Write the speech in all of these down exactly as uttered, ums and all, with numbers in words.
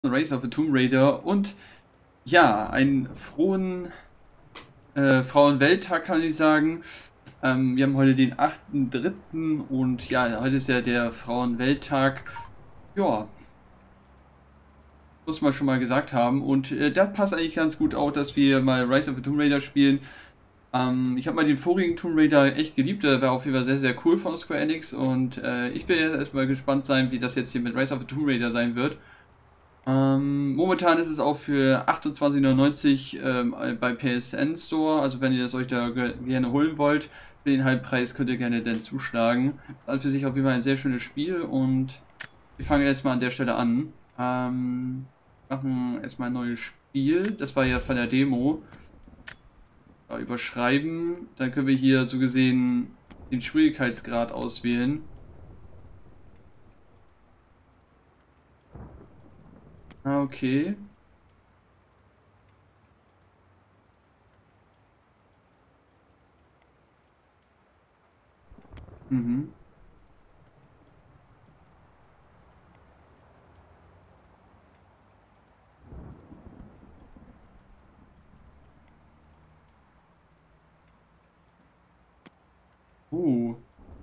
Rise of the Tomb Raider und ja, einen frohen äh, Frauenwelttag kann ich sagen. Ähm, wir haben heute den achten dritten und ja, heute ist ja der Frauenwelttag. Ja, muss man schon mal gesagt haben. Und äh, das passt eigentlich ganz gut auch, dass wir mal Rise of the Tomb Raider spielen. Ähm, ich habe mal den vorigen Tomb Raider echt geliebt, der war auf jeden Fall sehr, sehr cool von Square Enix. Und äh, ich bin jetzt erstmal gespannt sein, wie das jetzt hier mit Rise of the Tomb Raider sein wird. Ähm, momentan ist es auch für achtundzwanzig neunundneunzig ähm, bei P S N Store, also wenn ihr das euch da ge gerne holen wollt, für den Halbpreis könnt ihr gerne dann zuschlagen. Ist an für sich auf jeden Fall ein sehr schönes Spiel und wir fangen jetzt mal an der Stelle an. Ähm, machen erstmal ein neues Spiel, das war ja von der Demo. Ja, überschreiben, dann können wir hier so gesehen den Schwierigkeitsgrad auswählen. Ah, okay. Mhm. Uh.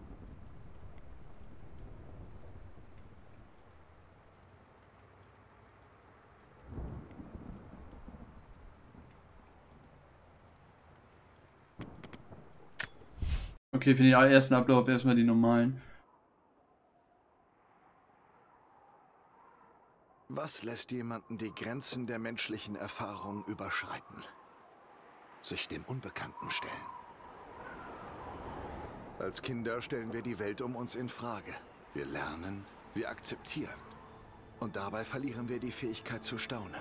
Okay, für den ersten Ablauf erstmal die normalen. Was lässt jemanden die Grenzen der menschlichen Erfahrung überschreiten? Sich dem Unbekannten stellen. Als Kinder stellen wir die Welt um uns in Frage. Wir lernen, wir akzeptieren. Und dabei verlieren wir die Fähigkeit zu staunen.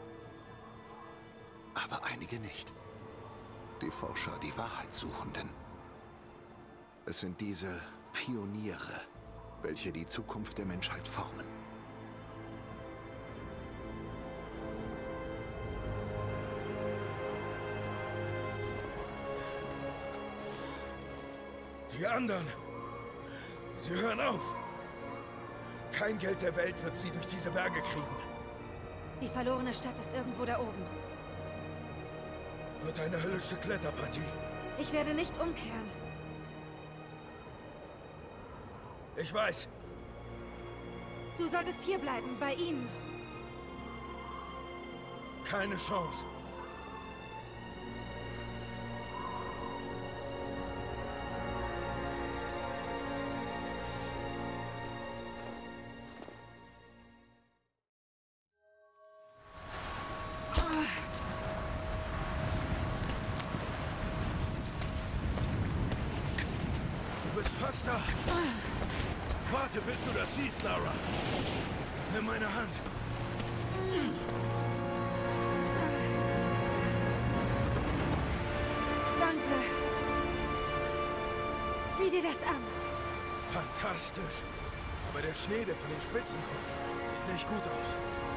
Aber einige nicht. Die Forscher, die Wahrheitssuchenden. Es sind diese Pioniere, welche die Zukunft der Menschheit formen. Die anderen, sie hören auf. Kein Geld der Welt wird sie durch diese Berge kriegen. Die verlorene Stadt ist irgendwo da oben. Wird eine höllische Kletterpartie. Ich werde nicht umkehren. Ich weiß. Du solltest hier bleiben, bei ihm. Keine Chance. Du bist fast da. Warte, bis du das siehst, Lara. Nimm meine Hand. Danke. Sieh dir das an. Fantastisch. Aber der Schnee, der von den Spitzen kommt, sieht nicht gut aus.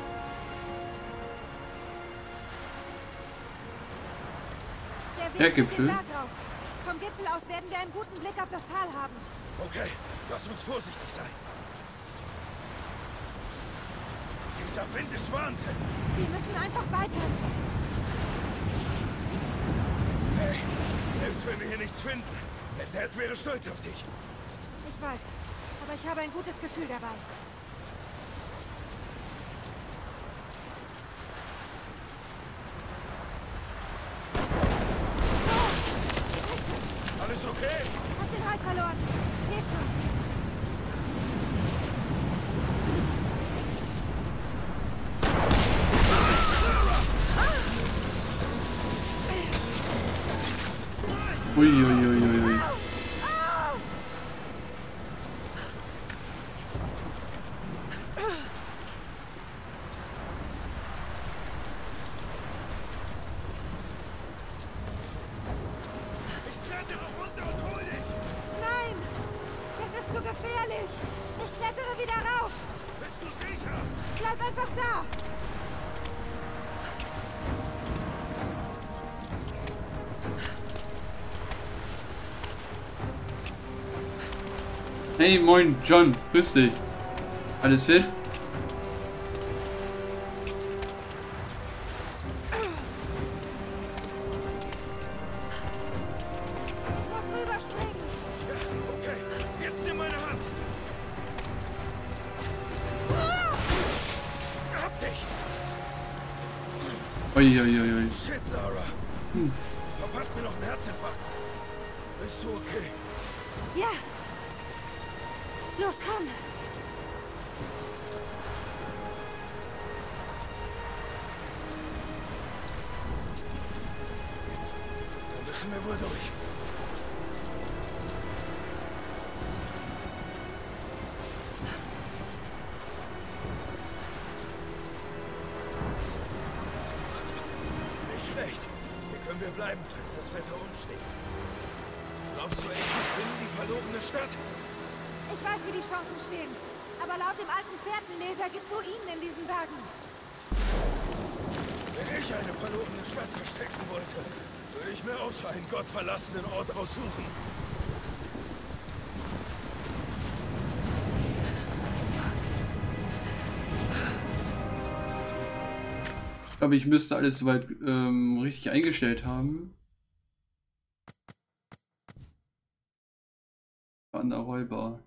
Der Weg Der führt den Gipfel. Berg rauf. Vom Gipfel aus werden wir einen guten Blick auf das Tal haben. Okay, lass uns vorsichtig sein. Dieser Wind ist Wahnsinn. Wir müssen einfach weiter. Hey, selbst wenn wir hier nichts finden, der Dad wäre stolz auf dich. Ich weiß, aber ich habe ein gutes Gefühl dabei. Alles okay? Hab den Halt verloren. Geht schon. Uiuiuiui. Ich klettere runter und hol dich. Nein! Das ist zu gefährlich! Ich klettere wieder rauf! Bist du sicher? Bleib einfach da! Hey, moin, John, grüß dich. Alles fit? Uiuiui. Shit, Lara. Hm. Verpasst mir noch einen Herzinfarkt. Bist du okay? Ja. Los, komm. Da müssen wir wohl durch. Nicht schlecht. Hier können wir bleiben, falls das Wetter umsteht. Glaubst du echt, wir finden die verlorene Stadt? Ich weiß, wie die Chancen stehen. Aber laut dem alten Fährtenleser gibt es Ruinen in diesen Bergen. Wenn ich eine verlorene Stadt verstecken wollte, würde ich mir auch so einen gottverlassenen Ort aussuchen. Ich glaube, ich müsste alles soweit ähm, richtig eingestellt haben. An der Räuber.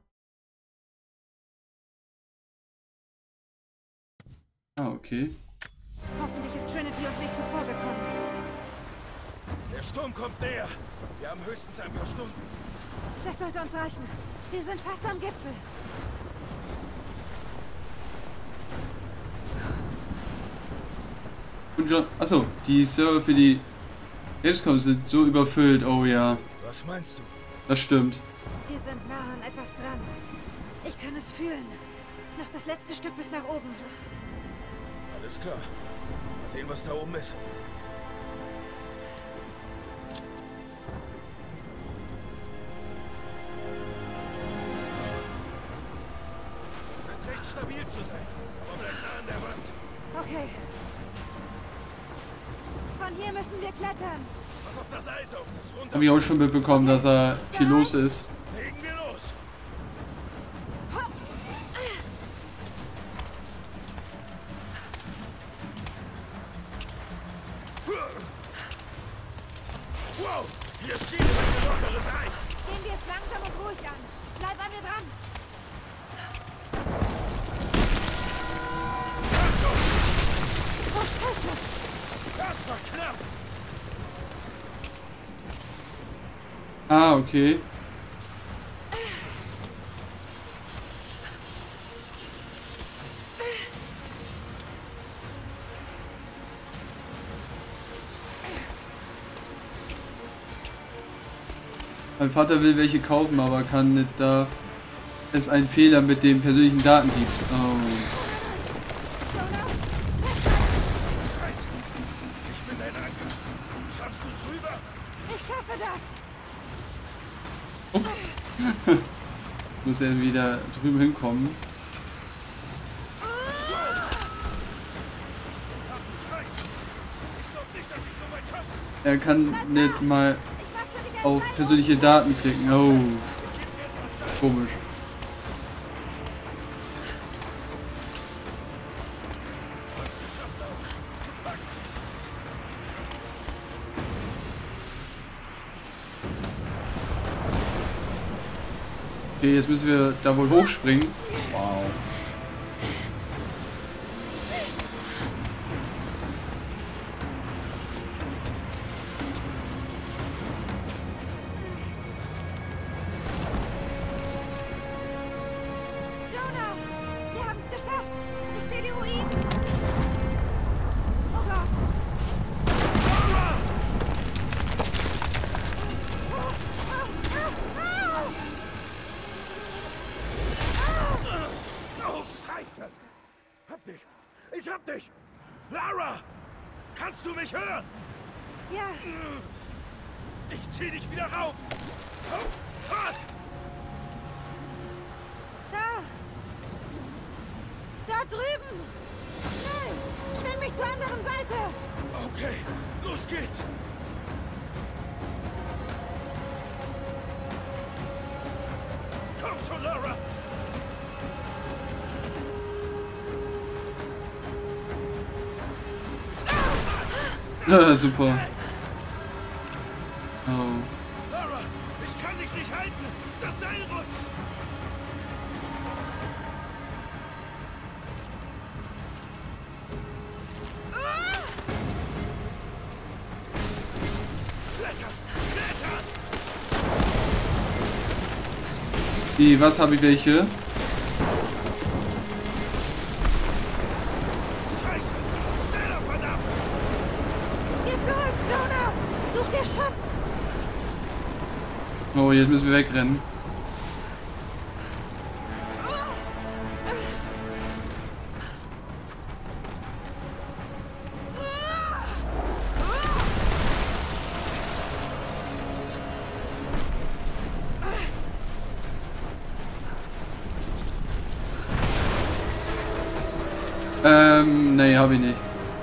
Ah, okay. Hoffentlich ist Trinity uns nicht zuvor gekommen. Der Sturm kommt näher. Wir haben höchstens ein paar Stunden. Das sollte uns reichen. Wir sind fast am Gipfel. Und schon, achso, die Server für die Gamescom sind so überfüllt. Oh ja, Was meinst du? das stimmt. Wir sind nah an etwas dran. Ich kann es fühlen. Noch das letzte Stück bis nach oben. Alles klar. Mal sehen, was da oben ist. Scheint recht stabil zu sein. Aber bleibt nah an der Wand. Okay. Von hier müssen wir klettern. Pass auf das Eis auf, das runter. Habe ich auch schon mitbekommen, dass da viel los ist. Legen wir los. Wow, hier ist jede Menge lockeres Eis. Gehen wir es langsam und ruhig an. Bleib an mir dran. Achtung, Oh, Scheiße. das war knapp. Ah, okay. Mein Vater will welche kaufen, aber kann nicht, da es einen Fehler mit den persönlichen Daten gibt. Oh. Scheiße, ich bin dein Anker. Schaffst du's rüber? Ich schaffe das. Muss er wieder drüben hinkommen. Ach du Scheiße. Ich glaub nicht, dass ich so weit schaffe. Er kann nicht mal Ich mach für dich ein auf Seil persönliche Daten klicken. Oh, komisch. Du hast geschafft, Laura. Du packst es. Okay, jetzt müssen wir da wohl hochspringen. Wow. Jonah, wir haben es geschafft. Ich sehe die Ruinen. Oh Gott. Oh, Scheiße. Hab dich. Ich hab dich. Lara, kannst du mich hören? Ja, Ich zieh dich wieder rauf. Oh, fuck. da. Da drüben. Schnell. Schnell mich zur anderen Seite. Okay, los geht's. Komm schon, Lara. Ah, super. Oh. Lara, ich kann dich nicht halten. Das Seil rutscht. Wie, was habe ich welche? Scheiße! Schneller, verdammt! Geh zurück, Jonah! Such dir Schutz! Oh, jetzt müssen wir wegrennen. Ähm, nee, habe ich nicht.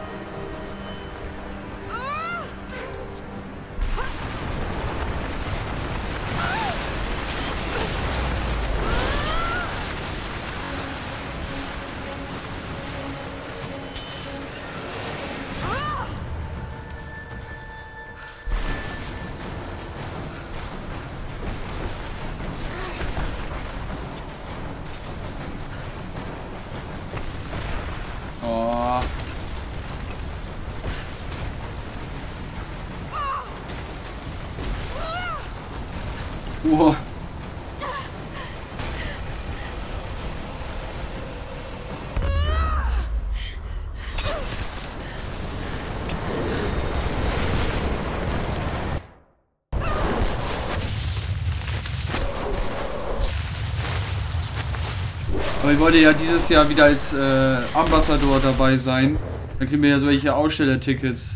Oh. Wow. Aber ich wollte ja dieses Jahr wieder als äh, Ambassador dabei sein. Da kriegen wir ja solche Ausstellertickets.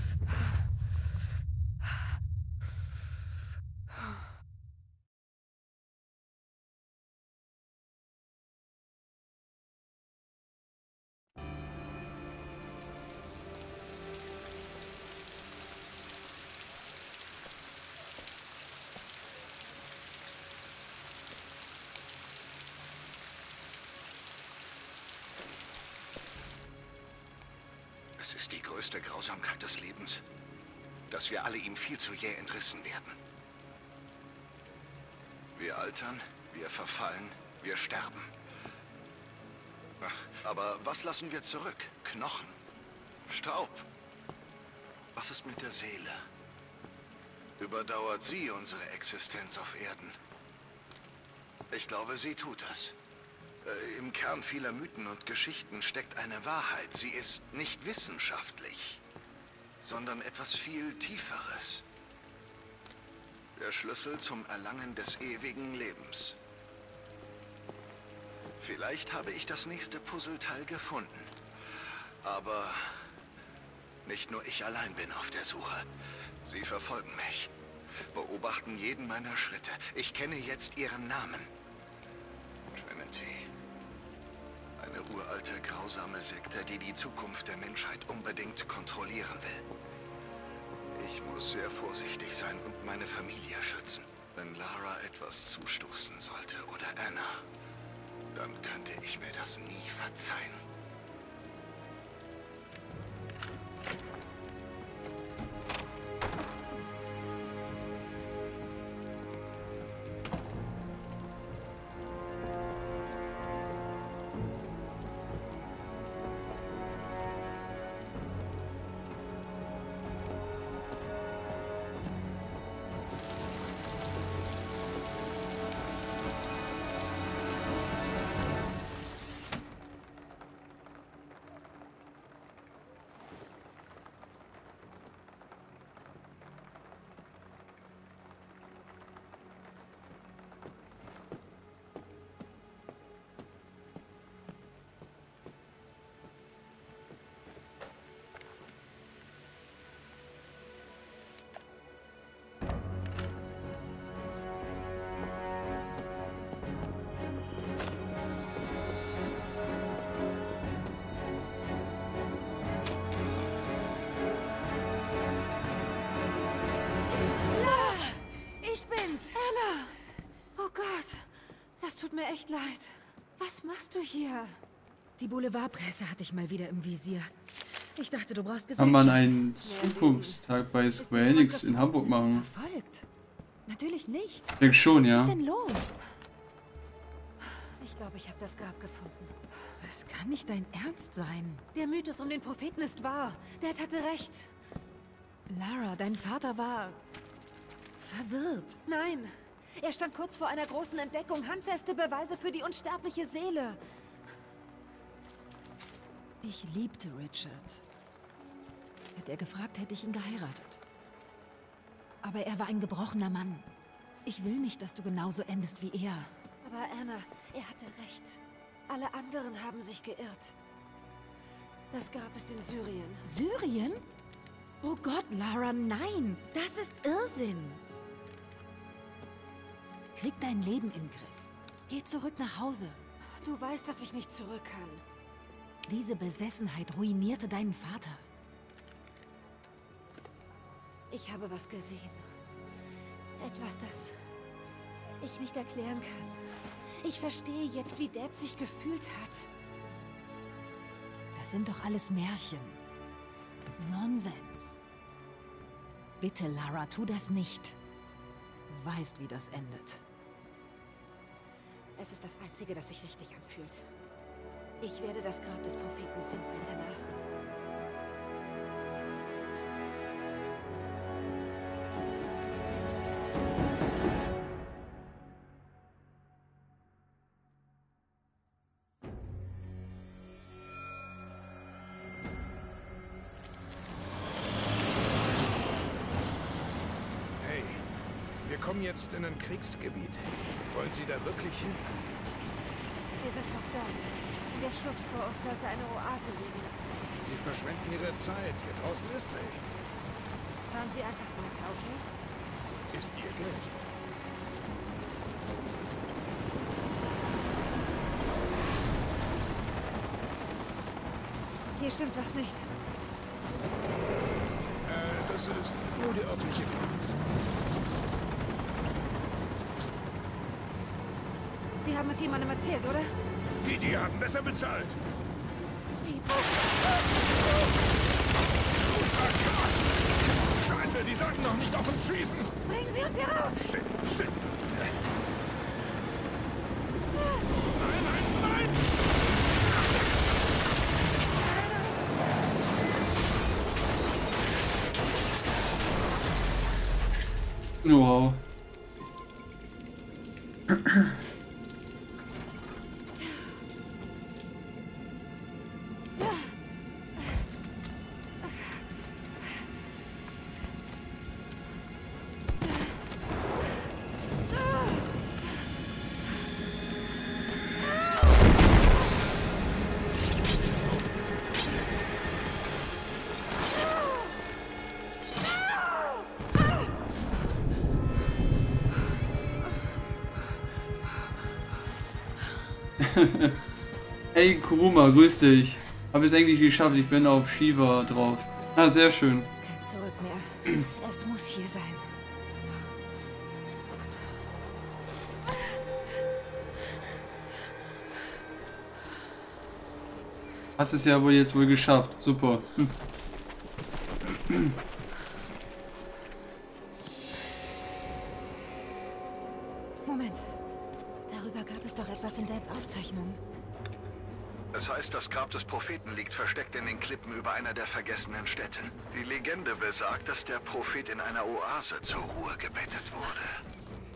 Es ist die größte Grausamkeit des Lebens, dass wir alle ihm viel zu jäh entrissen werden. Wir altern, wir verfallen, wir sterben. Ach, aber was lassen wir zurück? Knochen? Staub? Was ist mit der Seele? Überdauert sie unsere Existenz auf Erden? Ich glaube, sie tut das. Äh, Im Kern vieler Mythen und Geschichten steckt eine Wahrheit. Sie ist nicht wissenschaftlich, sondern etwas viel Tieferes. Der Schlüssel zum Erlangen des ewigen Lebens. Vielleicht habe ich das nächste Puzzleteil gefunden. Aber nicht nur ich allein bin auf der Suche. Sie verfolgen mich, beobachten jeden meiner Schritte. Ich kenne jetzt ihren Namen. Trinity. Eine uralte, grausame Sekte, die die Zukunft der Menschheit unbedingt kontrollieren will. Ich muss sehr vorsichtig sein und meine Familie schützen. Wenn Lara etwas zustoßen sollte oder Anna, dann könnte ich mir das nie verzeihen. Anna! Oh Gott, das tut mir echt leid. Was machst du hier? Die Boulevardpresse hatte ich mal wieder im Visier. Ich dachte, du brauchst Gesellschaft. Kann man einen Zukunftstag bei Square Enix in Hamburg machen? Verfolgt? Natürlich nicht. Ich denke schon, Was ja. ist denn los? Ich glaube, ich habe das Grab gefunden. Das kann nicht dein Ernst sein. Der Mythos um den Propheten ist wahr. Dad hatte recht. Lara, dein Vater war verwirrt. Nein, Er stand kurz vor einer großen Entdeckung. Handfeste Beweise für die unsterbliche Seele. Ich liebte Richard. Hätte er gefragt, hätte ich ihn geheiratet. Aber er war ein gebrochener Mann. Ich will nicht, dass du genauso endest wie er. Aber Anna, er hatte recht. Alle anderen haben sich geirrt. Das Grab ist in Syrien. Syrien? Oh Gott, Lara, nein! Das ist Irrsinn! Krieg dein Leben in den Griff. Geh zurück nach Hause. Du weißt, dass ich nicht zurück kann. Diese Besessenheit ruinierte deinen Vater. Ich habe was gesehen. Etwas, das ich nicht erklären kann. Ich verstehe jetzt, wie Dad sich gefühlt hat. Das sind doch alles Märchen. Nonsens. Bitte, Lara, tu das nicht. Du weißt, wie das endet. Es ist das Einzige, das sich richtig anfühlt. Ich werde das Grab des Propheten finden, Anna. Wir kommen jetzt in ein Kriegsgebiet. Wollen Sie da wirklich hin? Wir sind fast da. In der Schlucht vor uns sollte eine Oase liegen. Sie verschwenden Ihre Zeit. Hier draußen ist nichts. Fahren Sie einfach weiter, okay? Ist Ihr Geld. Hier stimmt was nicht. Äh, das ist nur die örtliche Grenze. Sie haben es jemandem erzählt, oder? Die, die haben besser bezahlt. Sie... Scheiße, die sollten doch nicht auf uns schießen. Bringen Sie uns hier raus! Shit, shit. Nein, nein, nein! Wow. Hey Kuruma, grüß dich. Hab es eigentlich geschafft, ich bin auf Shiva drauf. Ah, sehr schön. Kein Zurück mehr. Es muss hier sein. Hast es ja wohl jetzt wohl geschafft. Super. Hm. Moment. Darüber gab es doch etwas in Dads Aufzeichnungen. Es heißt, das Grab des Propheten liegt versteckt in den Klippen über einer der vergessenen Städte. Die Legende besagt, dass der Prophet in einer Oase zur Ruhe gebettet wurde.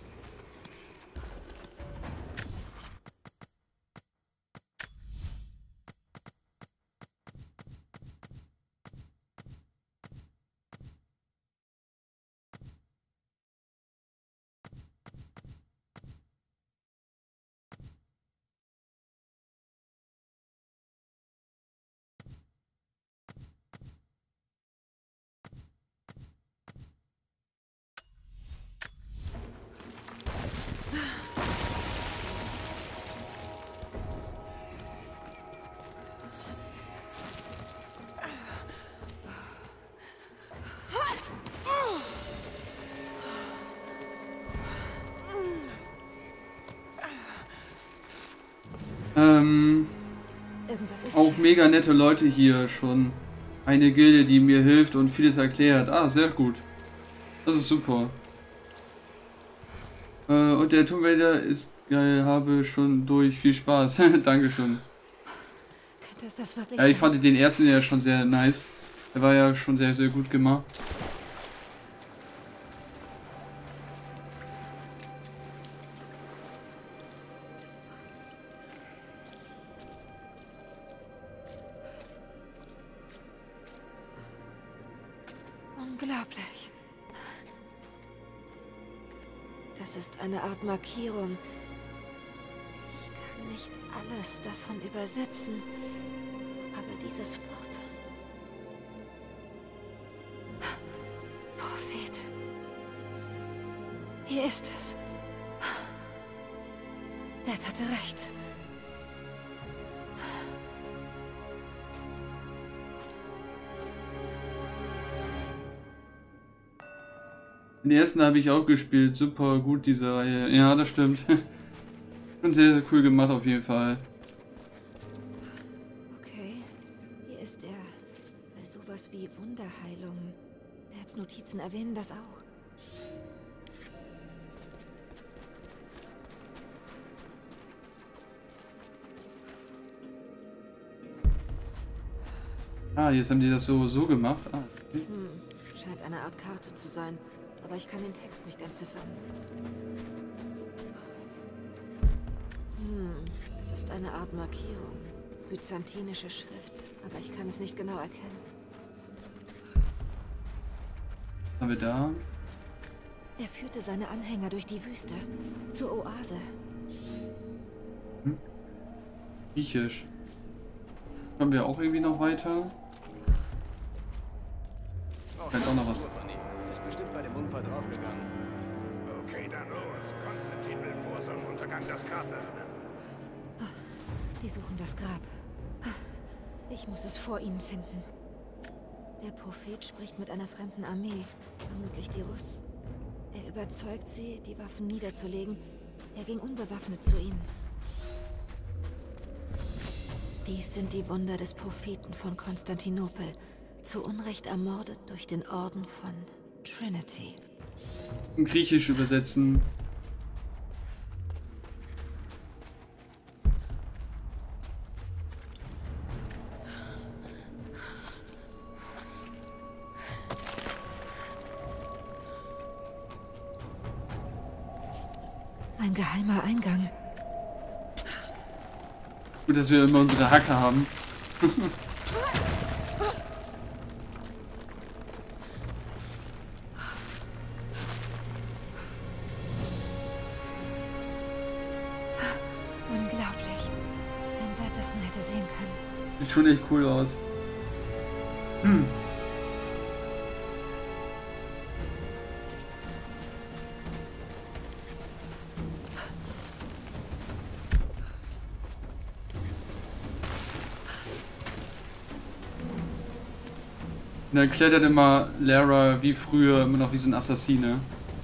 Ähm, auch mega nette Leute hier schon. Eine Gilde, die mir hilft und vieles erklärt. Ah, sehr gut. Das ist super. Äh, und der Tomb Raider ist geil, habe schon durch. Viel Spaß. Dankeschön. Ist das wirklich Ja, ich fand den ersten ja schon sehr nice. Der war ja schon sehr, sehr gut gemacht. Unglaublich. Das ist eine Art Markierung. Ich kann nicht alles davon übersetzen, aber dieses Wort... Prophet. Hier ist es. Dad hatte recht. Den ersten habe ich auch gespielt. Super gut, diese Reihe. Ja, das stimmt. Schon sehr, sehr cool gemacht auf jeden Fall. Okay, hier ist er. Bei sowas wie Wunderheilung. Dads Notizen erwähnen das auch. Ah, jetzt haben die das so, so gemacht. Ah, okay. Hm, scheint eine Art Karte zu sein. Aber ich kann den Text nicht entziffern. Hm, es ist eine Art Markierung. Byzantinische Schrift, aber ich kann es nicht genau erkennen. Was haben wir da? Er führte seine Anhänger durch die Wüste, zur Oase. Hm? Griechisch. Kommen wir auch irgendwie noch weiter? Vielleicht auch noch was. Ist bestimmt bei dem Unfall draufgegangen. Okay, dann los. Konstantin will vor Sonnenuntergang das Grab öffnen. Die suchen das Grab. Ich muss es vor ihnen finden. Der Prophet spricht mit einer fremden Armee, vermutlich die Russen. Er überzeugt sie, die Waffen niederzulegen. Er ging unbewaffnet zu ihnen. Dies sind die Wunder des Propheten von Konstantinopel, zu Unrecht ermordet durch den Orden von Trinity. In Griechisch übersetzen. Ein geheimer Eingang. Gut, dass wir immer unsere Hacke haben. Unglaublich. Wenn Dad das nur hätte sehen können. Sieht schon echt cool aus. Hm. Und dann klettert immer Lara wie früher immer noch wie so ein Assassine.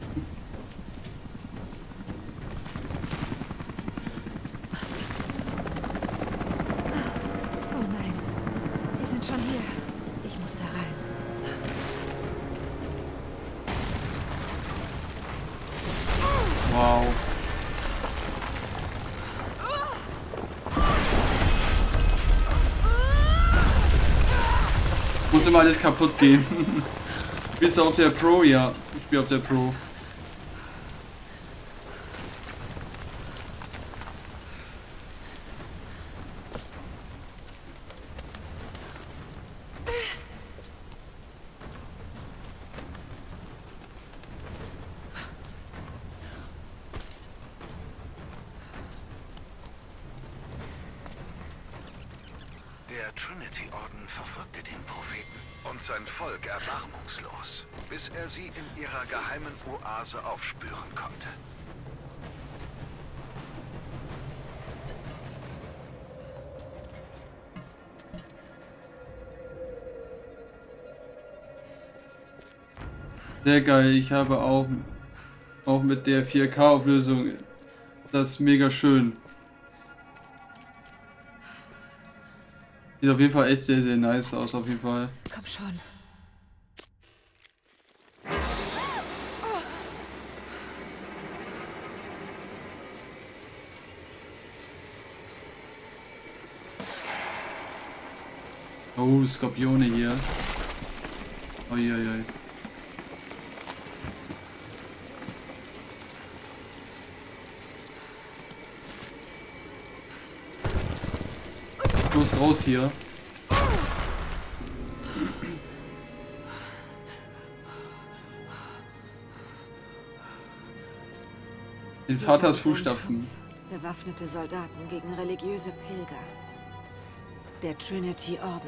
Oh nein. Sie sind schon hier. Ich muss da rein. Wow. Muss immer alles kaputt gehen. Bist du auf der Pro? Ja, ich spiele auf der Pro. Der Trinity-Orden verfolgte den Propheten und sein Volk erbarmungslos, bis er sie in ihrer geheimen Oase aufspüren konnte. Sehr geil, ich habe auch, auch mit der vier K Auflösung das ist mega schön. Sieht auf jeden Fall echt sehr, sehr nice aus, auf jeden Fall. Komm schon. Oh, Skorpione hier. Uiuiui. Los, raus hier. In Vaters Fußstapfen. Bewaffnete Soldaten gegen religiöse Pilger. Der Trinity Orden.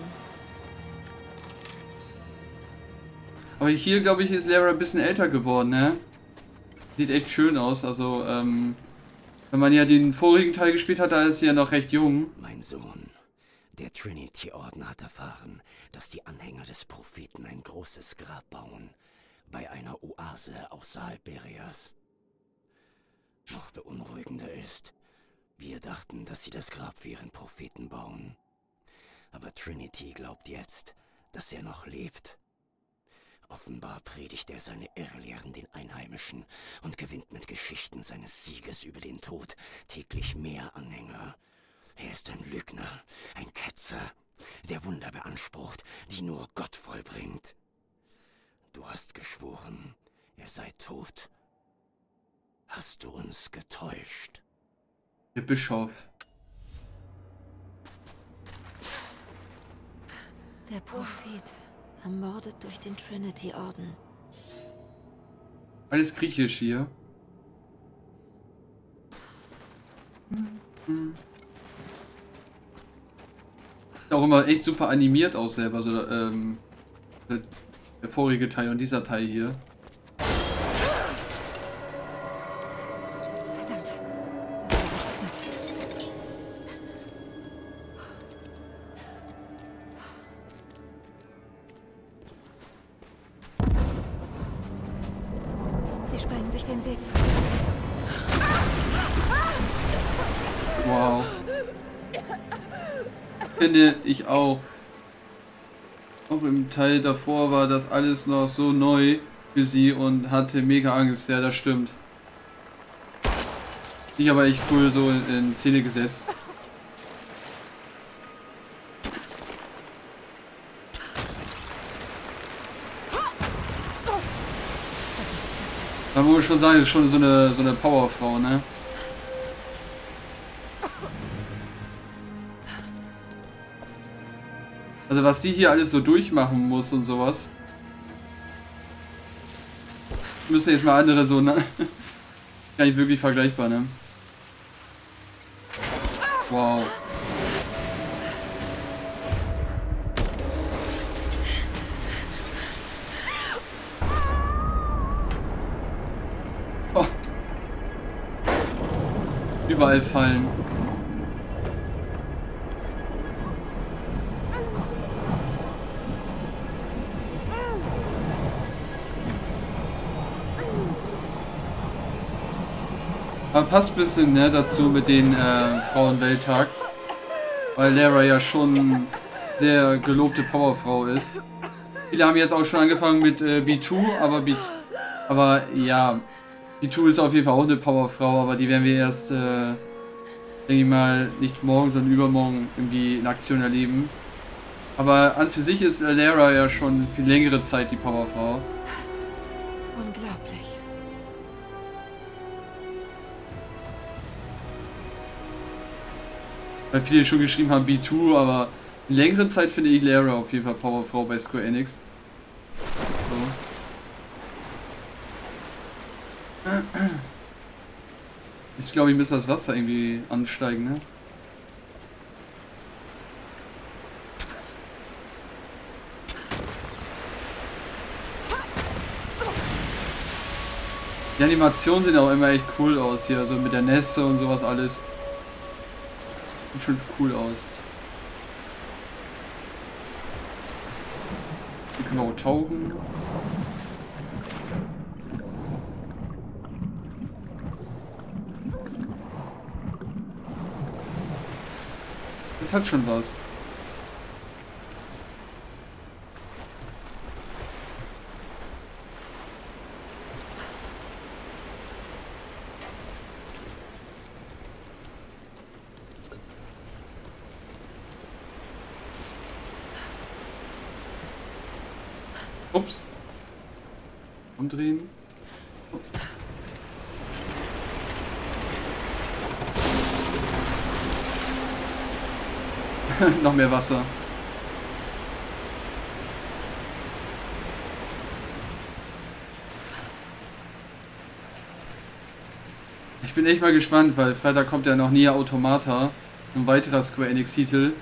Aber hier, glaube ich, ist Lara ein bisschen älter geworden, ne? Sieht echt schön aus. Also, ähm, wenn man ja den vorigen Teil gespielt hat, da ist sie ja noch recht jung. Mein Sohn, der Trinity-Orden hat erfahren, dass die Anhänger des Propheten ein großes Grab bauen. Bei einer Oase außerhalb Berias. Noch beunruhigender ist, wir dachten, dass sie das Grab für ihren Propheten bauen. Aber Trinity glaubt jetzt, dass er noch lebt. Offenbar predigt er seine Irrlehren den Einheimischen und gewinnt mit Geschichten seines Sieges über den Tod täglich mehr Anhänger. Er ist ein Lügner, ein Ketzer, der Wunder beansprucht, die nur Gott vollbringt. Du hast geschworen, er sei tot. Hast du uns getäuscht? Der Bischof. Der Prophet, ermordet durch den Trinity-Orden. Alles griechisch hier. Sieht auch immer echt super animiert aus selber, so, ähm, der vorige Teil und dieser Teil hier. Sie sprengen sich den Weg frei. Wow. Finde ich auch. Auch im Teil davor war das alles noch so neu für sie und hatte mega Angst. Ja, das stimmt. Ich aber echt cool so in, in Szene gesetzt. Man muss schon sagen, ist schon so eine so eine Powerfrau, ne? Also was sie hier alles so durchmachen muss und sowas. Müssen jetzt mal andere so, ne? Gar nicht wirklich vergleichbar, ne? Wow. Oh. Überall fallen. Aber passt ein bisschen, ne, dazu mit den äh, Frauenwelttag, weil Lara ja schon sehr gelobte Powerfrau ist. Viele haben jetzt auch schon angefangen mit äh, B zwei, aber B aber ja, B zwei ist auf jeden Fall auch eine Powerfrau, aber die werden wir erst, äh, denke ich mal, nicht morgen, sondern übermorgen irgendwie in Aktion erleben. Aber an für sich ist äh, Lara ja schon für längere Zeit die Powerfrau. Unglaublich. Weil viele schon geschrieben haben B zwei, aber in längere Zeit finde ich Lara auf jeden Fall Powerfrau bei Square Enix. So. Jetzt glaube ich, müsste das Wasser irgendwie ansteigen, ne? Die Animationen sehen auch immer echt cool aus hier, so mit der Nässe und sowas alles. Sieht schon cool aus. Hier können wir auch tauchen. Das hat schon was. Ups. Umdrehen. Oh. Noch mehr Wasser. Ich bin echt mal gespannt, weil Freitag kommt ja noch Nier Automata, ein weiterer Square Enix Titel.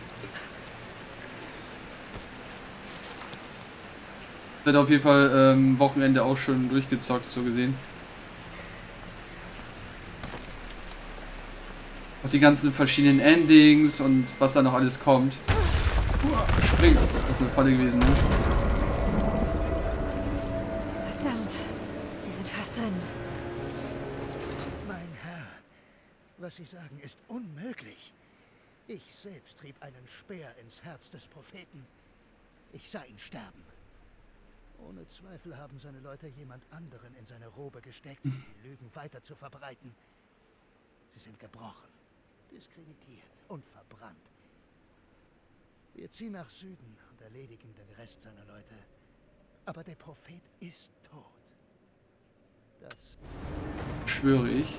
Wird auf jeden Fall ähm, Wochenende auch schon durchgezockt, so gesehen. Auch die ganzen verschiedenen Endings und was da noch alles kommt. Spring, das ist eine Falle gewesen, ne? Verdammt, sie sind fast drin. Mein Herr, was Sie sagen, ist unmöglich. Ich selbst trieb einen Speer ins Herz des Propheten. Ich sah ihn sterben. Ohne Zweifel haben seine Leute jemand anderen in seine Robe gesteckt, um die Lügen weiter zu verbreiten. Sie sind gebrochen, diskreditiert und verbrannt. Wir ziehen nach Süden und erledigen den Rest seiner Leute. Aber der Prophet ist tot. Das schwöre ich.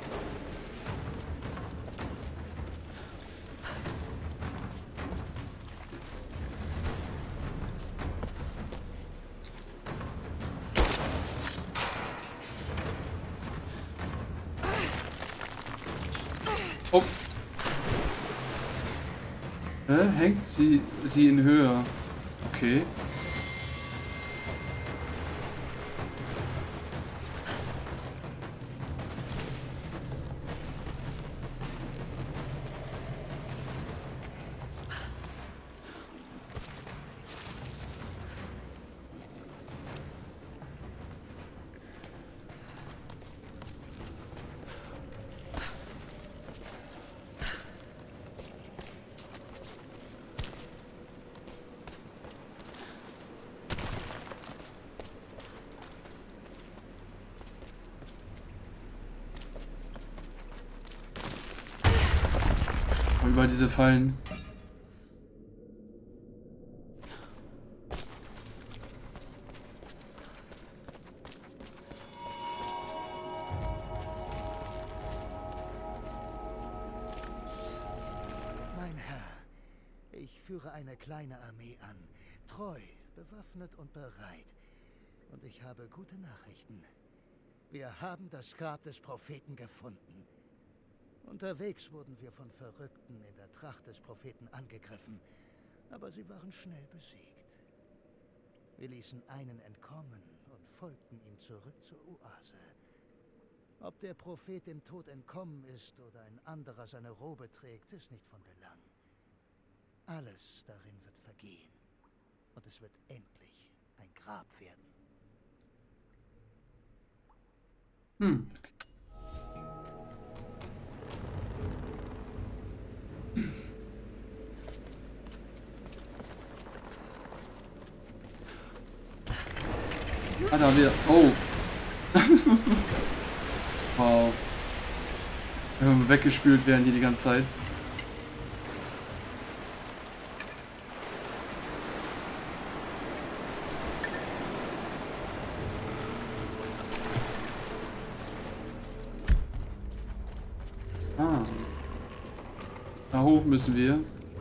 Oh. Hä? Hängt sie, sie in Höhe? Okay. Über diese Fallen. Mein Herr, ich führe eine kleine Armee an, treu, bewaffnet und bereit. Und ich habe gute Nachrichten. Wir haben das Grab des Propheten gefunden. Unterwegs wurden wir von Verrückten in der Tracht des Propheten angegriffen, aber sie waren schnell besiegt. Wir ließen einen entkommen und folgten ihm zurück zur Oase. Ob der Prophet dem Tod entkommen ist oder ein anderer seine Robe trägt, ist nicht von Belang. Alles darin wird vergehen und es wird endlich ein Grab werden. Hm. Ah, da wir. Oh. Wow. Wir weggespült werden die die ganze Zeit. Ah. Da hoch müssen wir.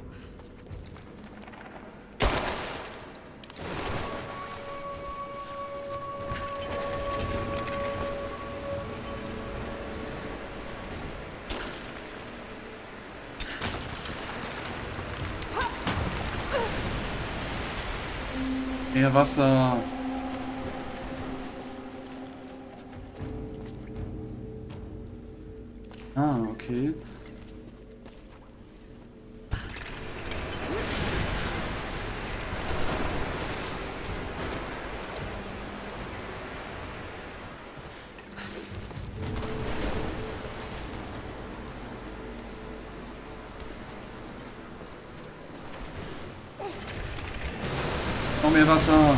Mehr Wasser. Ah, okay. Noch mehr Wasser.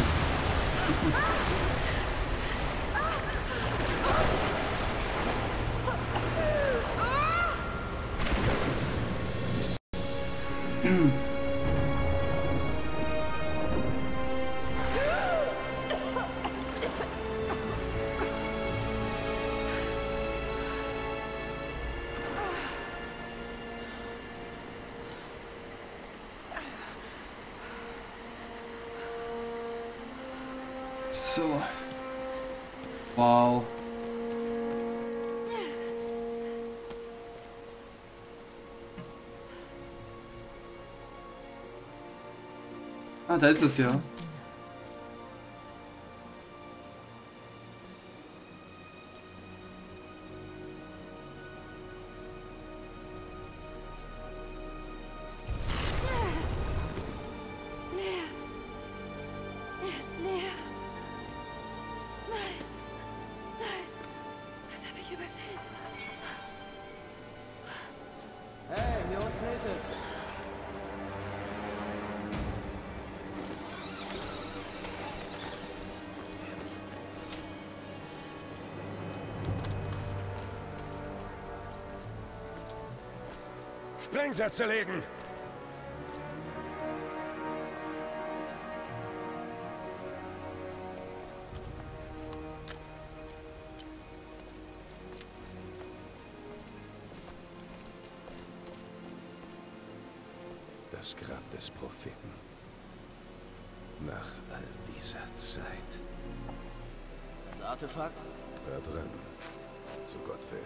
So. Wow. Ah, da ist es ja. Sprengsätze legen! Das Grab des Propheten. Nach all dieser Zeit. Das Artefakt? Da drin. So Gott will.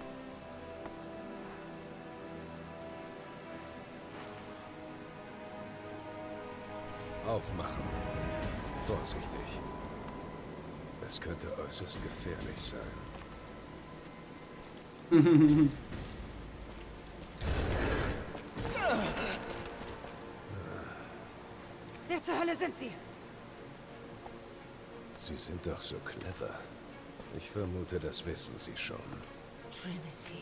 Aufmachen. Vorsichtig. Es könnte äußerst gefährlich sein. Wer zur Hölle sind Sie? Sie sind doch so clever. Ich vermute, das wissen Sie schon. Trinity.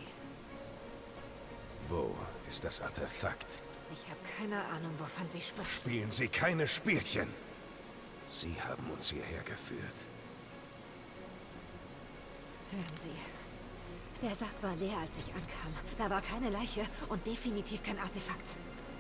Wo ist das Artefakt? Ich habe keine Ahnung, wovon Sie sprechen. Spielen Sie keine Spielchen. Sie haben uns hierher geführt. Hören Sie. Der Sarg war leer, als ich ankam. Da war keine Leiche und definitiv kein Artefakt.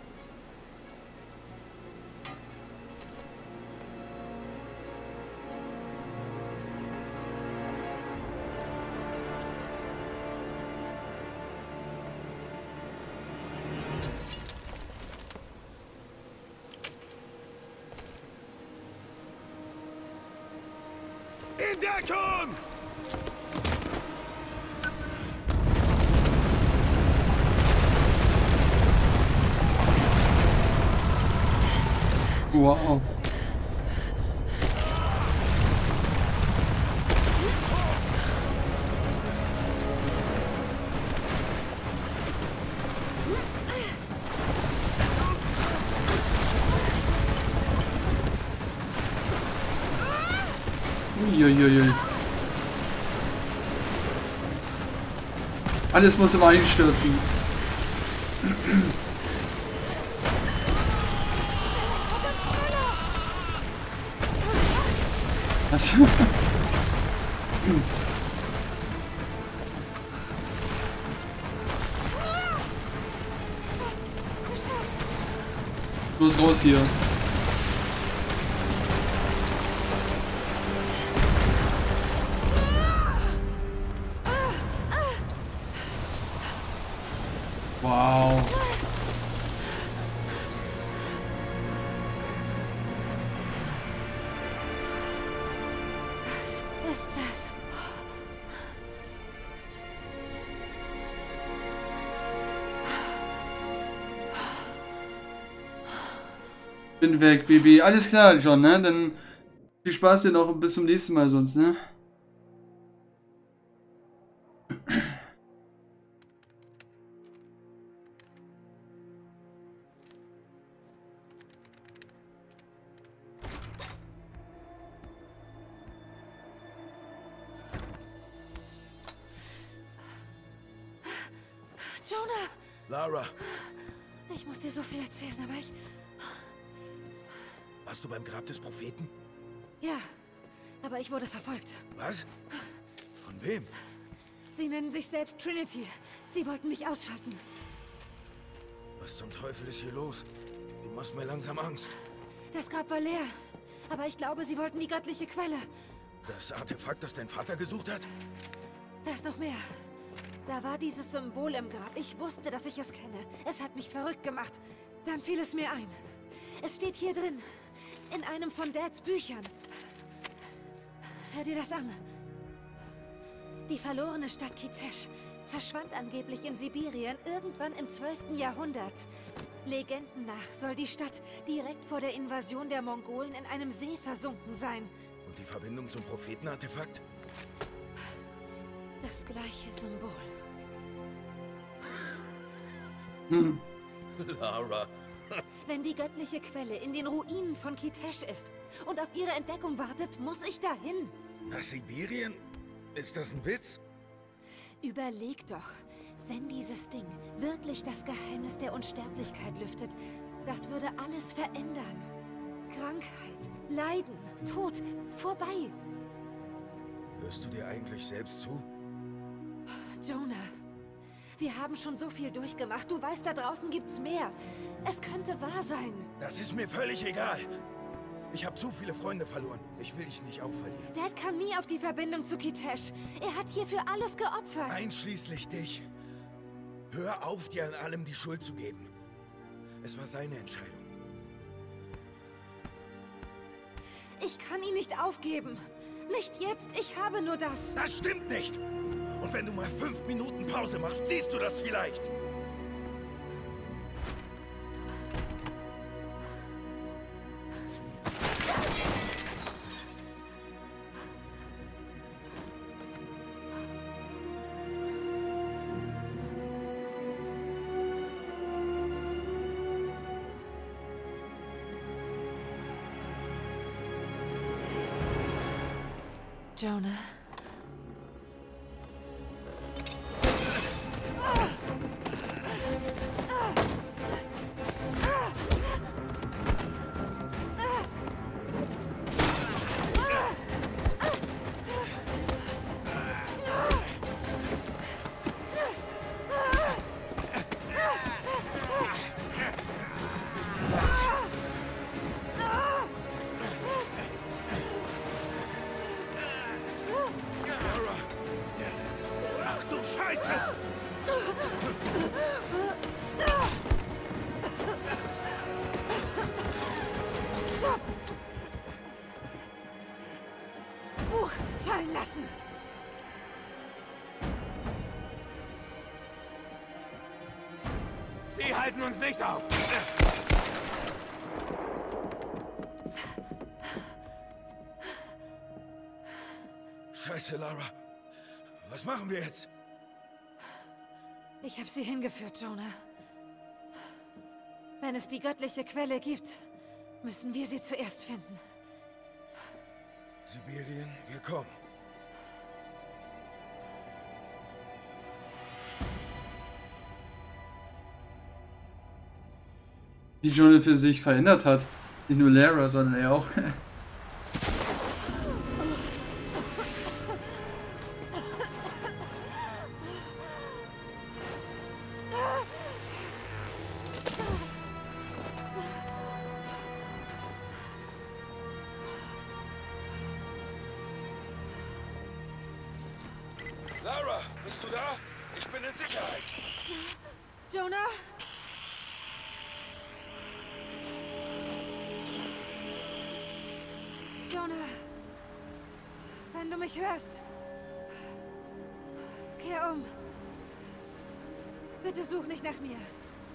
In Deckung! Wow. Uiuiui. Alles muss immer einstürzen. Was? Los raus hier. Wow. Was ist das? Bin weg, Baby. Alles klar, John, ne? Dann viel Spaß dir noch und bis zum nächsten Mal sonst, ne? Jonah! Lara, Ich muss dir so viel erzählen, aber ich... warst du beim Grab des Propheten? Ja, aber ich wurde verfolgt. Was? Von wem? Sie nennen sich selbst Trinity. Sie wollten mich ausschalten. Was zum Teufel ist hier los? Du machst mir langsam Angst. Das Grab war leer. Aber ich glaube, sie wollten die göttliche Quelle. Das Artefakt, das dein Vater gesucht hat? Da ist noch mehr. Da war dieses Symbol im Grab. Ich wusste, dass ich es kenne. Es hat mich verrückt gemacht. Dann fiel es mir ein. Es steht hier drin. In einem von Dads Büchern. Hör dir das an. Die verlorene Stadt Kitesh verschwand angeblich in Sibirien irgendwann im zwölften Jahrhundert. Legenden nach soll die Stadt direkt vor der Invasion der Mongolen in einem See versunken sein. Und die Verbindung zum Prophetenartefakt? Das gleiche Symbol. Hm. Lara. Wenn die göttliche Quelle in den Ruinen von Kitesh ist und auf ihre Entdeckung wartet, muss ich dahin. Nach Sibirien? Ist das ein Witz? Überleg doch, wenn dieses Ding wirklich das Geheimnis der Unsterblichkeit lüftet, das würde alles verändern. Krankheit, Leiden, Tod, vorbei. Hörst du dir eigentlich selbst zu? Jonah, wir haben schon so viel durchgemacht. Du weißt, da draußen gibt's mehr. Es könnte wahr sein. Das ist mir völlig egal. Ich habe zu viele Freunde verloren. Ich will dich nicht auch verlieren. Dad kam nie auf die Verbindung zu Kitesh. Er hat hierfür alles geopfert. Einschließlich dich. Hör auf, dir an allem die Schuld zu geben. Es war seine Entscheidung. Ich kann ihn nicht aufgeben. Nicht jetzt, ich habe nur das. Das stimmt nicht! Und wenn du mal fünf Minuten Pause machst, siehst du das vielleicht. Jonah. Stopp! Buch fallen lassen! Sie halten uns nicht auf! Scheiße, Lara. Was machen wir jetzt? Ich habe sie hingeführt, Jonah. Wenn es die göttliche Quelle gibt, müssen wir sie zuerst finden. Sibirien, wir kommen. Wie Jonah für sich verändert hat. Nicht nur Lara, sondern er auch. Lara, bist du da? Ich bin in Sicherheit. Jonah? Jonah, wenn du mich hörst, kehr um. Bitte such nicht nach mir.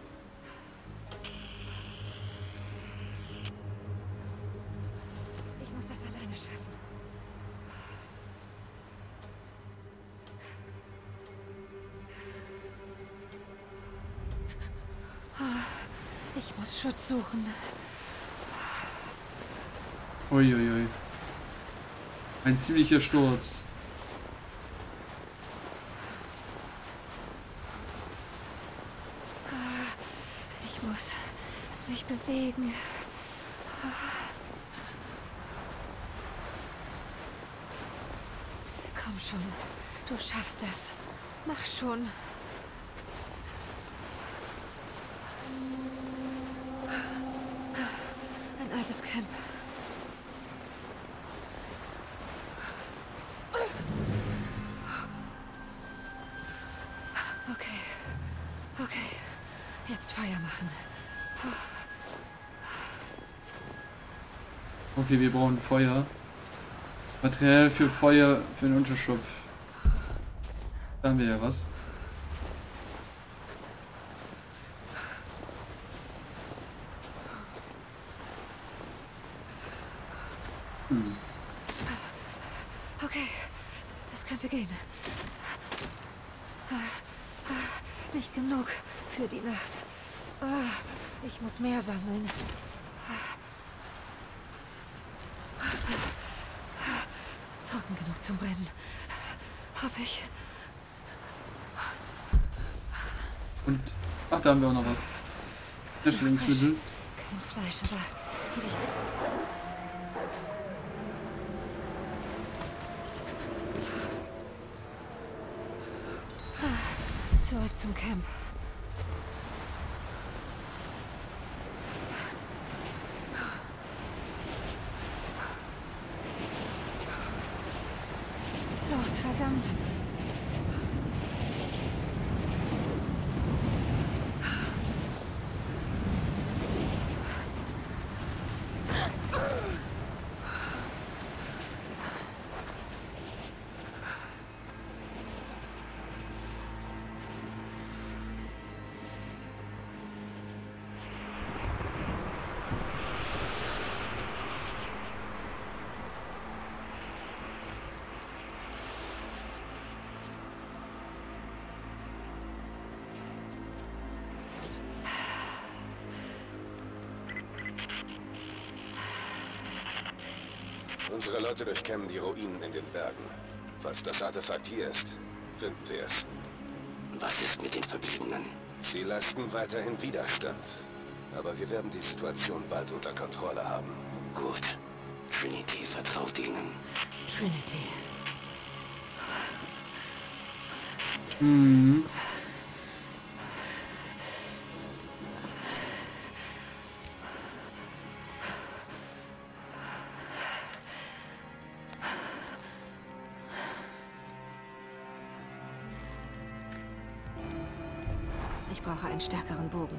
Ich muss das alleine schaffen. Ich muss Schutz suchen. Uiuiui. Ein ziemlicher Sturz. Ich muss mich bewegen. Komm schon, du schaffst das. Mach schon. Ein altes Camp. Okay. Okay. Jetzt Feuer machen. Okay, wir brauchen Feuer. Material für Feuer für den Unterschlupf. Da haben wir ja was. Okay, das könnte gehen. Nicht genug für die Nacht. Ich muss mehr sammeln. Trocken genug zum Brennen. Hoffe ich. Und, ach, da haben wir auch noch was. Herstellungsmittel. Kein Fleisch, aber vielleicht... Zurück zum Camp. Los, verdammt. Unsere Leute durchkämmen die Ruinen in den Bergen. Falls das Artefakt hier ist, finden wir es. Was ist mit den Verbliebenen? Sie leisten weiterhin Widerstand. Aber wir werden die Situation bald unter Kontrolle haben. Gut. Trinity vertraut ihnen. Trinity. Mhm. Ich brauche einen stärkeren Bogen.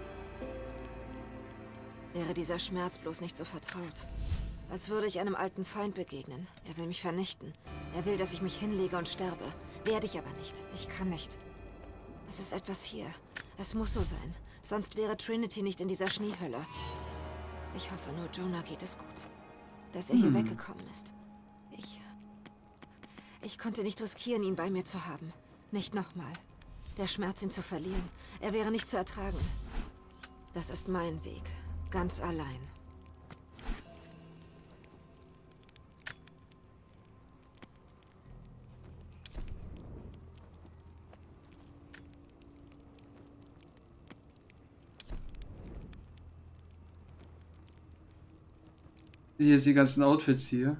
Wäre dieser Schmerz bloß nicht so vertraut. Als würde ich einem alten Feind begegnen. Er will mich vernichten. Er will, dass ich mich hinlege und sterbe. Werde ich aber nicht. Ich kann nicht. Es ist etwas hier. Es muss so sein. Sonst wäre Trinity nicht in dieser Schneehölle. Ich hoffe nur, Jonah geht es gut. Dass er hier Hm. weggekommen ist. Ich... Ich konnte nicht riskieren, ihn bei mir zu haben. Nicht nochmal. Der Schmerz, ihn zu verlieren. Er wäre nicht zu ertragen. Das ist mein Weg. Ganz allein. Hier ist die ganzen Outfits hier.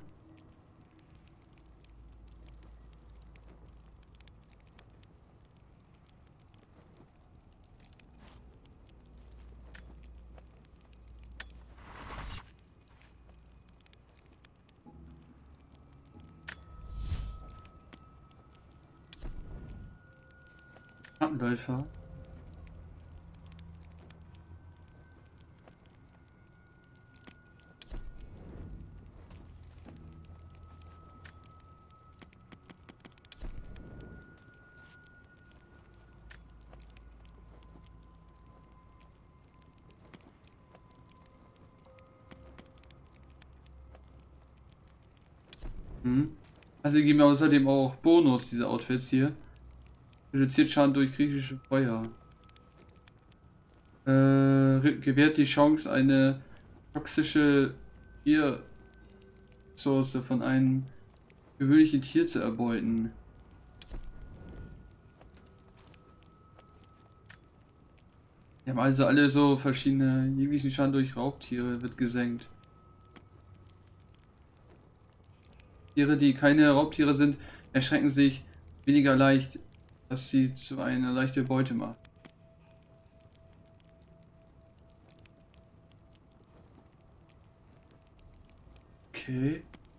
Schattenläufer. Mhm. Also die geben außerdem auch Bonus, diese Outfits hier. Reduziert Schaden durch kriegerische Feuer. Äh, gewährt die Chance, eine toxische Tiersource von einem gewöhnlichen Tier zu erbeuten. Die haben also alle so verschiedene jeglichen Schaden durch Raubtiere wird gesenkt. Tiere, die keine Raubtiere sind, erschrecken sich weniger leicht, dass sie zu einer leichten Beute macht. Okay.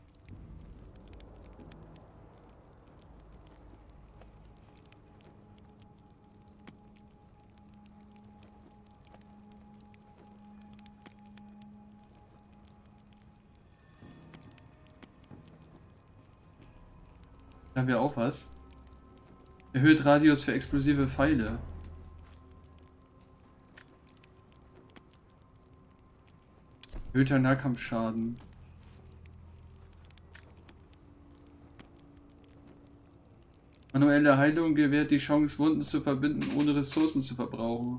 Da haben wir auch was. Erhöht Radius für explosive Pfeile. Erhöhter Nahkampfschaden. Manuelle Heilung gewährt die Chance, Wunden zu verbinden, ohne Ressourcen zu verbrauchen.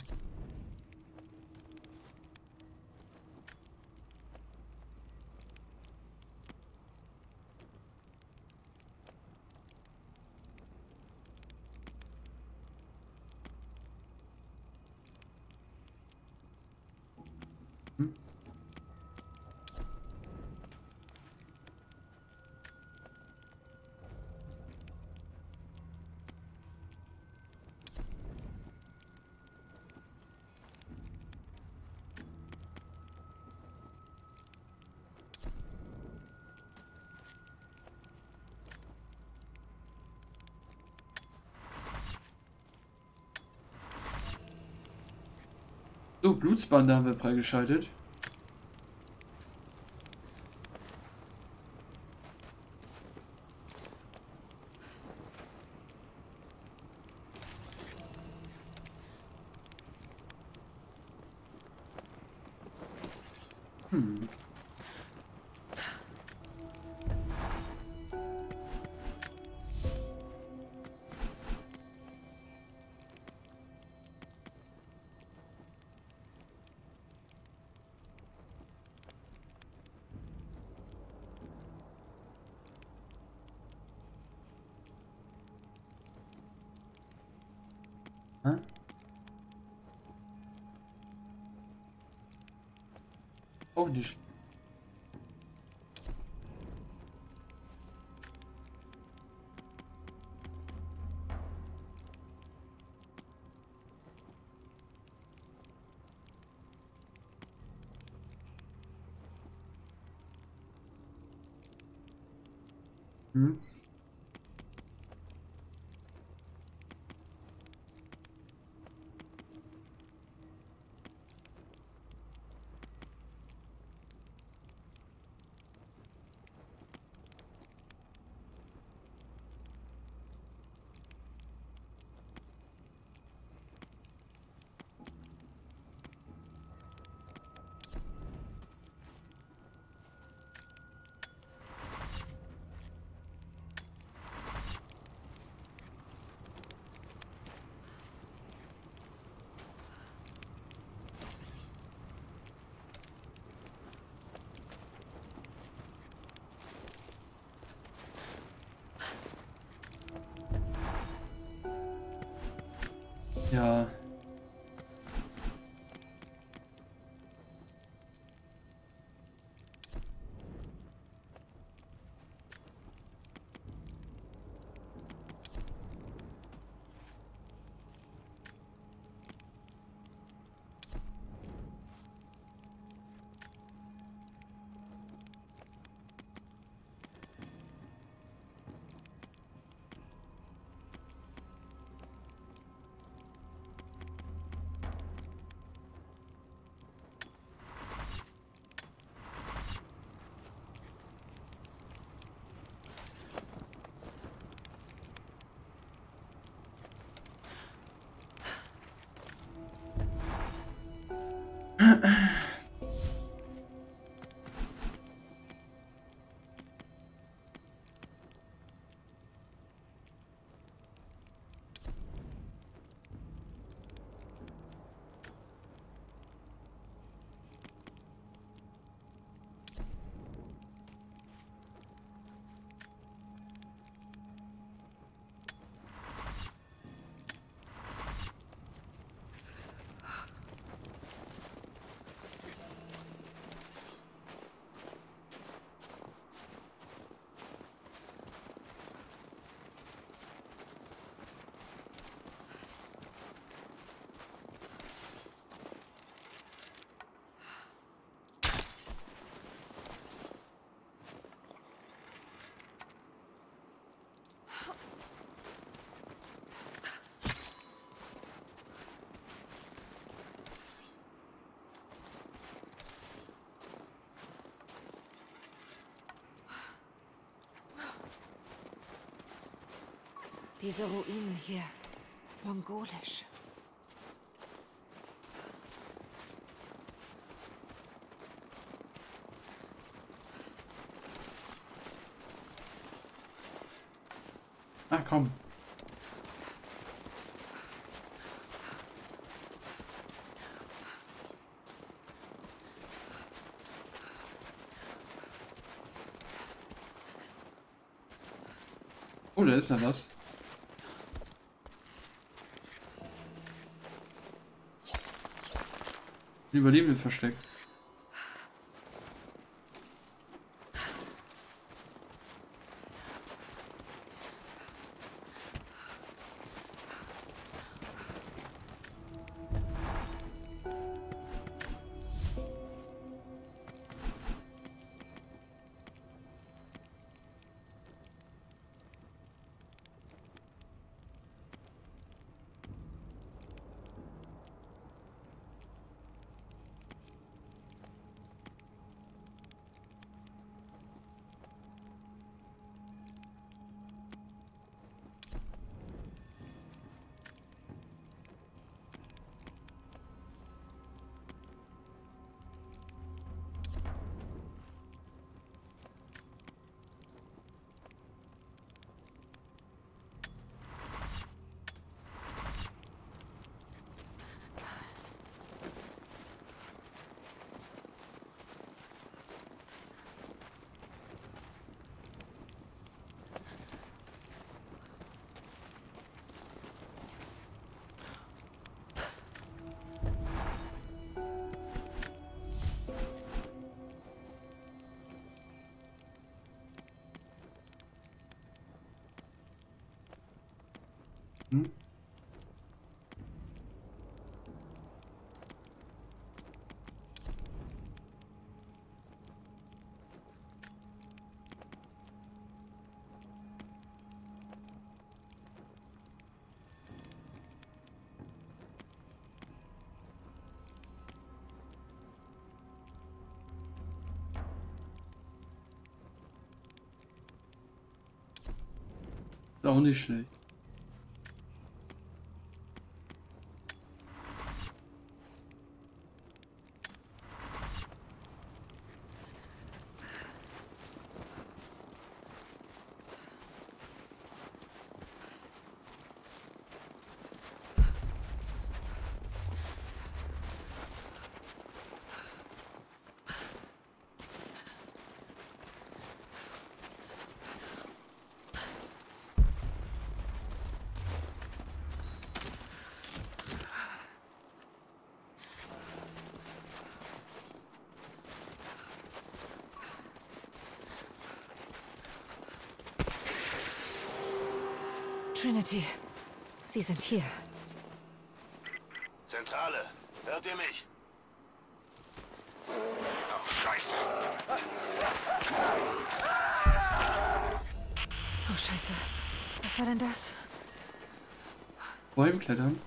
Hm? So, Blutsbande haben wir freigeschaltet. Hm. Hä? Auch nicht. Hm? Ja. Diese Ruinen hier. Mongolisch. Ach komm. Oh, da ist ja was. Überlebende versteckt. Hm? Ist auch nicht schlecht. Trinity, Sie sind hier. Zentrale, hört ihr mich? Oh, Scheiße. Oh, Scheiße. Was war denn das? Bäume klettern.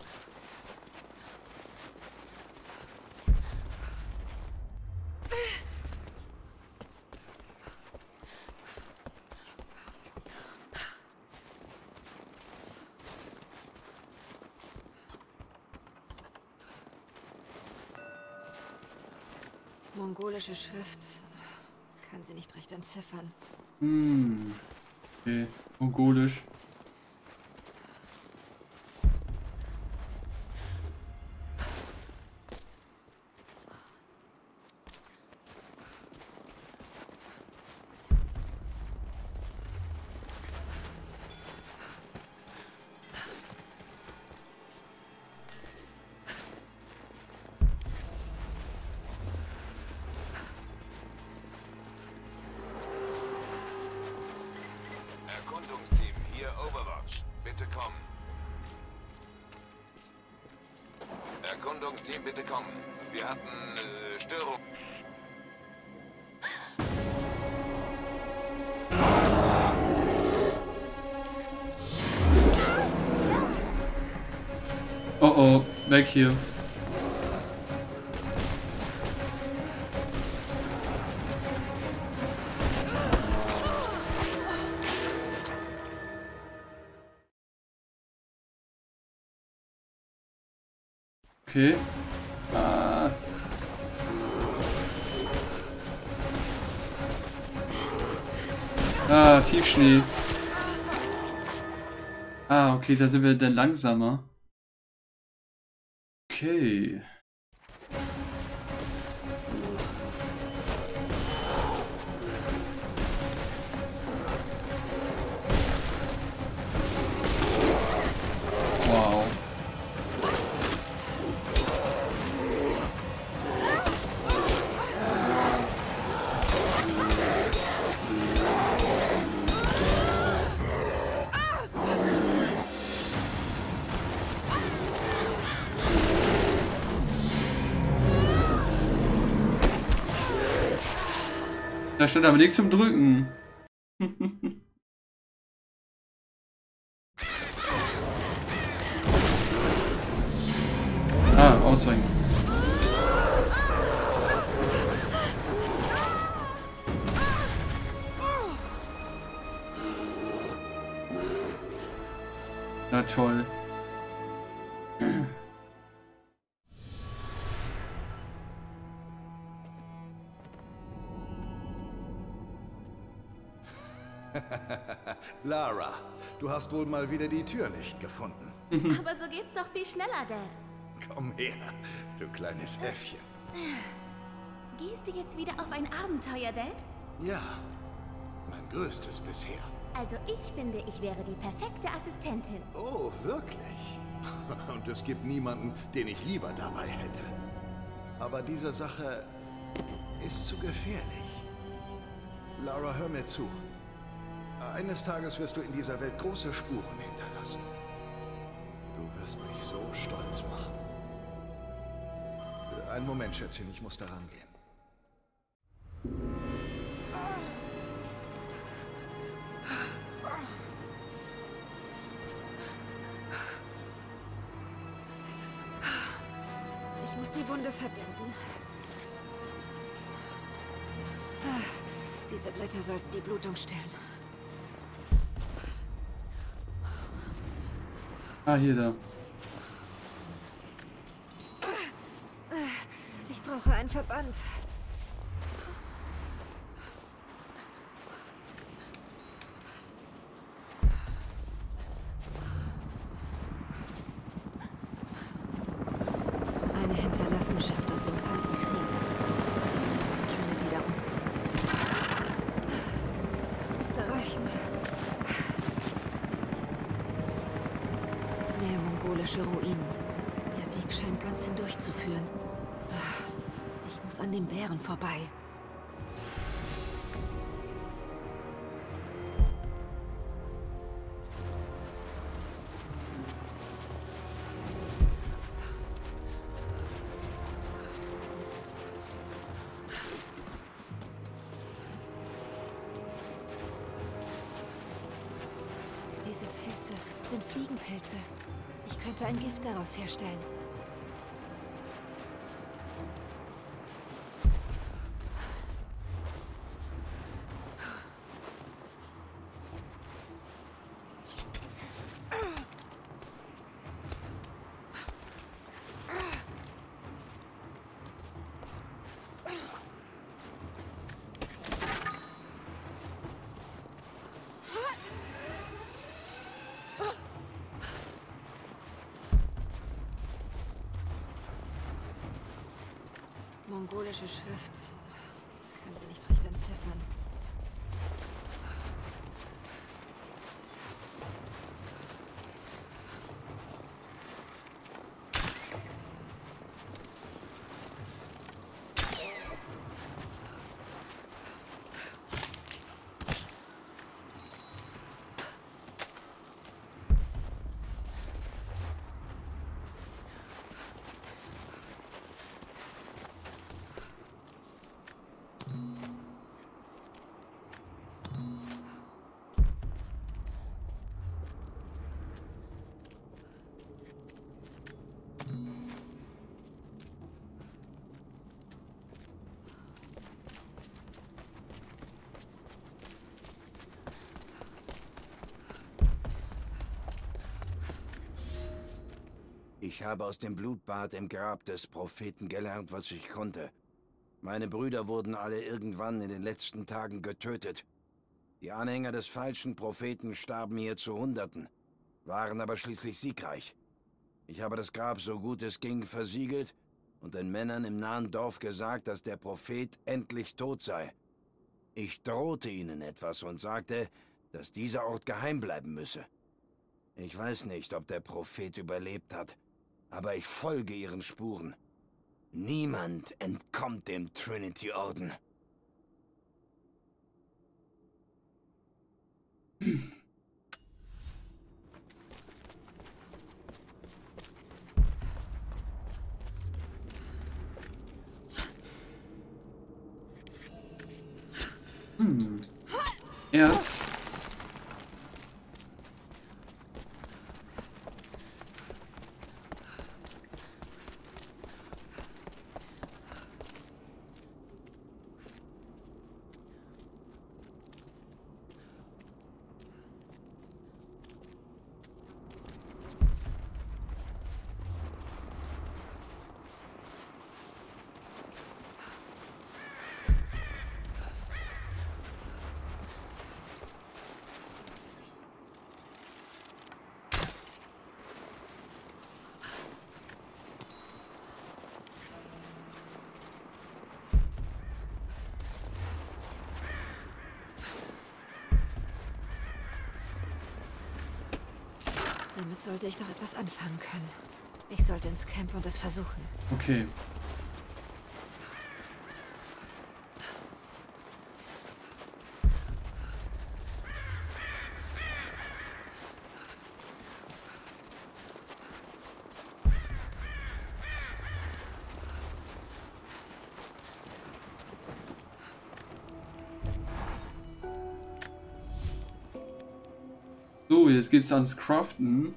Mongolische Schrift. Kann sie nicht recht entziffern. Hm. Okay. Mongolisch. Erkundungsteam, hier Overwatch. Bitte kommen. Erkundungsteam, bitte kommen. Wir hatten äh, Störung. Oh oh, weg hier. Okay. Ah. Ah, Tiefschnee. Ah, okay, da sind wir dann langsamer. Okay. Da stand aber nichts zum Drücken. Ah, ausweichen. Na toll. Lara, du hast wohl mal wieder die Tür nicht gefunden. Aber so geht's doch viel schneller, Dad. Komm her, du kleines Äffchen. Gehst du jetzt wieder auf ein Abenteuer, Dad? Ja, mein größtes bisher. Also ich finde, ich wäre die perfekte Assistentin. Oh, wirklich? Und es gibt niemanden, den ich lieber dabei hätte. Aber diese Sache ist zu gefährlich. Lara, hör mir zu. Eines Tages wirst du in dieser Welt große Spuren hinterlassen. Du wirst mich so stolz machen. Einen Moment, Schätzchen, ich muss daran gehen. Ich muss die Wunde verbinden. Diese Blätter sollten die Blutung stillen. Ah, hier da. Ich brauche einen Verband. Eine Hinterlassenschaft aus dem Kalten Krieg. Ist die Trinity da unten? Müsste reichen. Mehr mongolische Ruinen. Der Weg scheint ganz hindurch zu führen. Ich muss an den Bären vorbei. Diese Pilze sind Fliegenpilze. Ich könnte ein Gift daraus herstellen. Mongolische Schrift. Kann sie nicht recht entziffern. Ich habe aus dem Blutbad im Grab des Propheten gelernt, was ich konnte. Meine Brüder wurden alle irgendwann in den letzten Tagen getötet. Die Anhänger des falschen Propheten starben hier zu Hunderten, waren aber schließlich siegreich. Ich habe das Grab so gut es ging versiegelt und den Männern im nahen Dorf gesagt, dass der Prophet endlich tot sei. Ich drohte ihnen etwas und sagte, dass dieser Ort geheim bleiben müsse. Ich weiß nicht, ob der Prophet überlebt hat, aber ich folge ihren Spuren. Niemand entkommt dem Trinity-Orden. Erz. Damit sollte ich doch etwas anfangen können. Ich sollte ins Camp und es versuchen. Okay. So, jetzt geht's ans Craften.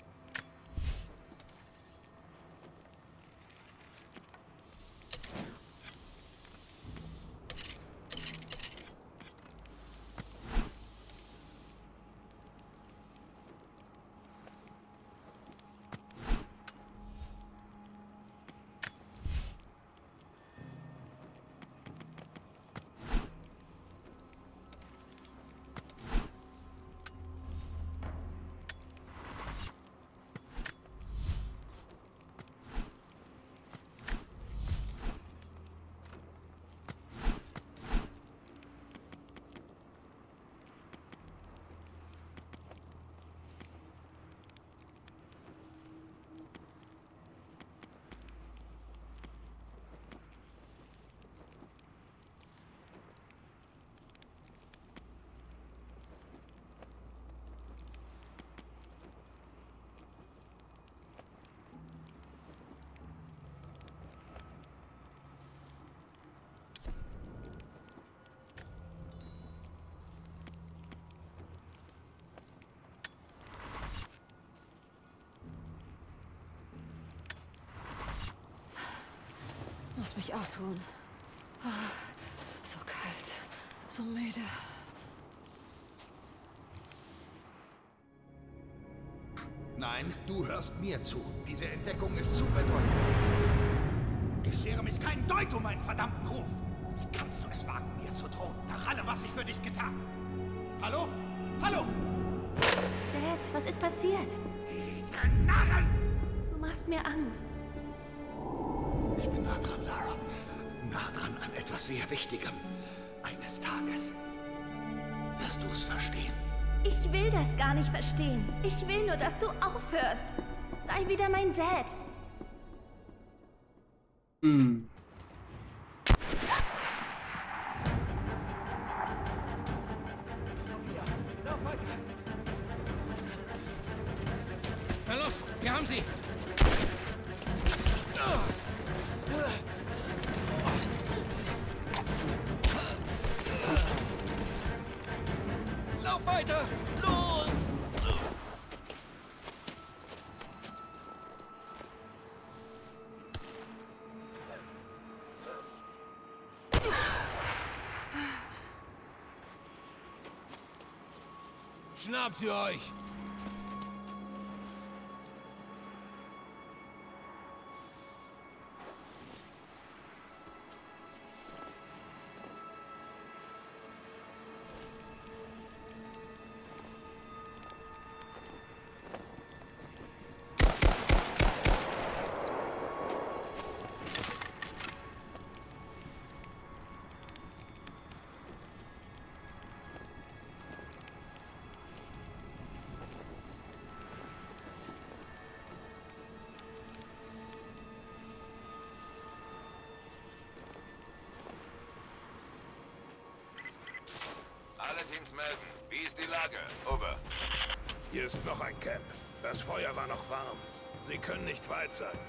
Muss mich ausruhen. Oh, so kalt, so müde. Nein, du hörst mir zu. Diese Entdeckung ist zu bedeutend. Ich schere mich keinen Deut um meinen verdammten Ruf. Wie kannst du es wagen, mir zu drohen, nach allem, was ich für dich getan habe? Hallo? Hallo? Dad, was ist passiert? Diese Narren! Du machst mir Angst. Ich bin nah dran, Lara. Nah dran an etwas sehr Wichtigem. Eines Tages wirst du es verstehen. Ich will das gar nicht verstehen. Ich will nur, dass du aufhörst. Sei wieder mein Dad. Hm. Na los, wir haben sie! Lauf weiter! Los! Schnappt sie euch! Teams melden. Wie ist die Lage? Over. Hier ist noch ein Camp. Das Feuer war noch warm. Sie können nicht weit sein.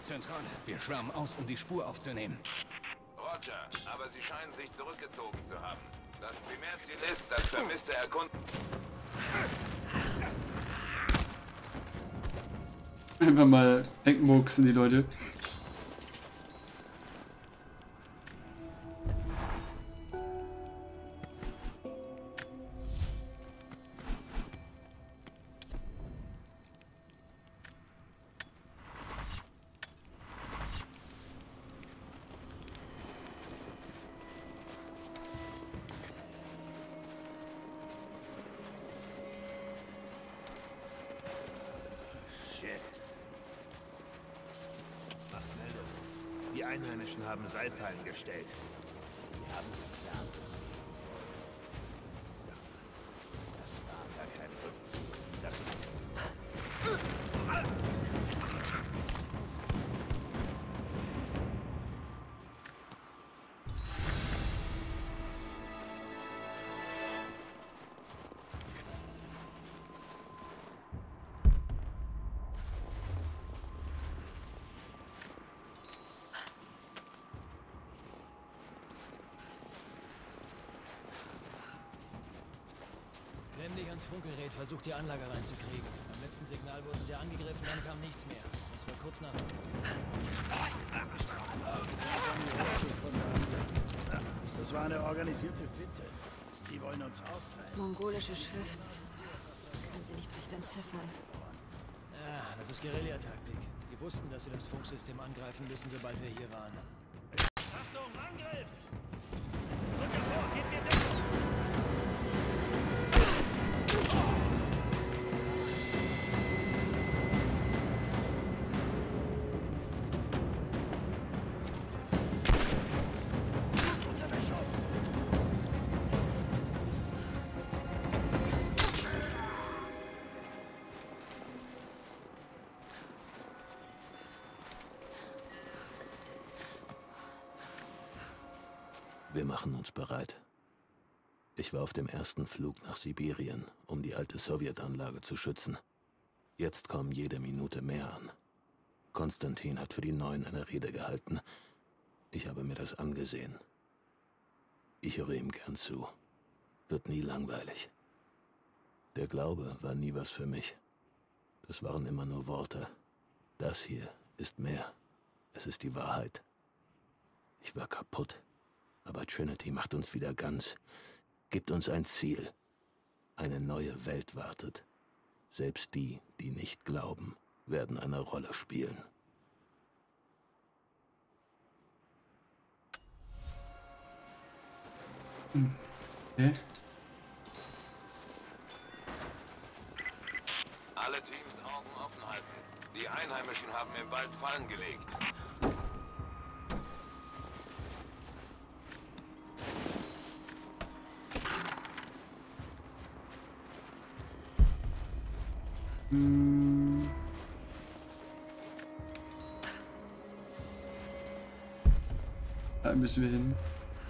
Zentrale. Wir schwärmen aus, um die Spur aufzunehmen. Roger, aber sie scheinen sich zurückgezogen zu haben. Das Primärziel ist, das vermisste Erkunden. Einfach mal wegmucksen, die Leute. Die Einheimischen haben Seilfallen gestellt. Die haben geplant. Das war gar kein Rückzug. Das Klemm dich ans Funkgerät, versuch die Anlage reinzukriegen. Beim letzten Signal wurden sie angegriffen, dann kam nichts mehr. Das war kurz nach... Das war eine organisierte Finte. Sie wollen uns aufteilen. Mongolische Schrift. Kann sie nicht recht entziffern. Ja, das ist Guerillataktik. Die wussten, dass sie das Funksystem angreifen müssen, sobald wir hier waren. Achtung, Angriff! Rücke vor, gib mir Deckung! Wir machen uns bereit. Ich war auf dem ersten Flug nach Sibirien, um die alte Sowjetanlage zu schützen. Jetzt kommen jede Minute mehr an. Konstantin hat für die Neuen eine Rede gehalten. Ich habe mir das angesehen. Ich höre ihm gern zu. Wird nie langweilig. Der Glaube war nie was für mich. Das waren immer nur Worte. Das hier ist mehr. Es ist die Wahrheit. Ich war kaputt. Aber Trinity macht uns wieder ganz, gibt uns ein Ziel. Eine neue Welt wartet. Selbst die, die nicht glauben, werden eine Rolle spielen. Okay. Alle Teams Augen offen halten. Die Einheimischen haben im Wald Fallen gelegt. Hm. Da müssen wir hin.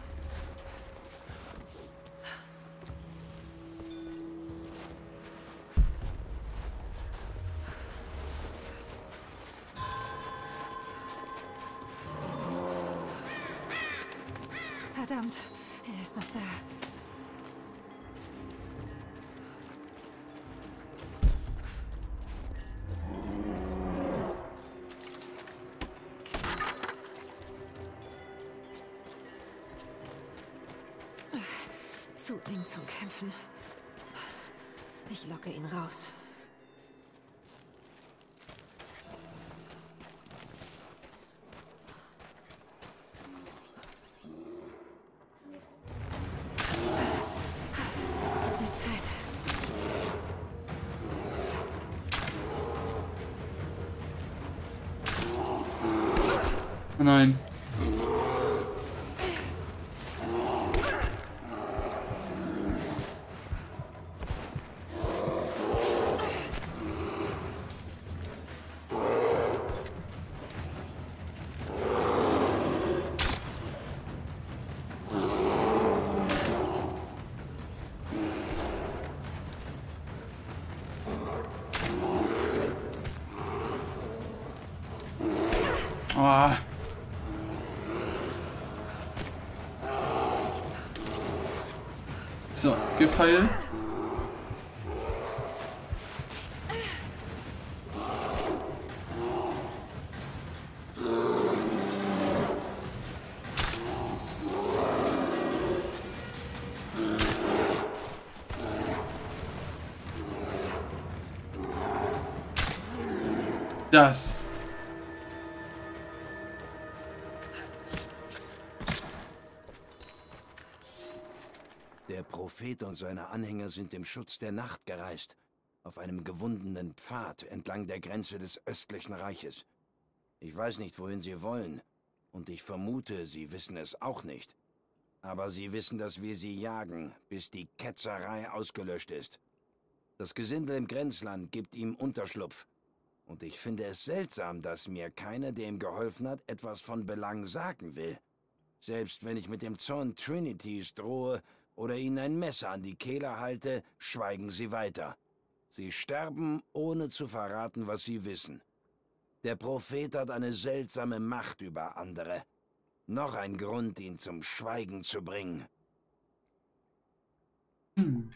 Verdammt, er ist noch da. Zu eng zum Kämpfen. Ich locke ihn raus. Mit Zeit. Oh nein. Oh. So, gefeilt. Das. Der Prophet und seine Anhänger sind im Schutz der Nacht gereist, auf einem gewundenen Pfad entlang der Grenze des östlichen Reiches. Ich weiß nicht, wohin sie wollen, und ich vermute, sie wissen es auch nicht. Aber sie wissen, dass wir sie jagen, bis die Ketzerei ausgelöscht ist. Das Gesindel im Grenzland gibt ihm Unterschlupf. Und ich finde es seltsam, dass mir keiner, der ihm geholfen hat, etwas von Belang sagen will. Selbst wenn ich mit dem Zorn Trinities drohe oder ihnen ein Messer an die Kehle halte, schweigen sie weiter. Sie sterben, ohne zu verraten, was sie wissen. Der Prophet hat eine seltsame Macht über andere. Noch ein Grund, ihn zum Schweigen zu bringen. Hm.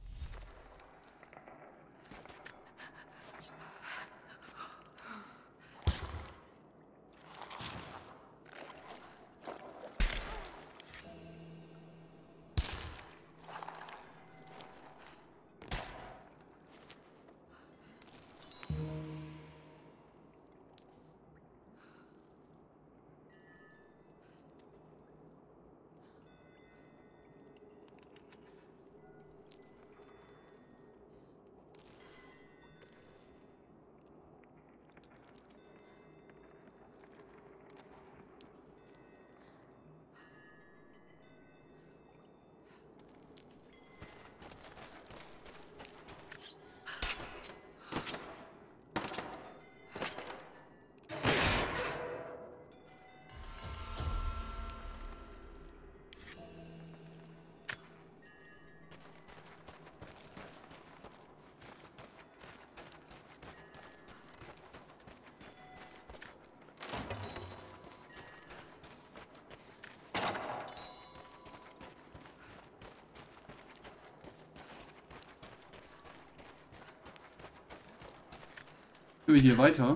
Gehen wir hier weiter.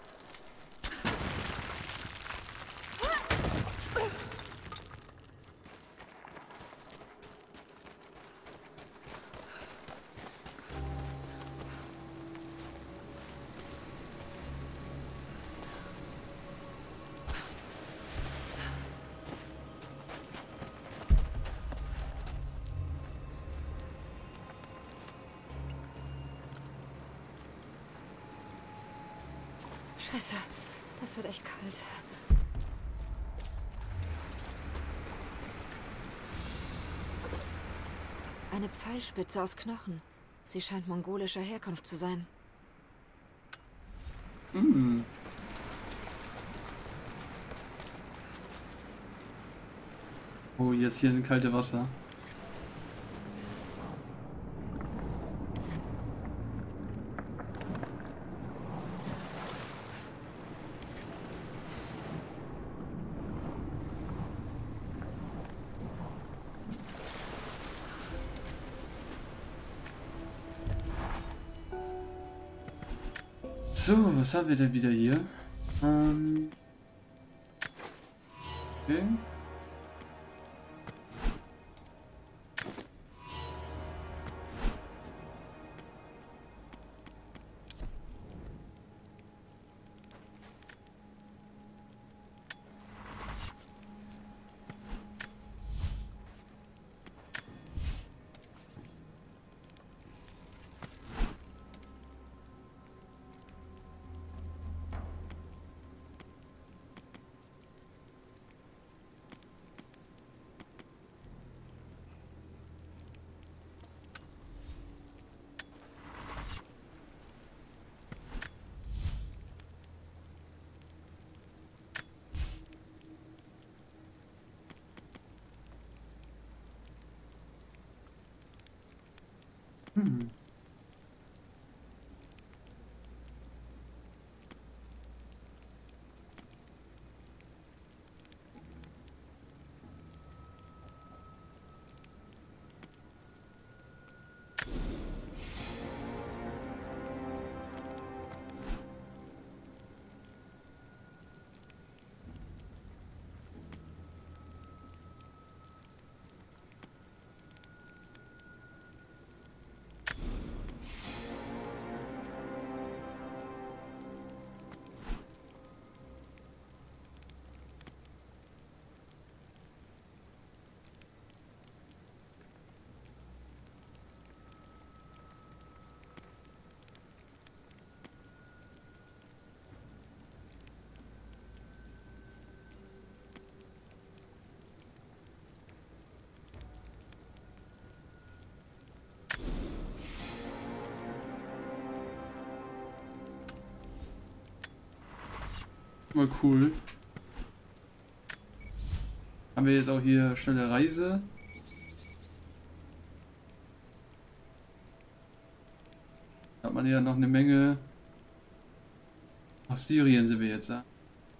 Scheiße, das wird echt kalt. Eine Pfeilspitze aus Knochen. Sie scheint mongolischer Herkunft zu sein. Hm. Oh, jetzt hier ein kaltes Wasser. So, was haben wir denn wieder hier? Ähm. Okay. Hm. Mal cool. Haben wir jetzt auch hier schnelle Reise. Da hat man ja noch eine Menge. Nach Syrien sind wir jetzt, ja.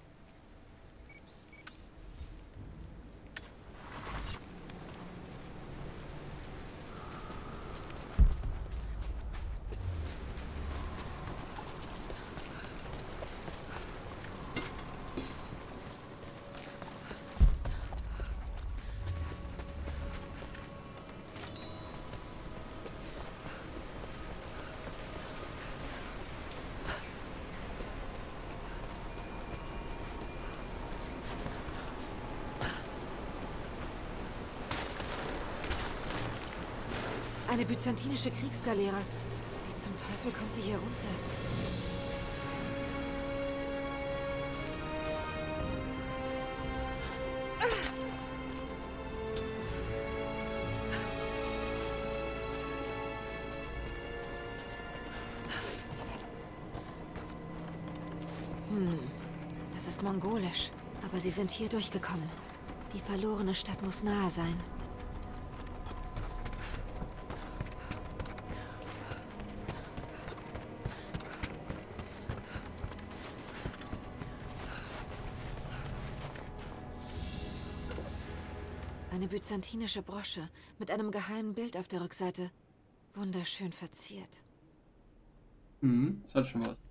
Eine byzantinische Kriegsgaleere. Wie zum Teufel kommt die hier runter? Hm, das ist mongolisch. Aber sie sind hier durchgekommen. Die verlorene Stadt muss nahe sein. Eine byzantinische Brosche mit einem geheimen Bild auf der Rückseite. Wunderschön verziert. Mhm, das hat schon was.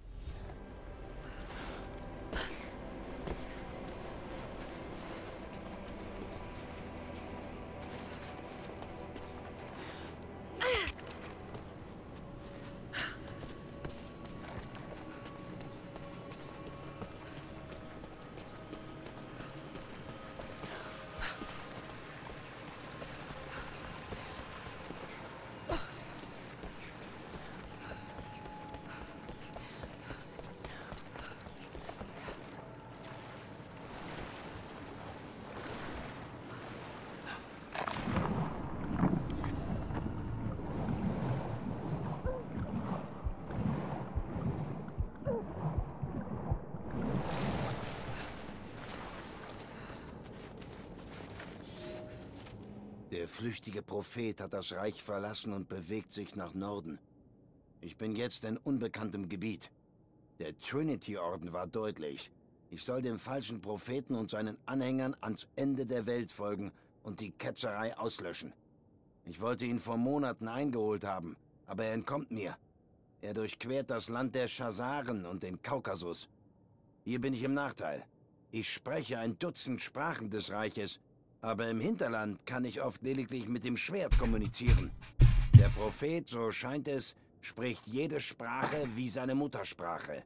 Der flüchtige Prophet hat das Reich verlassen und bewegt sich nach Norden. Ich bin jetzt in unbekanntem Gebiet. Der Trinity-Orden war deutlich. Ich soll dem falschen Propheten und seinen Anhängern ans Ende der Welt folgen und die Ketzerei auslöschen. Ich wollte ihn vor Monaten eingeholt haben, aber er entkommt mir. Er durchquert das Land der Chasaren und den Kaukasus. Hier bin ich im Nachteil. Ich spreche ein Dutzend Sprachen des Reiches, aber im Hinterland kann ich oft lediglich mit dem Schwert kommunizieren. Der Prophet, so scheint es, spricht jede Sprache wie seine Muttersprache.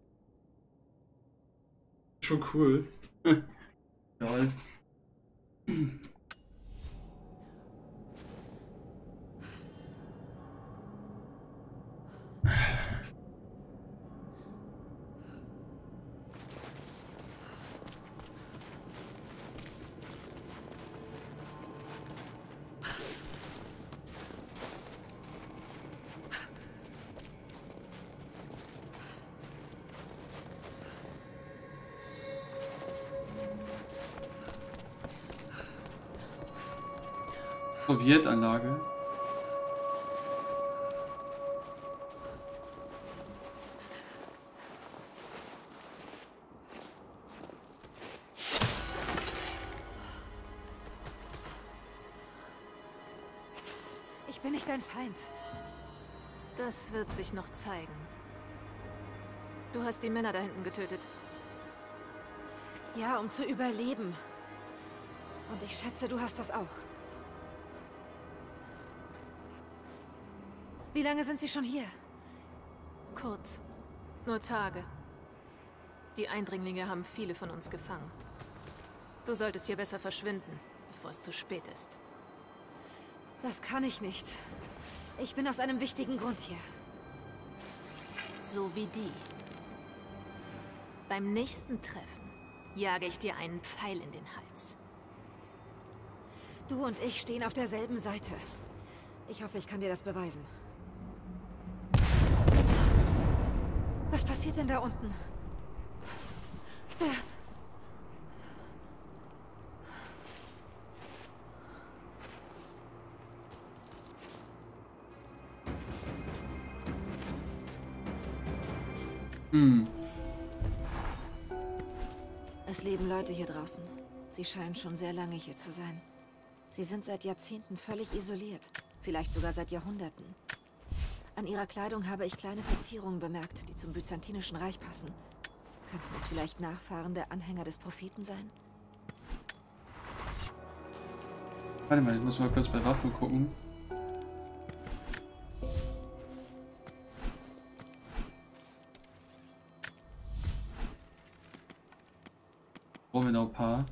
Schon cool. Geil. Sowjetanlage. Ich bin nicht dein Feind. Das wird sich noch zeigen. Du hast die Männer da hinten getötet. Ja, um zu überleben. Und ich schätze, du hast das auch. Wie lange sind sie schon hier? Kurz. Nur Tage. Die Eindringlinge haben viele von uns gefangen. Du solltest hier besser verschwinden, bevor es zu spät ist. Das kann ich nicht. Ich bin aus einem wichtigen Grund hier. So wie die. Beim nächsten Treffen jage ich dir einen Pfeil in den Hals. Du und ich stehen auf derselben Seite. Ich hoffe, ich kann dir das beweisen. Was passiert denn da unten? Wer, Hm. Es leben Leute hier draußen. Sie scheinen schon sehr lange hier zu sein. Sie sind seit Jahrzehnten völlig isoliert. Vielleicht sogar seit Jahrhunderten. An ihrer Kleidung habe ich kleine Verzierungen bemerkt, die zum Byzantinischen Reich passen. Könnten es vielleicht Nachfahren der Anhänger des Propheten sein? Warte mal, ich muss mal kurz bei Waffen gucken. Brauchen wir noch ein paar.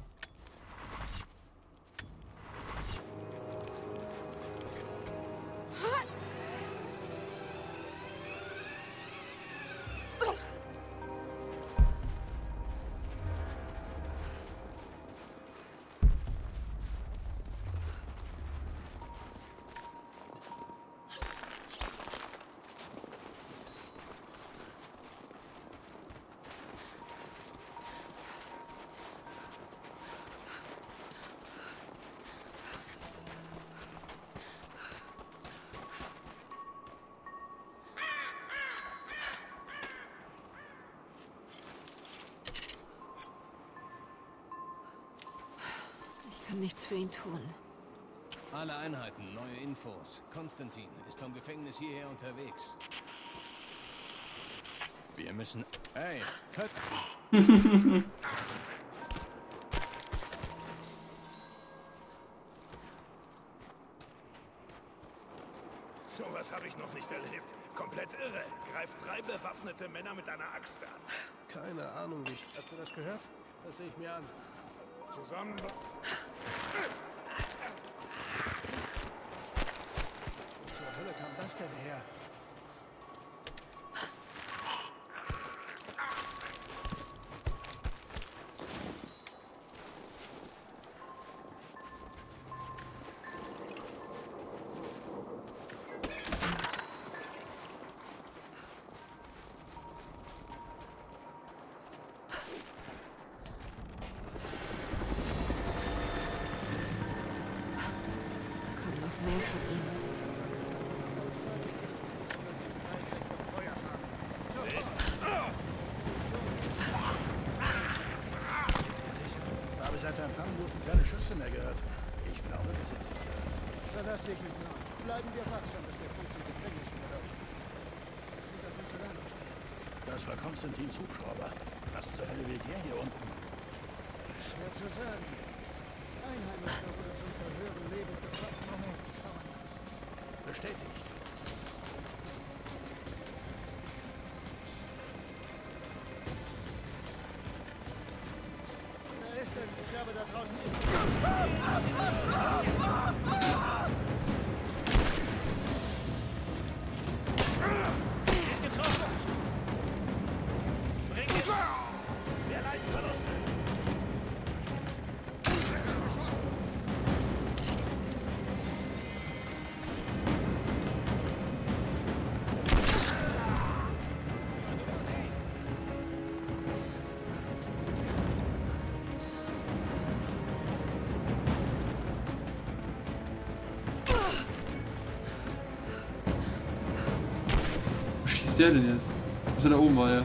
Ich kann nichts für ihn tun. Alle Einheiten, neue Infos. Konstantin ist vom Gefängnis hierher unterwegs. Wir müssen... Hey, cut! Sowas habe ich noch nicht erlebt. Komplett irre. Greift drei bewaffnete Männer mit einer Axt an. Keine Ahnung, wie. Hast du das gehört? Das sehe ich mir an. Zusammen... Wo zur Hölle kam das denn her? Mehr von ihm. Ich habe seit ein paar Minuten keine Schüsse mehr gehört. Ich glaube, wir sind sicher. Verlass dich nicht mehr. Bleiben wir wachsam, bis der Fuß im Gefängnis wieder läuft. Sieht auf uns allein aus. Das war Konstantins Hubschrauber. Was zur Hölle will der hier unten? Schwer zu sagen. Einheimischer wurde zum Verhören lebend gefragt. Moment, schau mal. Bestätigt. Wer ist denn? Ich glaube, da draußen ist... Ist getroffen! Bring ihn! Wir leiden Verluste! Was ist der denn jetzt? Was er da oben war, ja.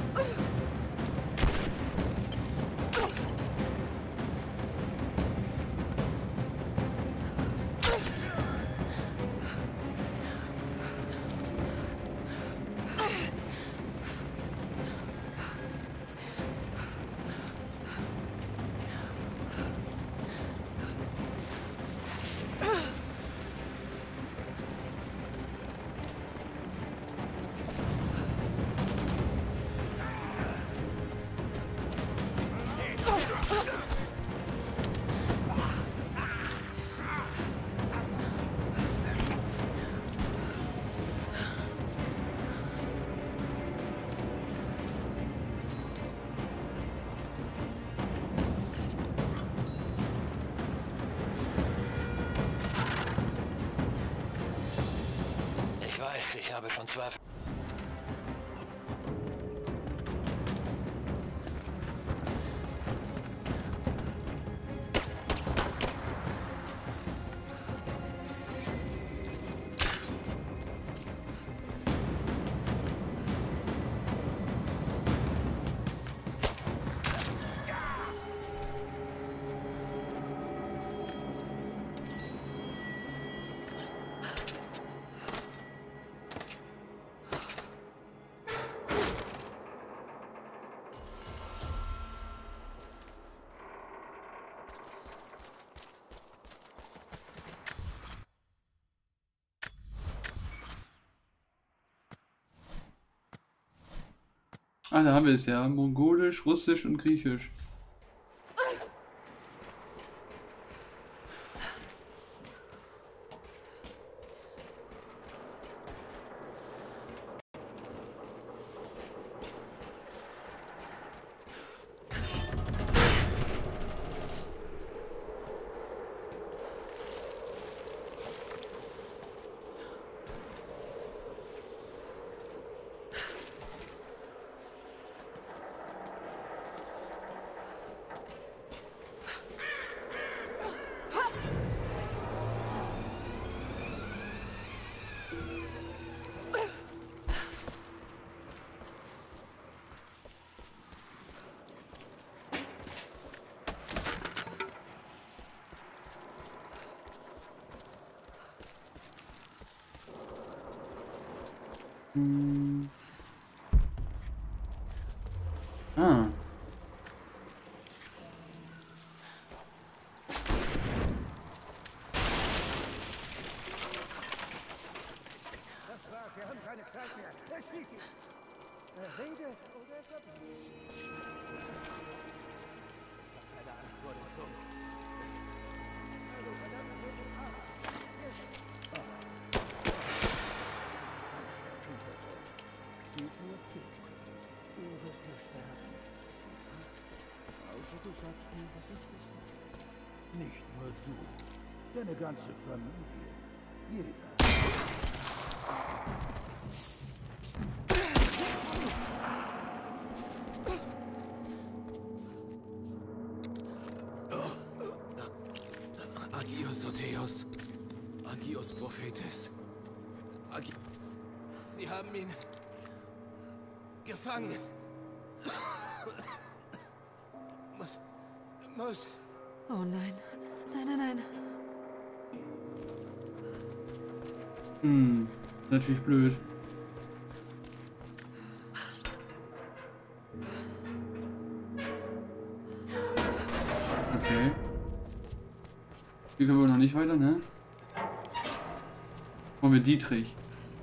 Ich habe schon Zweifel. Ah, da haben wir es ja. Mongolisch, Russisch und Griechisch. Hm. Ah. Das war's, wir haben keine Zeit mehr. Erschieß ihn! Er redet oder verbrennt. Keine Angst vor dem Tod. Also, verdammt, wir sind Arzt. Gib mir Kind. Du wirst hier sterben. Außer du sagst mir, was ich wissen will. Nicht nur du. Deine ganze Familie. Jeder. Agios Otheos. Agios Prophetes. Agi Sie haben ihn gefangen. Muss. Muss. Oh nein. Nein, nein, nein. Hm, natürlich blöd. Okay. Hier können wir noch nicht weiter, ne? Machen wir Dietrich.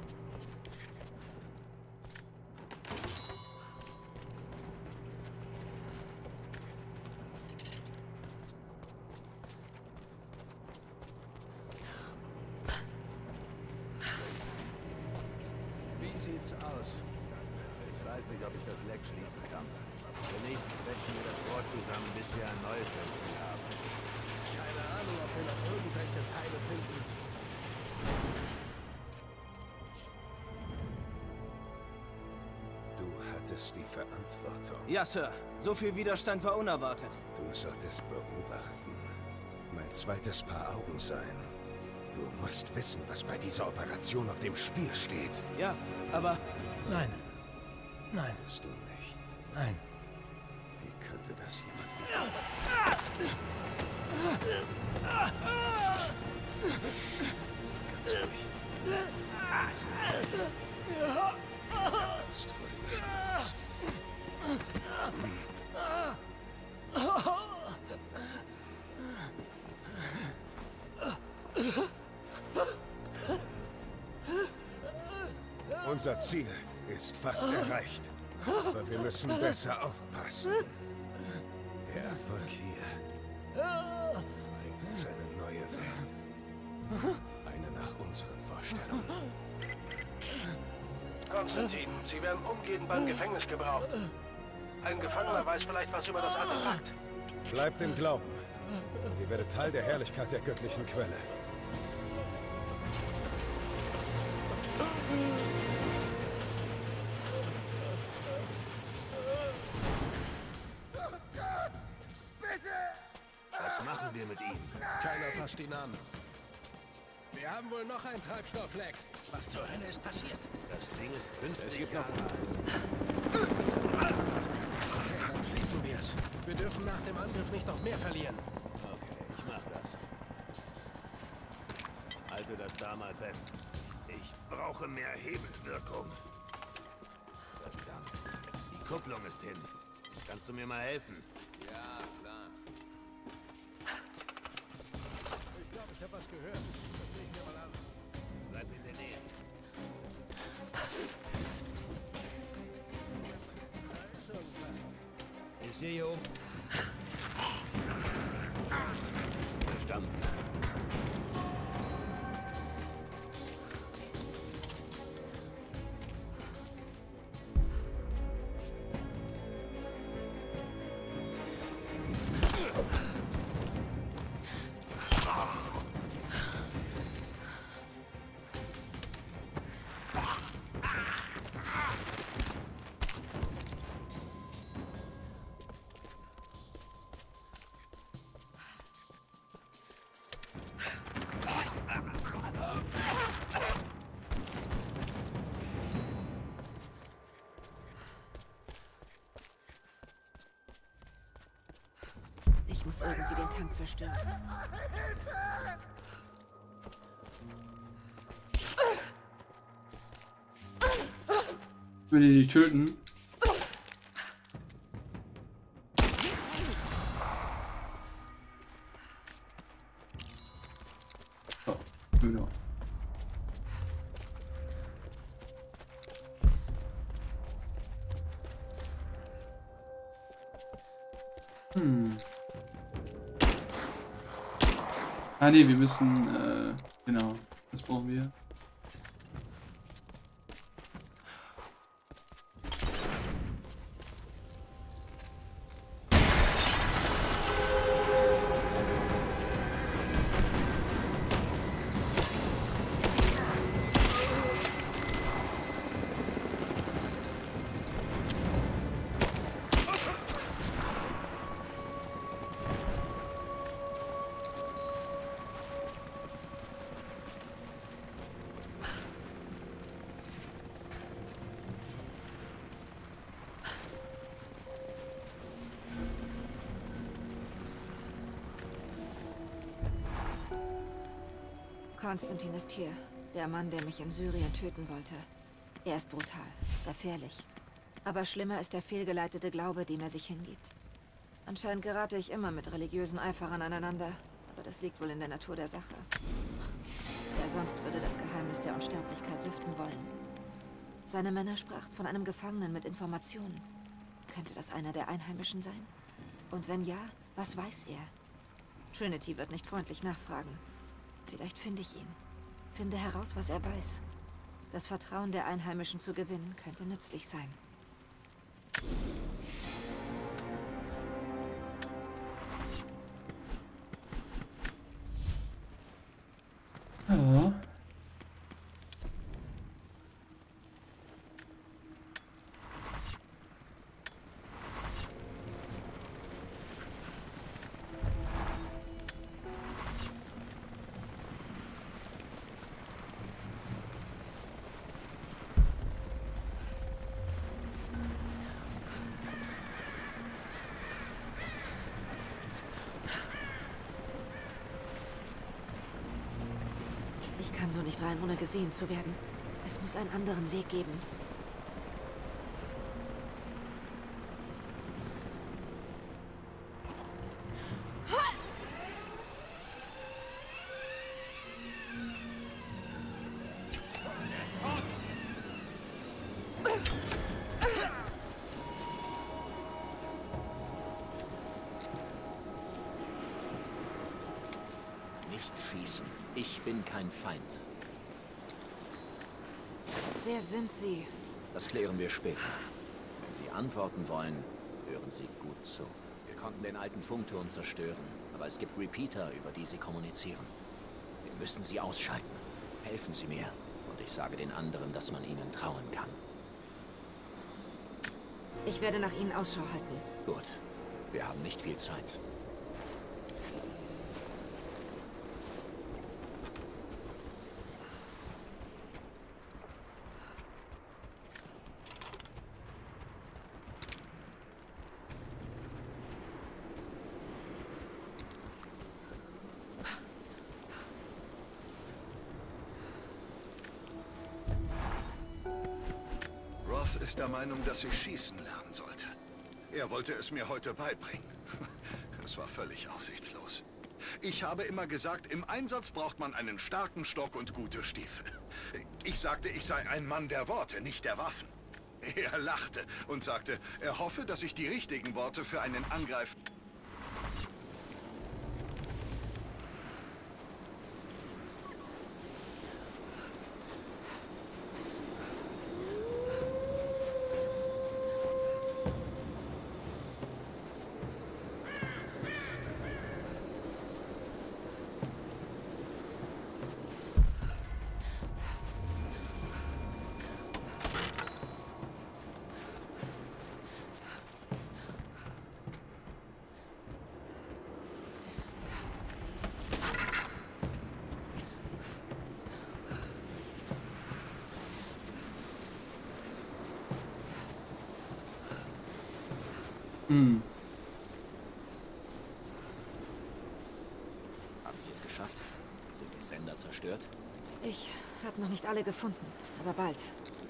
Wie sieht's aus? Ich weiß nicht, ob ich das Leck schließen kann. Wenn nicht, quetschen wir das Rohr zusammen, bis wir ein neues Fenster haben. Keine Ahnung, ob wir noch irgendwelche Teile finden. Du hattest die Verantwortung. Ja, Sir. So viel Widerstand war unerwartet. Du solltest beobachten. Mein zweites Paar Augen sein. Du musst wissen, was bei dieser Operation auf dem Spiel steht. Ja, aber... Nein. Nein. Tust du nicht. Nein. Wie könnte das jemand wieder... Ganz ruhig. Ganz ruhig. Angst vor dem Schmerz. Unser Ziel ist fast erreicht. Aber wir müssen besser aufpassen. Der Erfolg hier bringt uns eine neue Welt. Eine nach unseren Vorstellungen. Konstantin, Sie werden umgehend beim Gefängnis gebraucht. Ein Gefangener weiß vielleicht was über das Artefakt. Bleibt im Glauben. Und ihr werdet Teil der Herrlichkeit der göttlichen Quelle. Was machen wir mit ihm? Keiner fasst ihn an. Wir haben wohl noch ein Treibstoffleck. Was zur Hölle ist passiert? Das Ding ist fünfzig Es gibt Jahre noch... alt. Okay, dann schließen wir es. Wir dürfen nach dem Angriff nicht noch mehr verlieren. Okay, ich mach das. Halte das da mal fest. Ich brauche mehr Hebelwirkung. Verdammt. Die Kupplung ist hin. Kannst du mir mal helfen? Ja, klar. Ich glaube, ich habe was gehört. Das sehe ich mir mal an. Bleib in der Nähe. sehe hier oben. Verstanden. Ich muss irgendwie den Tank zerstören. Ich will die nicht töten. Oh, genau. Hm. Ah ne, wir müssen, äh, genau, das brauchen wir. Konstantin ist hier. Der Mann, der mich in Syrien töten wollte. Er ist brutal, gefährlich. Aber schlimmer ist der fehlgeleitete Glaube, dem er sich hingibt. Anscheinend gerate ich immer mit religiösen Eiferern aneinander. Aber das liegt wohl in der Natur der Sache. Wer sonst würde das Geheimnis der Unsterblichkeit lüften wollen? Seine Männer sprachen von einem Gefangenen mit Informationen. Könnte das einer der Einheimischen sein? Und wenn ja, was weiß er? Trinity wird nicht freundlich nachfragen. Vielleicht finde ich ihn. Finde heraus, was er weiß. Das Vertrauen der Einheimischen zu gewinnen, könnte nützlich sein. Ja. Ich kann so nicht rein, ohne gesehen zu werden. Es muss einen anderen Weg geben. Nicht schießen. Ich bin kein Feind. Wer sind Sie? Das klären wir später. Wenn Sie antworten wollen, hören Sie gut zu. Wir konnten den alten Funkturm zerstören, aber es gibt Repeater, über die Sie kommunizieren. Wir müssen sie ausschalten. Helfen Sie mir. Und ich sage den anderen, dass man ihnen trauen kann. Ich werde nach Ihnen Ausschau halten. Gut. Wir haben nicht viel Zeit. Roth ist der Meinung, dass ich schießen lernen sollte. Er wollte es mir heute beibringen. Es war völlig aussichtslos. Ich habe immer gesagt, im Einsatz braucht man einen starken Stock und gute Stiefel. Ich sagte, ich sei ein Mann der Worte, nicht der Waffen. Er lachte und sagte, er hoffe, dass ich die richtigen Worte für einen Angreif... Hm. Haben Sie es geschafft? Sind die Sender zerstört? Ich habe noch nicht alle gefunden, aber bald.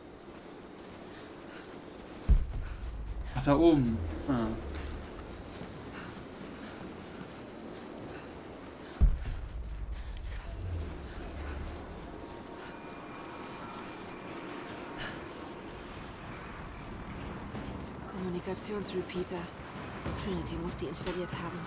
Ach, da oben. Ah. Kommunikationsrepeater. Trinity muss die installiert haben.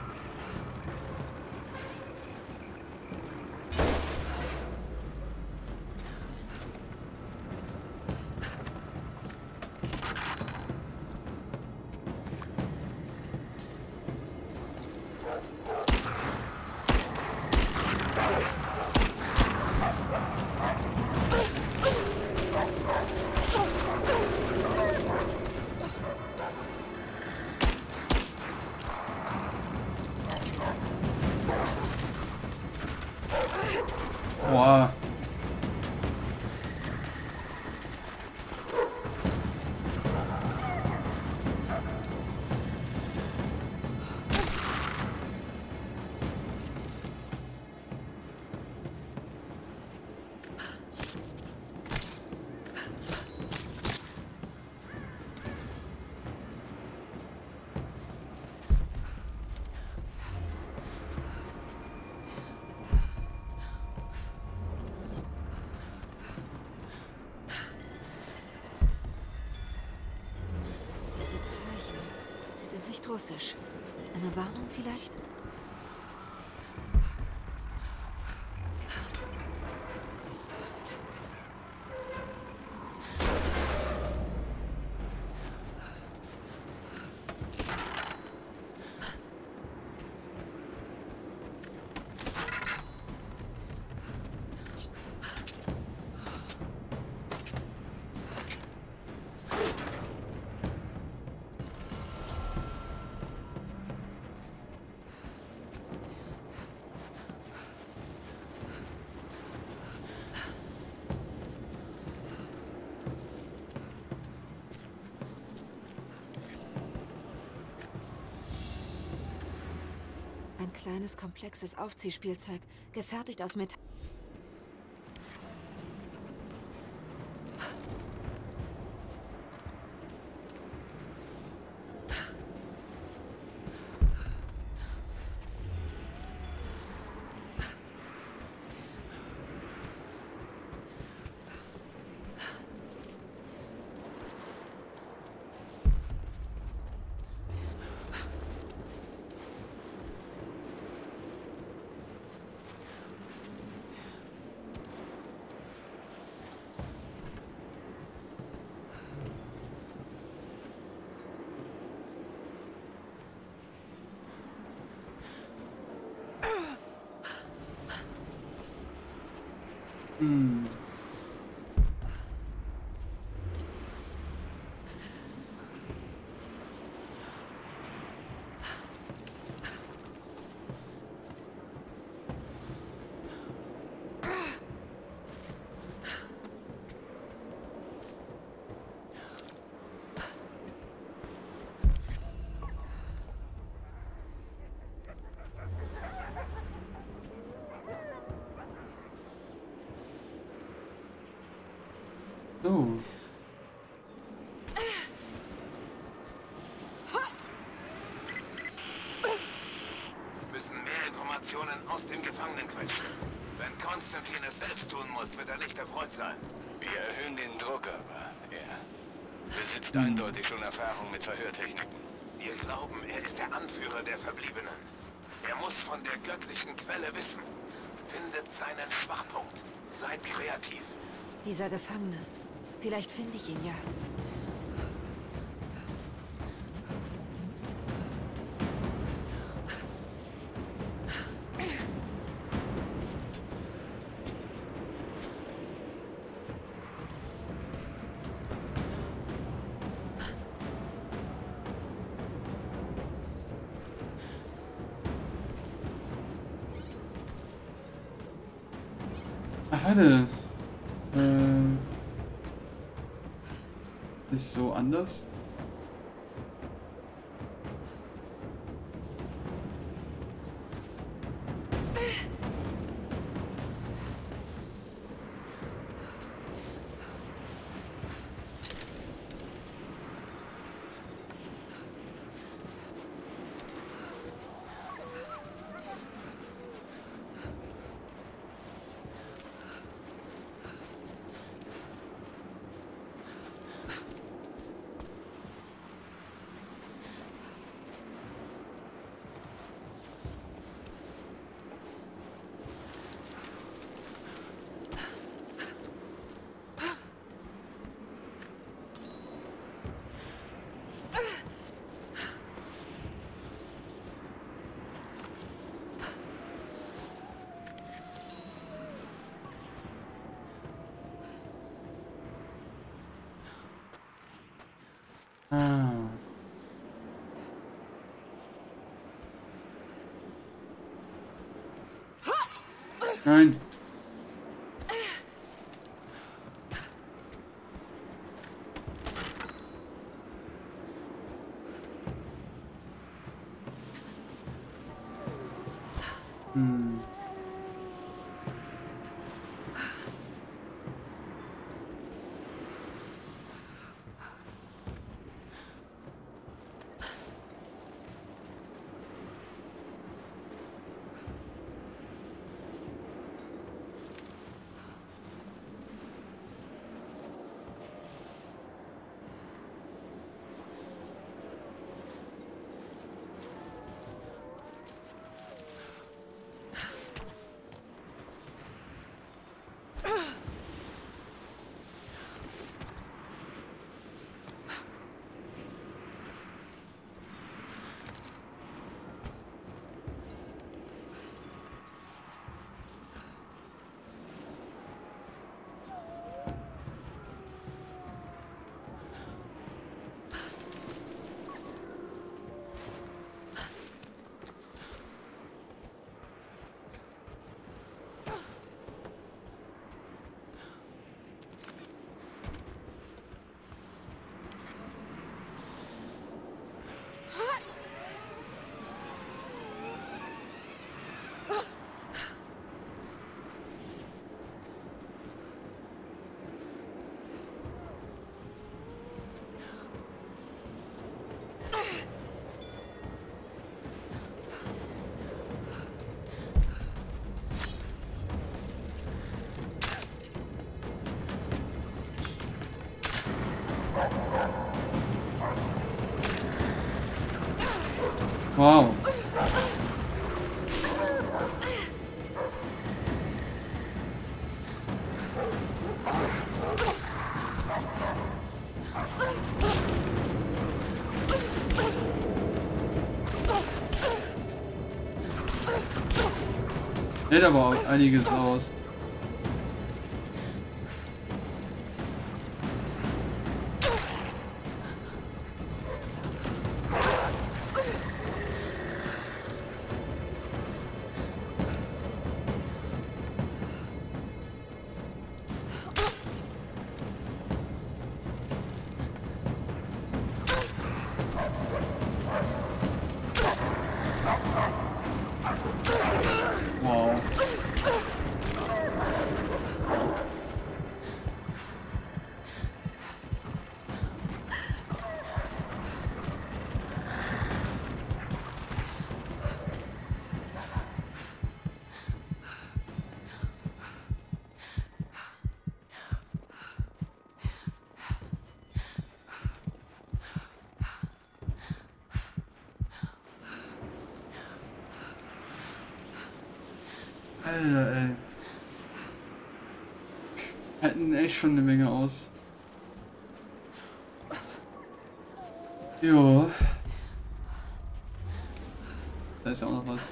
Boah. Russisch. Eine Warnung vielleicht? Ein kleines, komplexes Aufziehspielzeug, gefertigt aus Metall. Hm. So. Müssen mehr Informationen aus den Gefangenen quetschen. Wenn Konstantin es selbst tun muss, wird er nicht erfreut sein. Wir erhöhen den Druck aber, ja. Besitzt eindeutig schon Erfahrung mit Verhörtechniken. Wir glauben, er ist der Anführer der Verbliebenen. Er muss von der göttlichen Quelle wissen. Findet seinen Schwachpunkt. Seid kreativ. Dieser Gefangene. Vielleicht finde ich ihn ja. Ach, warte. Äh, ist so anders? Ah. Nein. Hm. Wow. Hält aber auch einiges aus. Wow. Alter, ey. Halten echt schon eine Menge aus. Jo. Da ist ja auch noch was.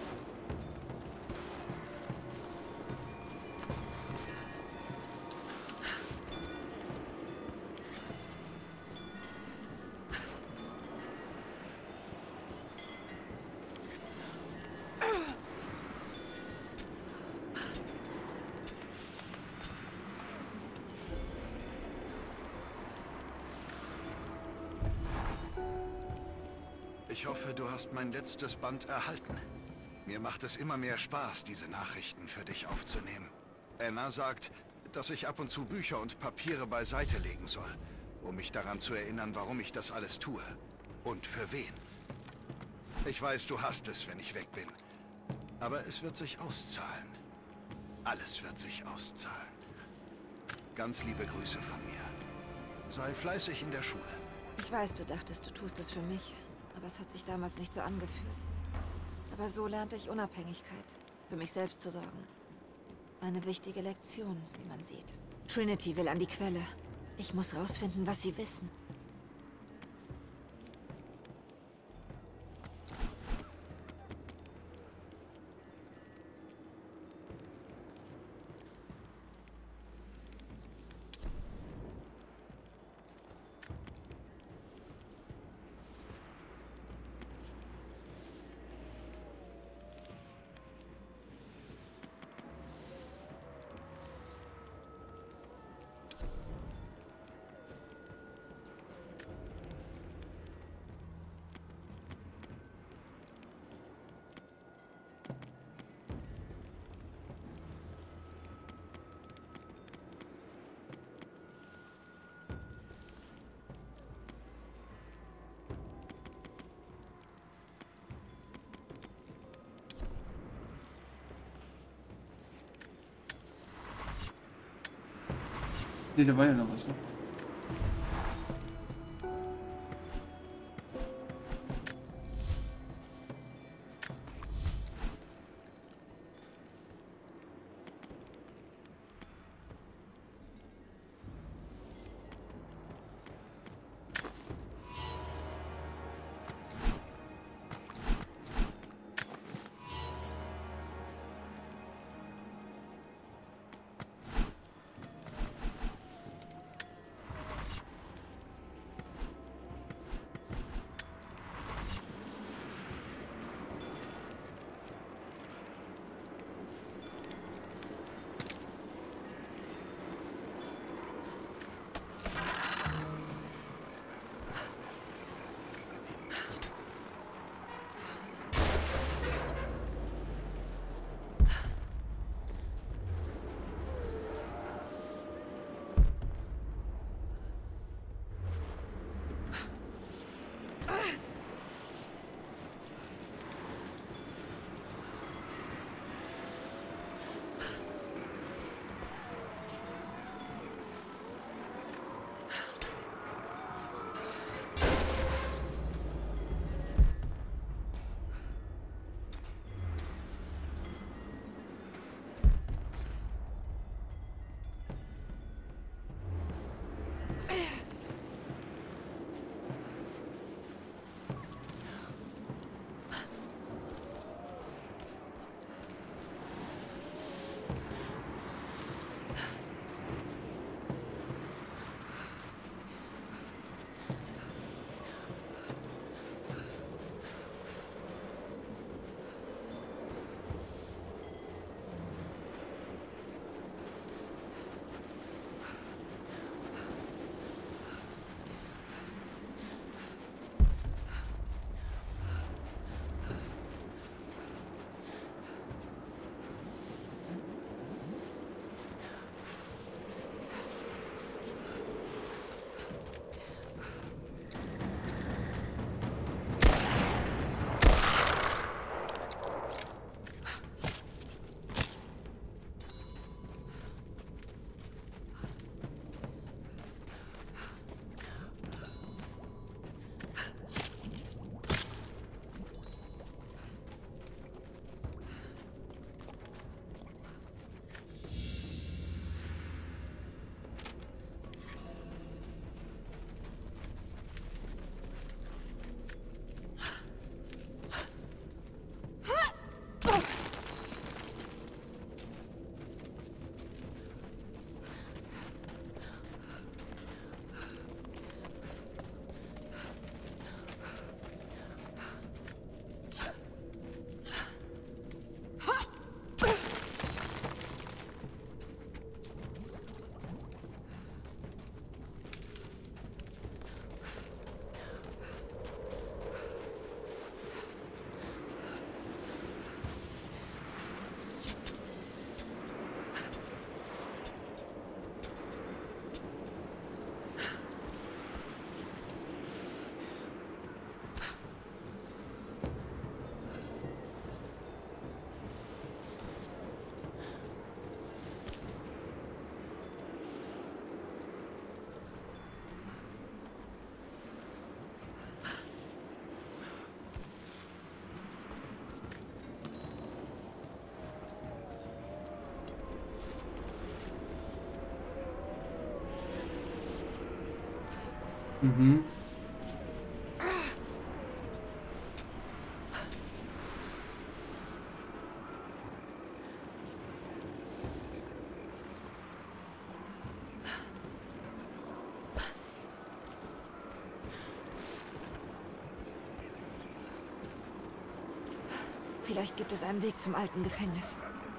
Ich hoffe, du hast mein letztes Band erhalten. Mir macht es immer mehr Spaß, diese Nachrichten für dich aufzunehmen. Anna sagt, dass ich ab und zu Bücher und Papiere beiseite legen soll, um mich daran zu erinnern, warum ich das alles tue. Und für wen. Ich weiß, du hasst es, wenn ich weg bin. Aber es wird sich auszahlen. Alles wird sich auszahlen. Ganz liebe Grüße von mir. Sei fleißig in der Schule. Ich weiß, du dachtest, du tust es für mich. Aber es hat sich damals nicht so angefühlt. Aber so lernte ich Unabhängigkeit, für mich selbst zu sorgen. Eine wichtige Lektion, wie man sieht. Trinity will an die Quelle. Ich muss rausfinden, was sie wissen. Ne, da war ja noch was, ne? Mhm. Vielleicht gibt es einen Weg zum alten Gefängnis.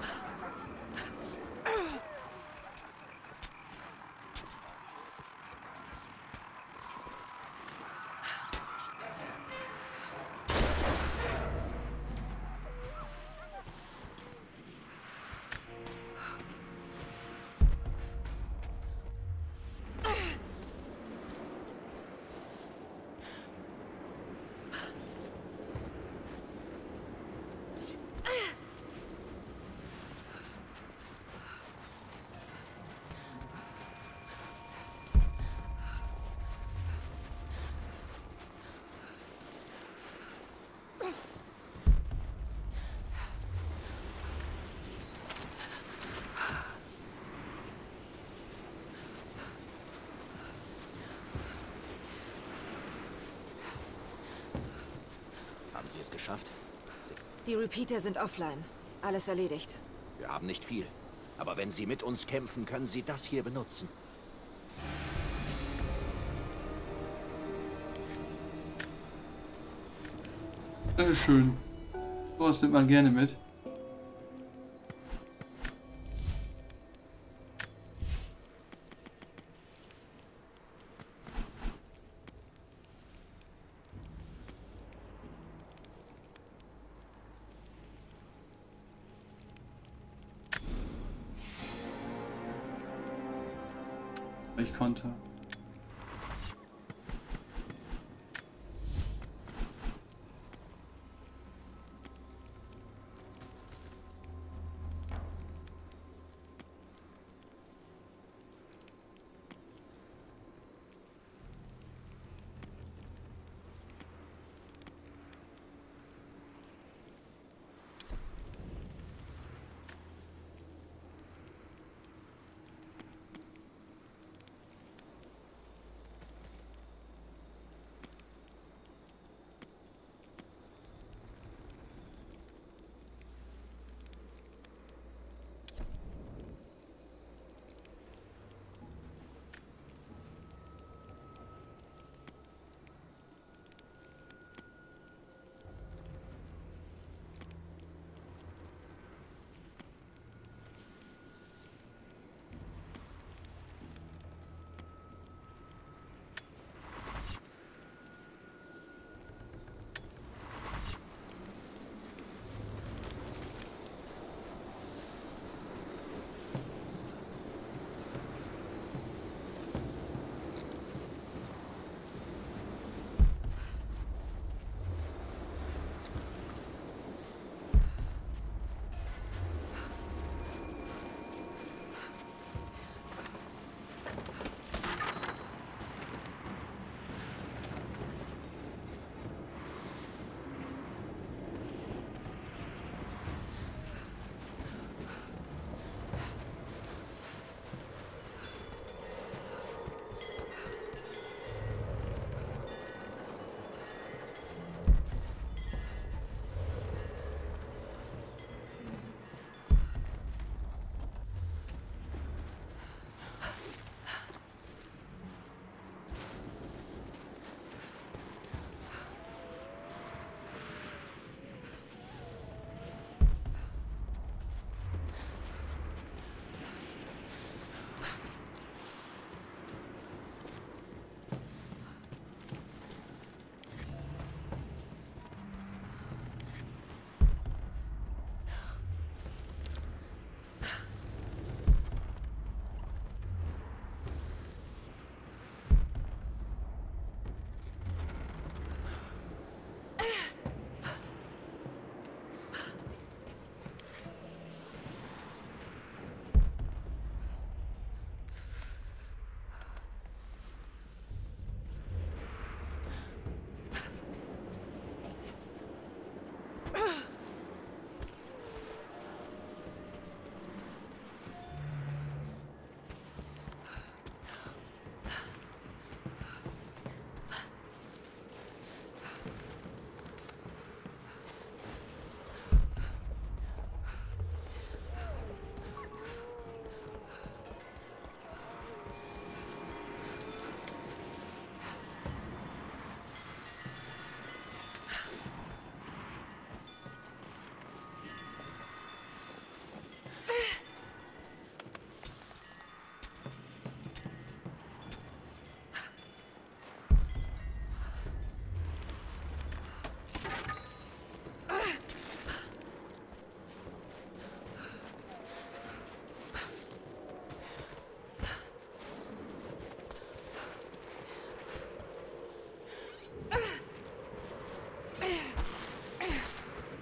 Haben Sie es geschafft? Sie Die Repeater sind offline. Alles erledigt. Wir haben nicht viel. Aber wenn Sie mit uns kämpfen, können Sie das hier benutzen. Das ist schön. Sowas nimmt man gerne mit. Ich konnte.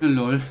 Lol.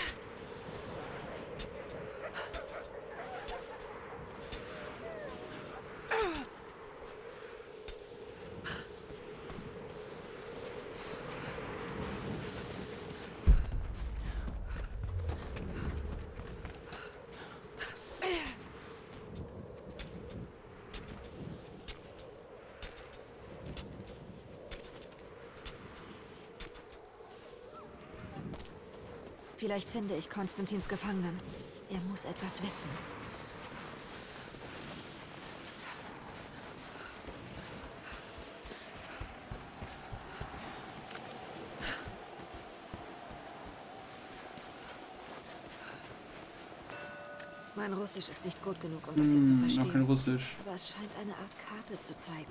Vielleicht finde ich Konstantins Gefangenen. Er muss etwas wissen. Mein Russisch ist nicht gut genug, um das hier zu Hm, verstehen. noch kein Russisch. Aber es scheint eine Art Karte zu zeigen.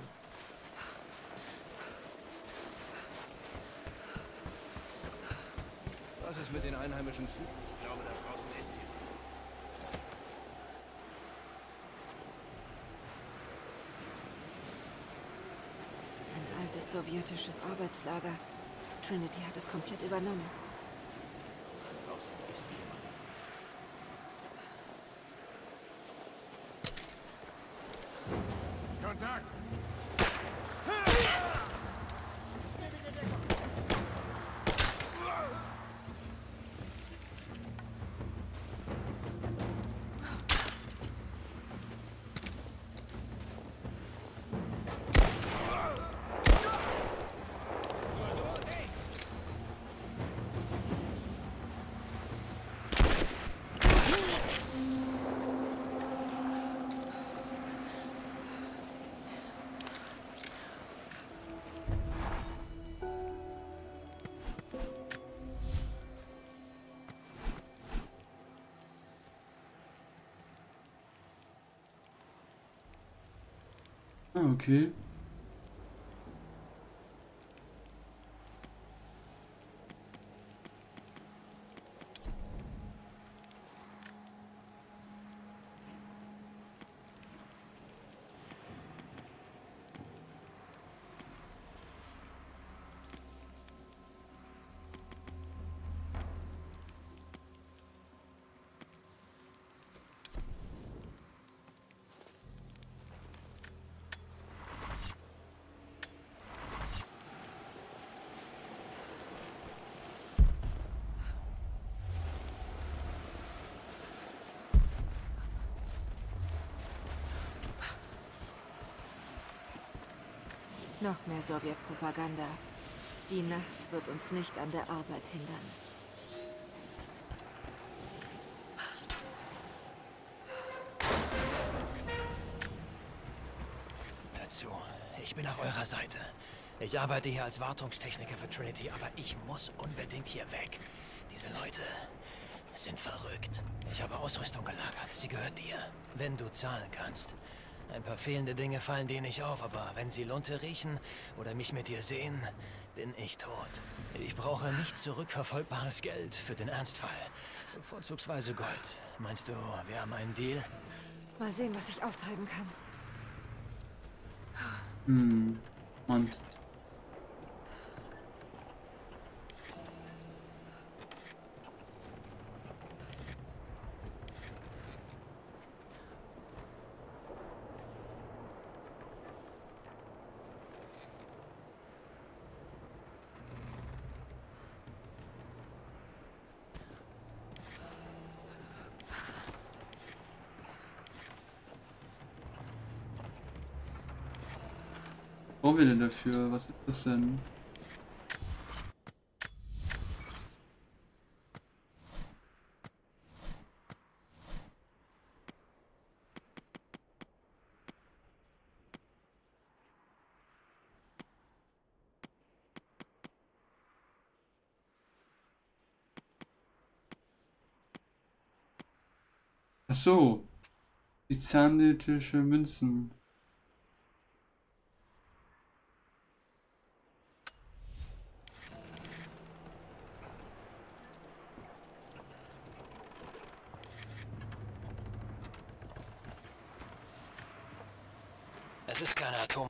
Was ist mit den einheimischen Zügen? Ich glaube, da draußen ist Ein altes sowjetisches Arbeitslager. Trinity hat es komplett übernommen. Kontakt! Ah, okay. Noch mehr Sowjetpropaganda. Die Nacht wird uns nicht an der Arbeit hindern. Hört zu, ich bin auf eurer Seite. Ich arbeite hier als Wartungstechniker für Trinity, aber ich muss unbedingt hier weg. Diese Leute sind verrückt. Ich habe Ausrüstung gelagert. Sie gehört dir. Wenn du zahlen kannst. Ein paar fehlende Dinge fallen dir nicht auf, aber wenn sie Lunte riechen oder mich mit dir sehen, bin ich tot. Ich brauche nicht zurückverfolgbares Geld für den Ernstfall. Vorzugsweise Gold. Meinst du, wir haben einen Deal? Mal sehen, was ich auftreiben kann. Hm. Mann. Was brauchen wir denn dafür? Was ist das denn? Ach so. Byzantinische Münzen. Es ist keine Atom...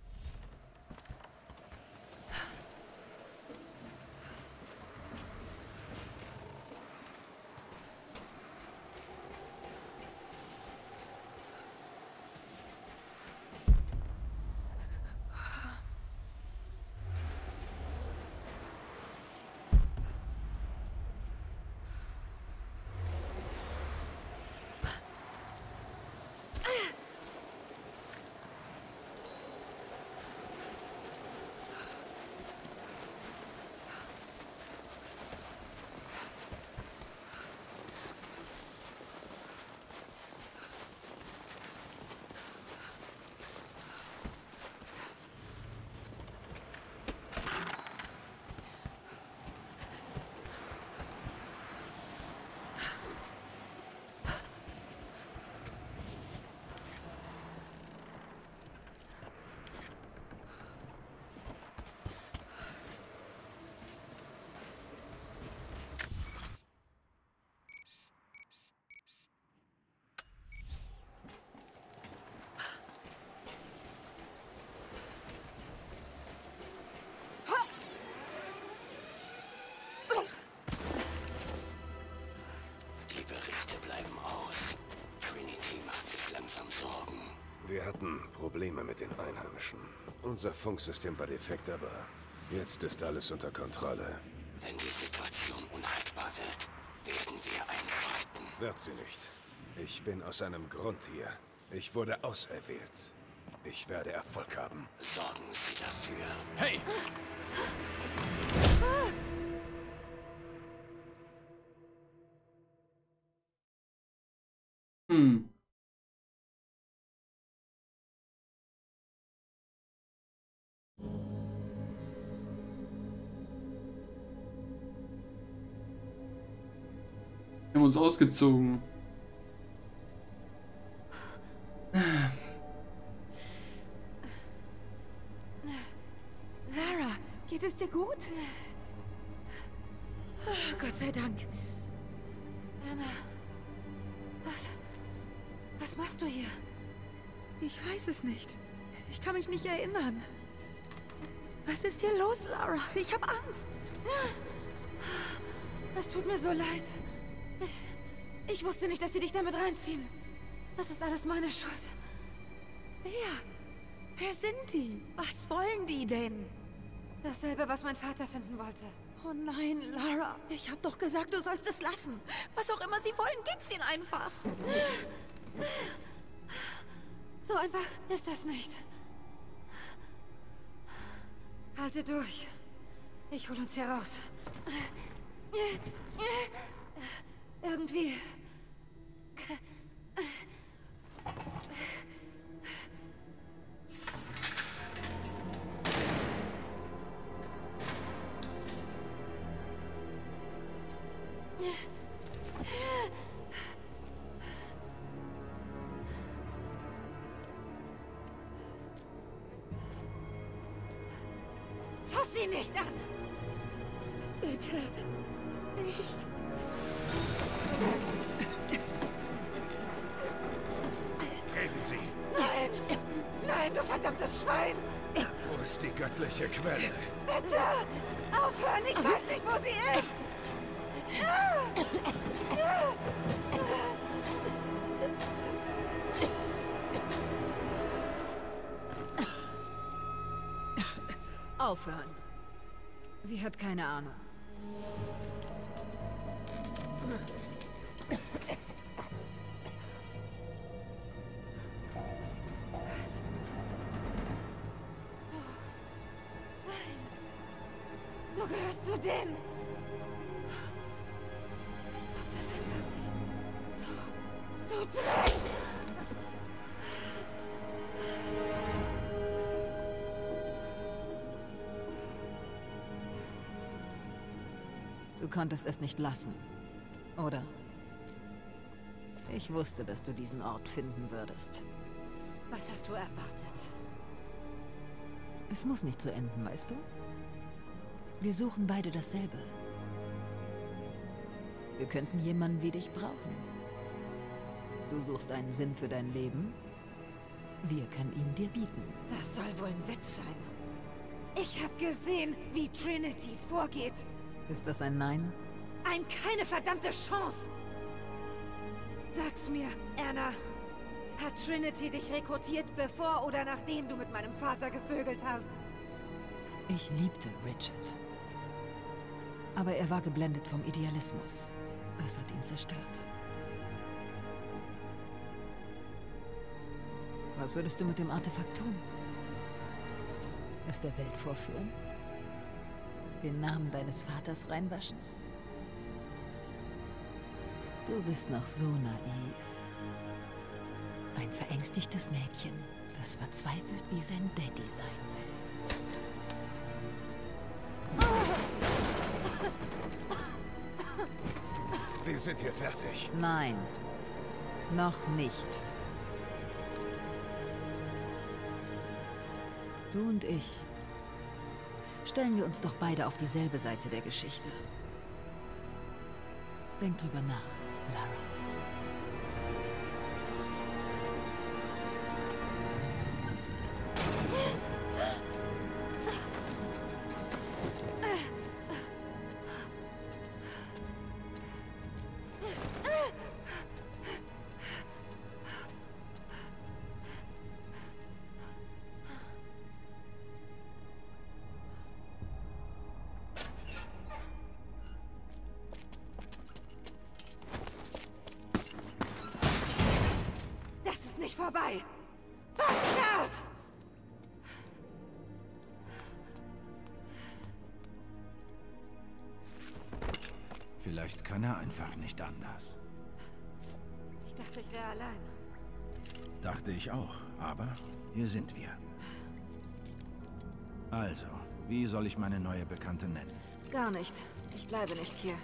langsam Sorgen. Wir hatten Probleme mit den Einheimischen. Unser Funksystem war defekt, aber jetzt ist alles unter Kontrolle. Wenn die Situation unhaltbar wird, werden wir einschreiten. Wird sie nicht. Ich bin aus einem Grund hier. Ich wurde auserwählt. Ich werde Erfolg haben. Sorgen Sie dafür. Hey! Hm. Wir haben uns ausgezogen. Lara, geht es dir gut? Oh, Gott sei Dank. Anna, was, was machst du hier? Ich weiß es nicht. Ich kann mich nicht erinnern. Was ist hier los, Lara? Ich habe Angst. Es tut mir so leid. Ich, ich wusste nicht, dass sie dich damit reinziehen. Das ist alles meine Schuld. Wer? Wer sind die? Was wollen die denn? Dasselbe, was mein Vater finden wollte. Oh nein, Lara. Ich hab doch gesagt, du sollst es lassen. Was auch immer sie wollen, gib's ihnen einfach. So einfach ist das nicht. Halte durch. Ich hol uns hier raus. Irgendwie... Fass sie nicht an! Bitte nicht. Reden Sie! Nein! Nein, du verdammtes Schwein! Wo ist die göttliche Quelle? Bitte! Aufhören! Ich weiß nicht, wo sie ist! Aufhören. Sie hat keine Ahnung. Du gehörst zu denen. Ich glaub das einfach nicht. Du, du Dreck! Du konntest es nicht lassen, oder? Ich wusste, dass du diesen Ort finden würdest. Was hast du erwartet? Es muss nicht so enden, weißt du? Wir suchen beide dasselbe. Wir könnten jemanden wie dich brauchen. Du suchst einen Sinn für dein Leben. Wir können ihn dir bieten. Das soll wohl ein Witz sein. Ich habe gesehen, wie Trinity vorgeht. Ist das ein Nein? Ein keine verdammte Chance! Sag's mir, Anna. Hat Trinity dich rekrutiert, bevor oder nachdem du mit meinem Vater gevögelt hast? Ich liebte Richard. Aber er war geblendet vom Idealismus. Das hat ihn zerstört. Was würdest du mit dem Artefakt tun? Es der Welt vorführen? Den Namen deines Vaters reinwaschen? Du bist noch so naiv. Ein verängstigtes Mädchen, das verzweifelt wie sein Daddy sein will. Wir sind hier fertig. Nein, noch nicht. Du und ich. Stellen wir uns doch beide auf dieselbe Seite der Geschichte. Denk drüber nach, Lara. vorbei. Bastard! Vielleicht kann er einfach nicht anders. Ich dachte, ich wäre allein. Dachte ich auch, aber hier sind wir. Also, wie soll ich meine neue Bekannte nennen? Gar nicht. Ich bleibe nicht hier.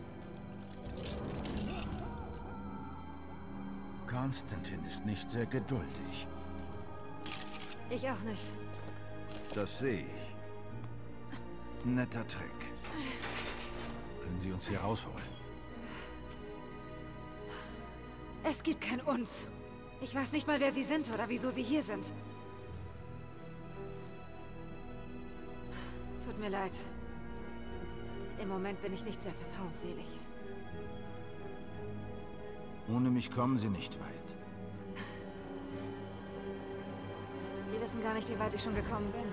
Konstantin ist nicht sehr geduldig. Ich auch nicht. Das sehe ich. Netter Trick. Können Sie uns hier rausholen? Es gibt kein Uns. Ich weiß nicht mal, wer Sie sind oder wieso Sie hier sind. Tut mir leid. Im Moment bin ich nicht sehr vertrauensselig. Ohne mich kommen Sie nicht weit. Sie wissen gar nicht, wie weit ich schon gekommen bin.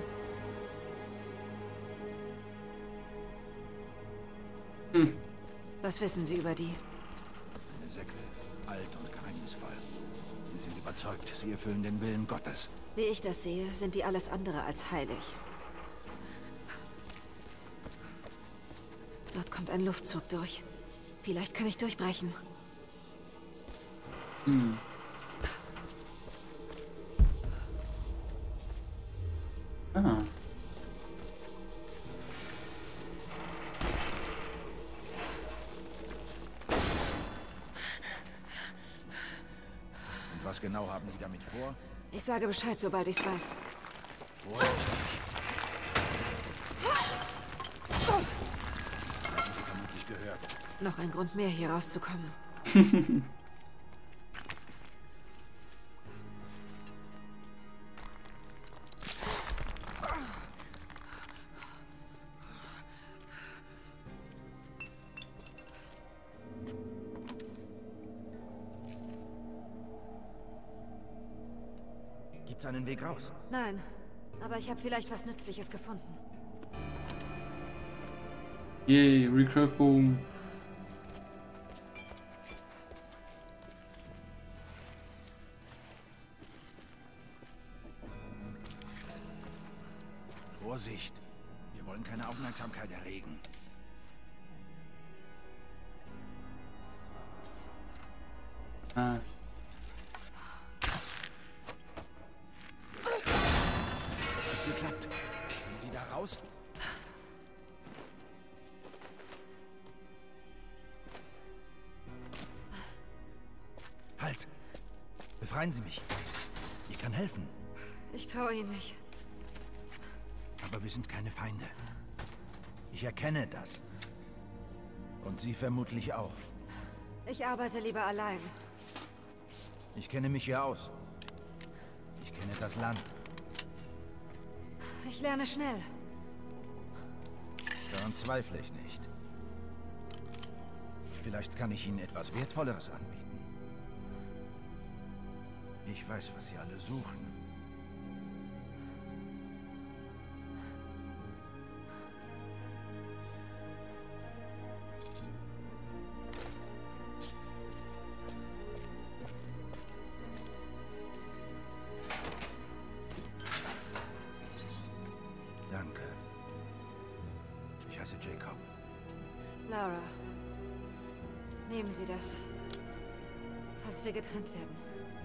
Hm. Was wissen Sie über die? Eine Sekte, alt und geheimnisvoll. Sie sind überzeugt, sie erfüllen den Willen Gottes. Wie ich das sehe, sind die alles andere als heilig. Dort kommt ein Luftzug durch. Vielleicht kann ich durchbrechen. Hm. Ah. Und was genau haben Sie damit vor? Ich sage Bescheid, sobald ich's weiß. Vorsichtig. Haben Sie vermutlich gehört. Noch ein Grund mehr, hier rauszukommen. Gibt's einen Weg raus? Nein, aber ich habe vielleicht was Nützliches gefunden. Yay, Recurve-Bogen. Vorsicht! Wir wollen keine Aufmerksamkeit erregen. Ah. Hat geklappt. Können Sie da raus? Halt! Befreien Sie mich. Ich kann helfen. Ich traue Ihnen nicht. Aber wir sind keine Feinde. Ich erkenne das. Und Sie vermutlich auch. Ich arbeite lieber allein. Ich kenne mich hier aus. Ich kenne das Land. Ich lerne schnell. Daran zweifle ich nicht. Vielleicht kann ich Ihnen etwas Wertvolleres anbieten. Ich weiß, was Sie alle suchen. Danke. Ich heiße Jacob. Lara, nehmen Sie das, falls wir getrennt werden.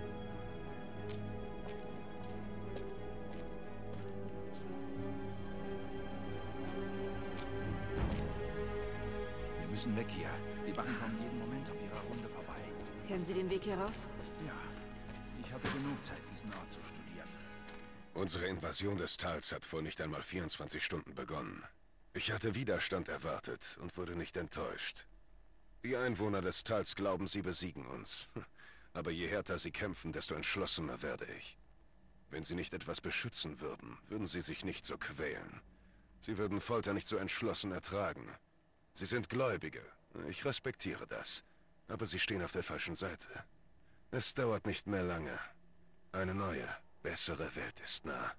Wir müssen weg hier. Die Wachen kommen jeden Moment auf ihrer Runde vorbei. Kennen Sie den Weg hier raus? Ja. Ich hatte genug Zeit, diesen Ort zu studieren. Unsere Invasion des Tals hat vor nicht einmal vierundzwanzig Stunden begonnen. Ich hatte Widerstand erwartet und wurde nicht enttäuscht. Die Einwohner des Tals glauben, sie besiegen uns. Aber je härter sie kämpfen, desto entschlossener werde ich. Wenn sie nicht etwas beschützen würden, würden sie sich nicht so quälen. Sie würden Folter nicht so entschlossen ertragen. Sie sind Gläubige. Ich respektiere das. Aber sie stehen auf der falschen Seite. Es dauert nicht mehr lange. Eine neue, bessere Welt ist nah.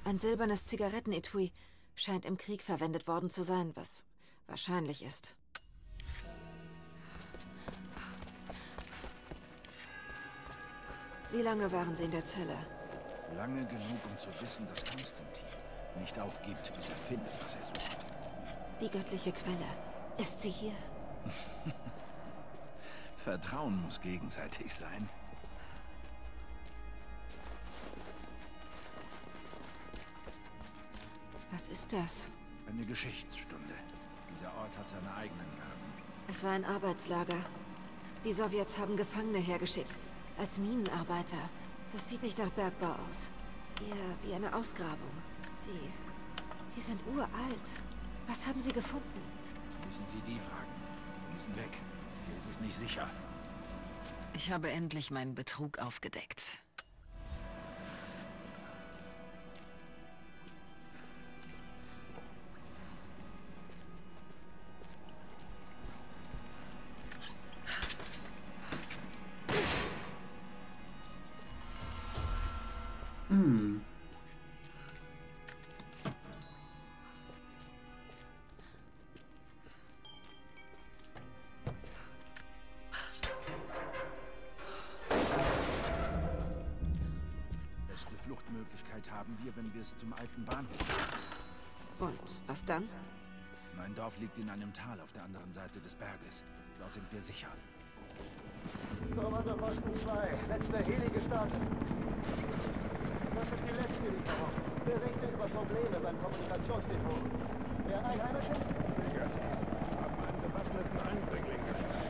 Ein silbernes Zigarettenetui scheint im Krieg verwendet worden zu sein, was wahrscheinlich ist. Wie lange waren Sie in der Zelle? Lange genug, um zu wissen, dass Konstantin nicht aufgibt, bis er findet, was er sucht. Die göttliche Quelle. Ist sie hier? Vertrauen muss gegenseitig sein. Was ist das? Eine Geschichtsstunde. Dieser Ort hat seine eigenen Namen. Es war ein Arbeitslager. Die Sowjets haben Gefangene hergeschickt. Als Minenarbeiter. Das sieht nicht nach Bergbau aus. Eher wie eine Ausgrabung. Die... die sind uralt. Was haben Sie gefunden? Müssen Sie die fragen. Wir müssen weg. Hier ist es nicht sicher. Ich habe endlich meinen Betrug aufgedeckt. Hm. Beste Fluchtmöglichkeit haben wir, wenn wir es zum alten Bahnhof schaffen. Und was dann? Mein Dorf liegt in einem Tal auf der anderen Seite des Berges. Dort sind wir sicher. Kommandoposten zwei, letzter Heli gestartet. Das ist die letzte Lieferung. Berichte über Probleme beim Kommunikationsdepot. Der Einheimische? Sicher. Haben einen bewaffneten Eindringling geschafft.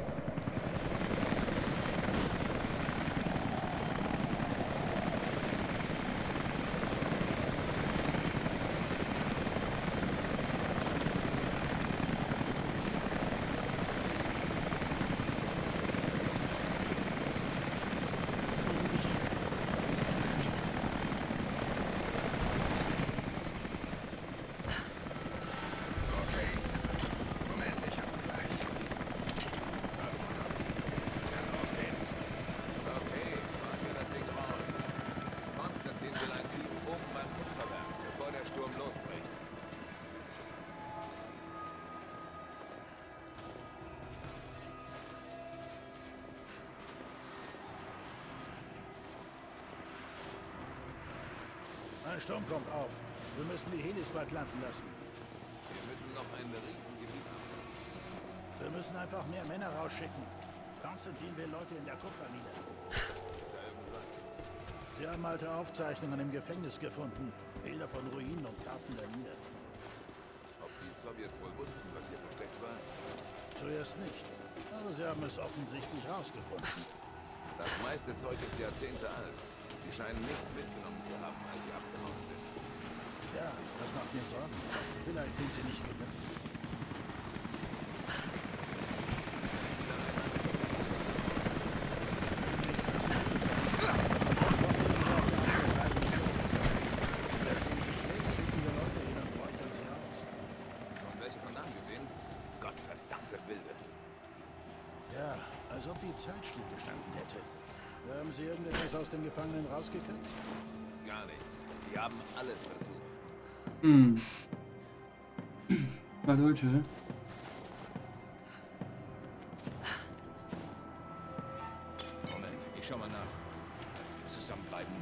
Ein Sturm kommt auf. Wir müssen die Helis bald landen lassen. Wir müssen noch ein Riesengebiet haben. Wir müssen einfach mehr Männer rausschicken. Konstantin will Leute in der Kupfermine. Da irgendwas? Sie haben alte Aufzeichnungen im Gefängnis gefunden. Bilder von Ruinen und Karten der Mine. Ob die Sowjets wohl wussten, was hier versteckt war? Zuerst nicht. Aber sie haben es offensichtlich rausgefunden. Das meiste Zeug ist Jahrzehnte alt. Sie scheinen nichts mitgenommen zu haben, als sie abgehauen sind. Ja, das macht mir Sorgen. Vielleicht sind sie nicht gewöhnt. Noch welche von nahen gesehen? Gottverdammte Wilde. Ja, als ob die Zeit stillgestanden hätte. Haben Sie irgendetwas aus den Gefangenen rausgekriegt? Gar nicht. Die haben alles versucht. Hm. Na Leute. Moment, ich schau mal nach. Zusammenbleiben.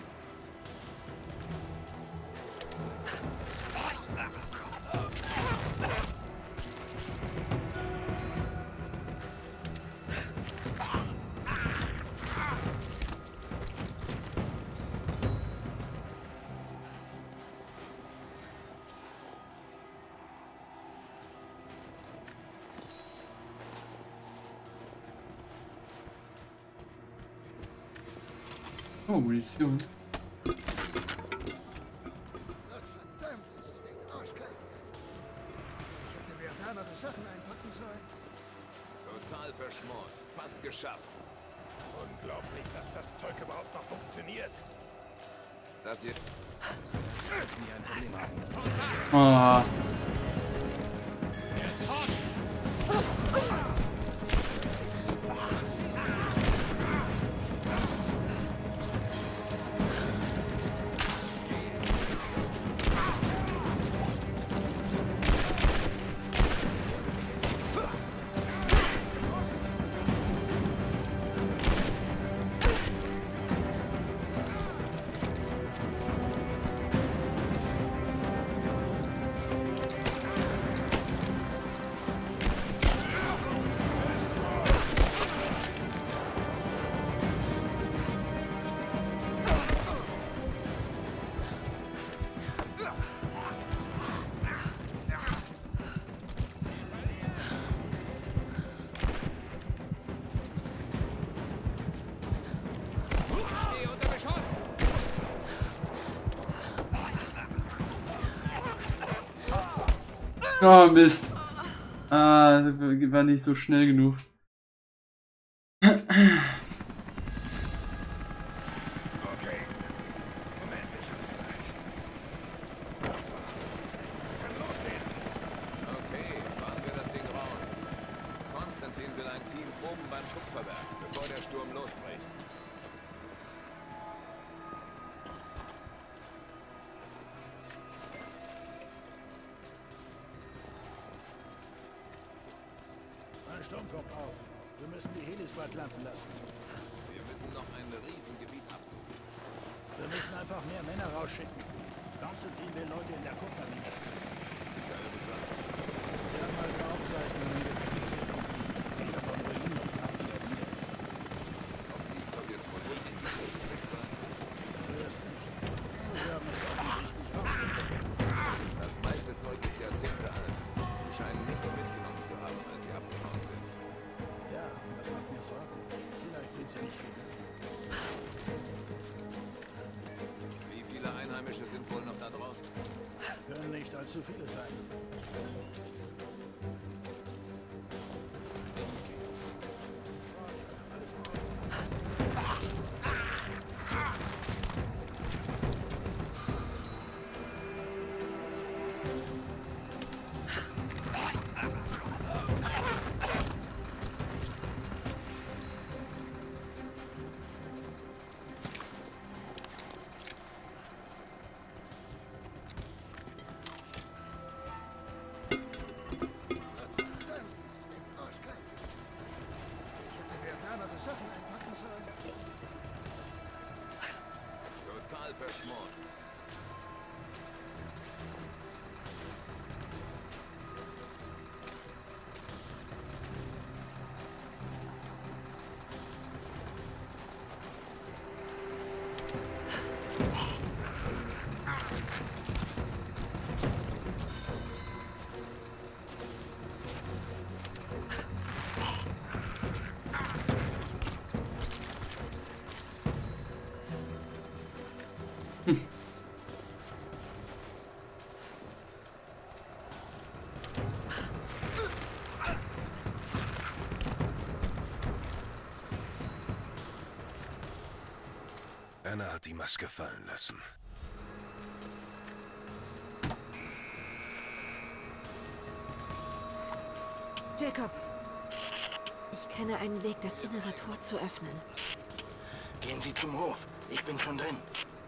Oh, Munition. Ach, verdammt, es ist echt arschkalt. Ich hätte mir wärmere Sachen einpacken sollen. Total verschmort. Fast geschafft. Unglaublich, dass das Zeug überhaupt noch funktioniert. Das hier... Nie ein Problem haben. Ah. Er ist tot! Oh, Mist. Ah, das war nicht so schnell genug. Ein Sturm kommt auf. Wir müssen die Helis bald landen lassen. Wir müssen noch ein Riesengebiet absuchen. Wir müssen einfach mehr Männer rausschicken. Konstantin will Leute in der Kupfermine. Wir haben also Aufzeichnungen gefälligst gefunden. Bilder von Ruinen und Karten der Bier. Ob dies doch jetzt von uns in die Welt war? Zuerst nicht. Wir haben es offensichtlich rausgefunden. Das meiste Zeug ist Jahrzehnte alt. Die scheinen nicht mitgenommen zu haben, als sie abgehauen sind. Ja, das macht mir Sorgen. Vielleicht sind sie nicht gegangen. Wie viele Einheimische sind wohl noch da draußen? Können nicht allzu viele sein. Total verschmort. Anna hat die Maske fallen lassen. Jacob, ich kenne einen Weg, das innere Tor zu öffnen. Gehen Sie zum Hof. Ich bin schon drin.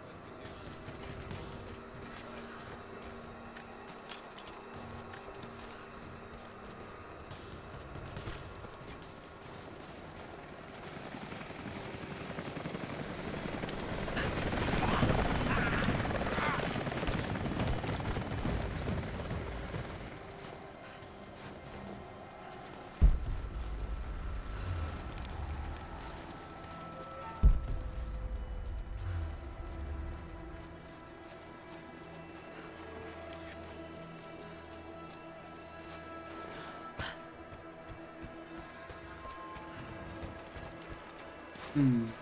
Hm.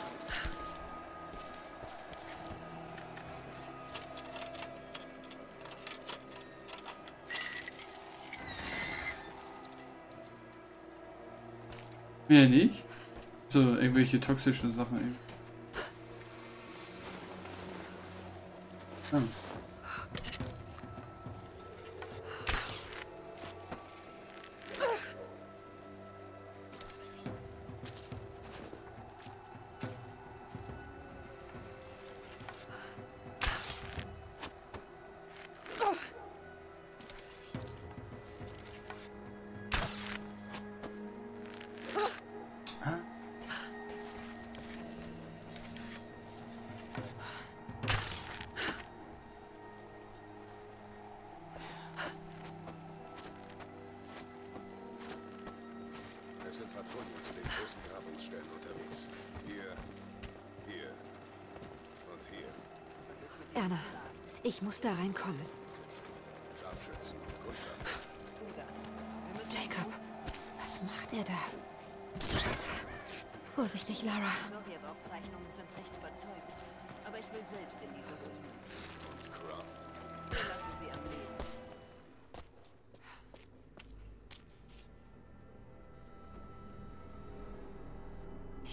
Mehr nicht? So, irgendwelche toxischen Sachen eben. Ah. Es sind Patrouillen zu den großen Grabungsstellen unterwegs. Hier, hier und hier. Erna, ich muss da reinkommen. Scharfschützen und Kundschafter. Jacob, was macht er da? Scheiße. Vorsichtig, Lara. Sowjetaufzeichnungen sind recht überzeugend. Aber ich will selbst in diese Ruinen. Und Croft. Wir lassen sie am Leben.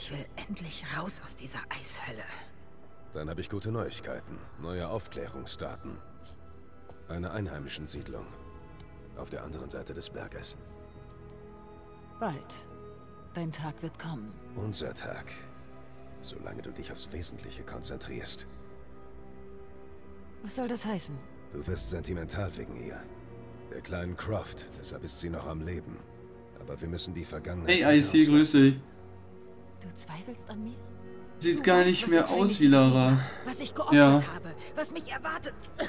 Ich will endlich raus aus dieser Eishölle. Dann habe ich gute Neuigkeiten. Neue Aufklärungsdaten. Eine einheimischen Siedlung. Auf der anderen Seite des Berges. Bald. Dein Tag wird kommen. Unser Tag. Solange du dich aufs Wesentliche konzentrierst. Was soll das heißen? Du wirst sentimental wegen ihr. Der kleinen Croft, deshalb ist sie noch am Leben. Aber wir müssen die Vergangenheit... Hey, I C, grüß dich. Du zweifelst an mir? Sieht Du gar weißt, nicht was mehr ich aus Trinity wie Lara. gegeben habe, was ich geopfert Ja. habe, was mich erwartet.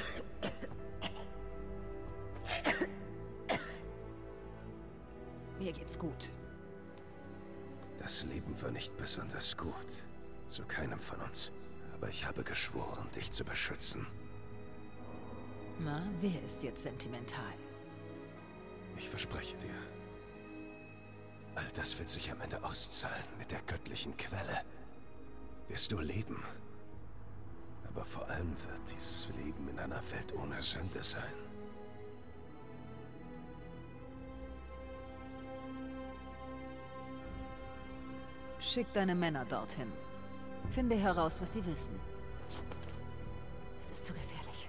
Mir geht's gut. Das Leben war nicht besonders gut. Zu keinem von uns. Aber ich habe geschworen, dich zu beschützen. Na, wer ist jetzt sentimental? Ich verspreche dir. All das wird sich am Ende auszahlen mit der göttlichen Quelle. Wirst du leben. Aber vor allem wird dieses Leben in einer Welt ohne Sünde sein. Schick deine Männer dorthin. Finde heraus, was sie wissen. Es ist zu gefährlich.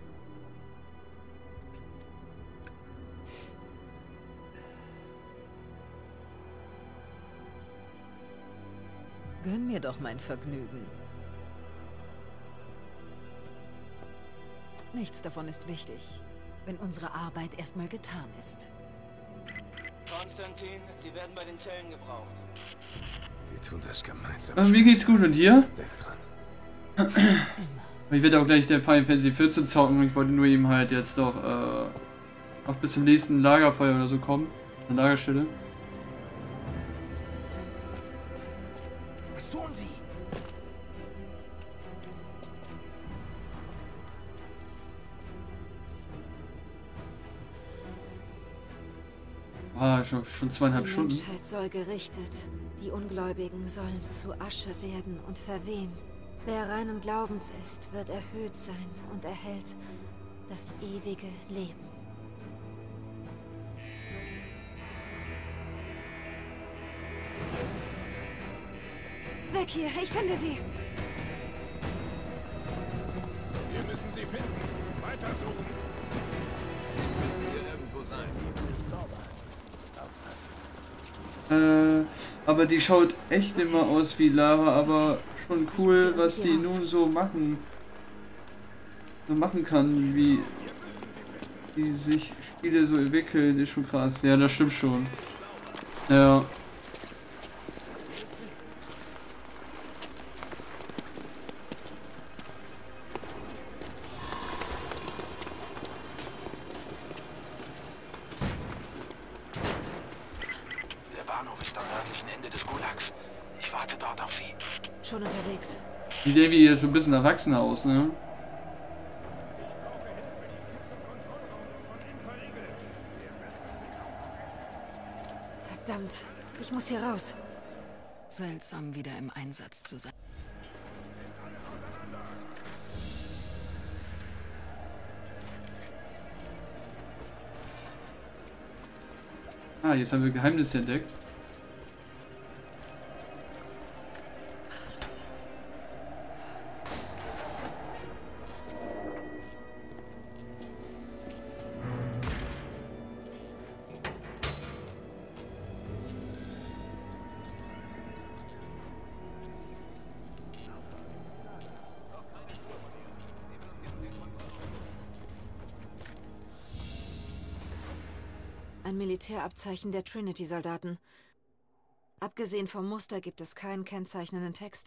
Gönn mir doch mein Vergnügen. Nichts davon ist wichtig, wenn unsere Arbeit erstmal getan ist. Konstantin, Sie werden bei den Zellen gebraucht. Wir tun das gemeinsam. Also, mir geht's gut und dir? Denk dran. Ich werde auch gleich der Final Fantasy vierzehn zocken. Ich wollte nur eben halt jetzt noch äh, auch bis zum nächsten Lagerfeuer oder so kommen. Eine Lagerstelle. Was tun Sie? Ah, schon, schon zweieinhalb Die Stunden. Menschheit soll gerichtet. Die Ungläubigen sollen zu Asche werden und verwehen. Wer reinen Glaubens ist, wird erhöht sein und erhält das ewige Leben. Weg hier, ich finde sie. Wir müssen sie finden. Weitersuchen. Müssen hier irgendwo sein. Äh, aber die schaut echt immer aus wie Lara, aber schon cool, was die nun so machen. So machen kann, wie wie sich Spiele so entwickeln, ist schon krass. Ja, das stimmt schon. Ja. Der Bahnhof ist am nördlichen Ende des Gulags. Ich warte dort auf Sie. Schon unterwegs. Die Davy ist so ein bisschen erwachsener aus, ne? Verdammt, ich muss hier raus. Seltsam, wieder im Einsatz zu sein. Ah, jetzt haben wir Geheimnisse entdeckt. Ein Militärabzeichen der Trinity-Soldaten. Abgesehen vom Muster gibt es keinen kennzeichnenden Text.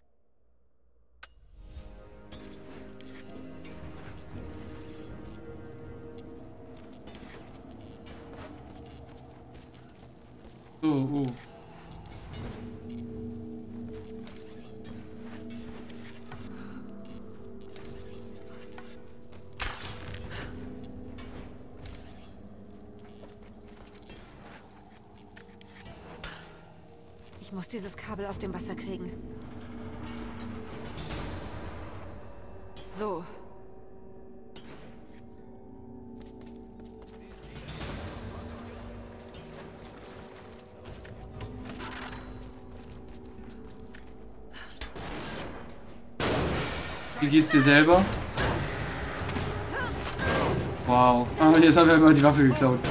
Oh, oh. Ich muss dieses Kabel aus dem Wasser kriegen. So. Wie geht's dir selber? Wow. Ah, jetzt haben wir immer die Waffe geklaut.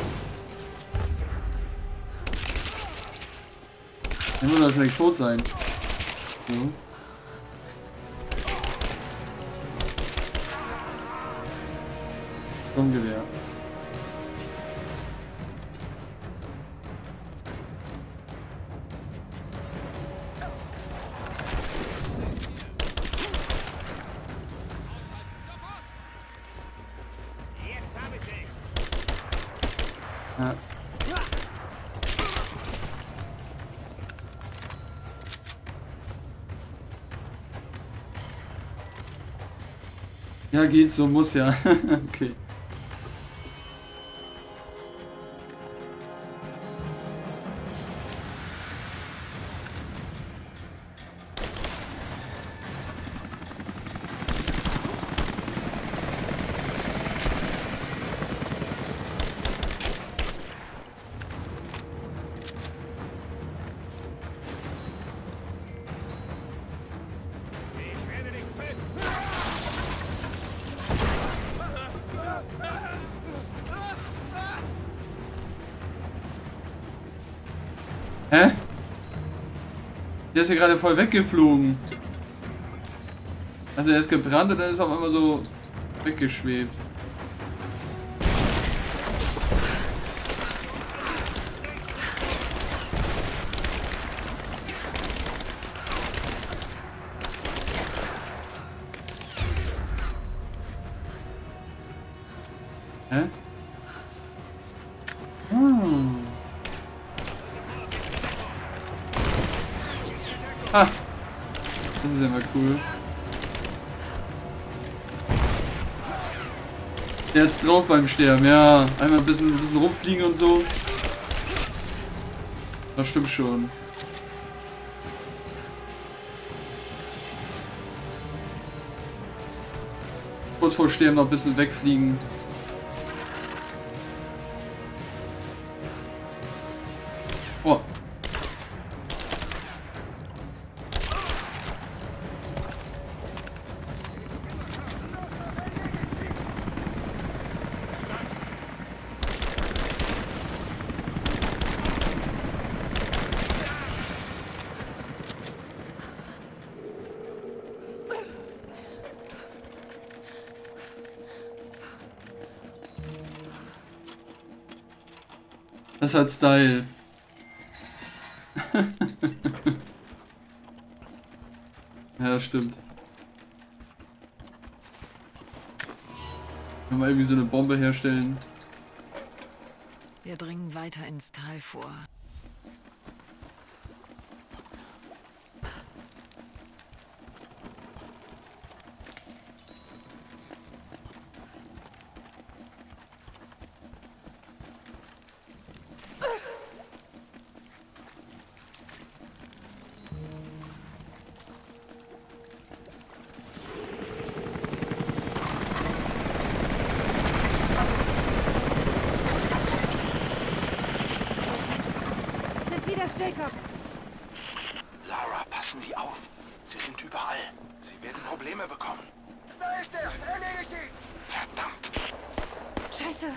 Dann muss er wahrscheinlich tot sein. So. Sturmgewehr. Ja. Ja, geht so, muss ja. Okay. Hä? Der ist ja gerade voll weggeflogen. Also er ist gebrannt und dann ist er auf einmal so weggeschwebt. Hä? Hm. Ah, das ist ja mal cool. Jetzt drauf beim Sterben, ja. Einmal ein bisschen, ein bisschen rumfliegen und so. Das stimmt schon. Kurz vor Sterben noch ein bisschen wegfliegen. Oh. Das hat Style. Ja, das stimmt. Können wir irgendwie so eine Bombe herstellen? Wir dringen weiter ins Tal vor. Jacob! Lara, passen Sie auf. Sie sind überall. Sie werden Probleme bekommen. Da ist er! Erledigt ihn! Verdammt! Scheiße!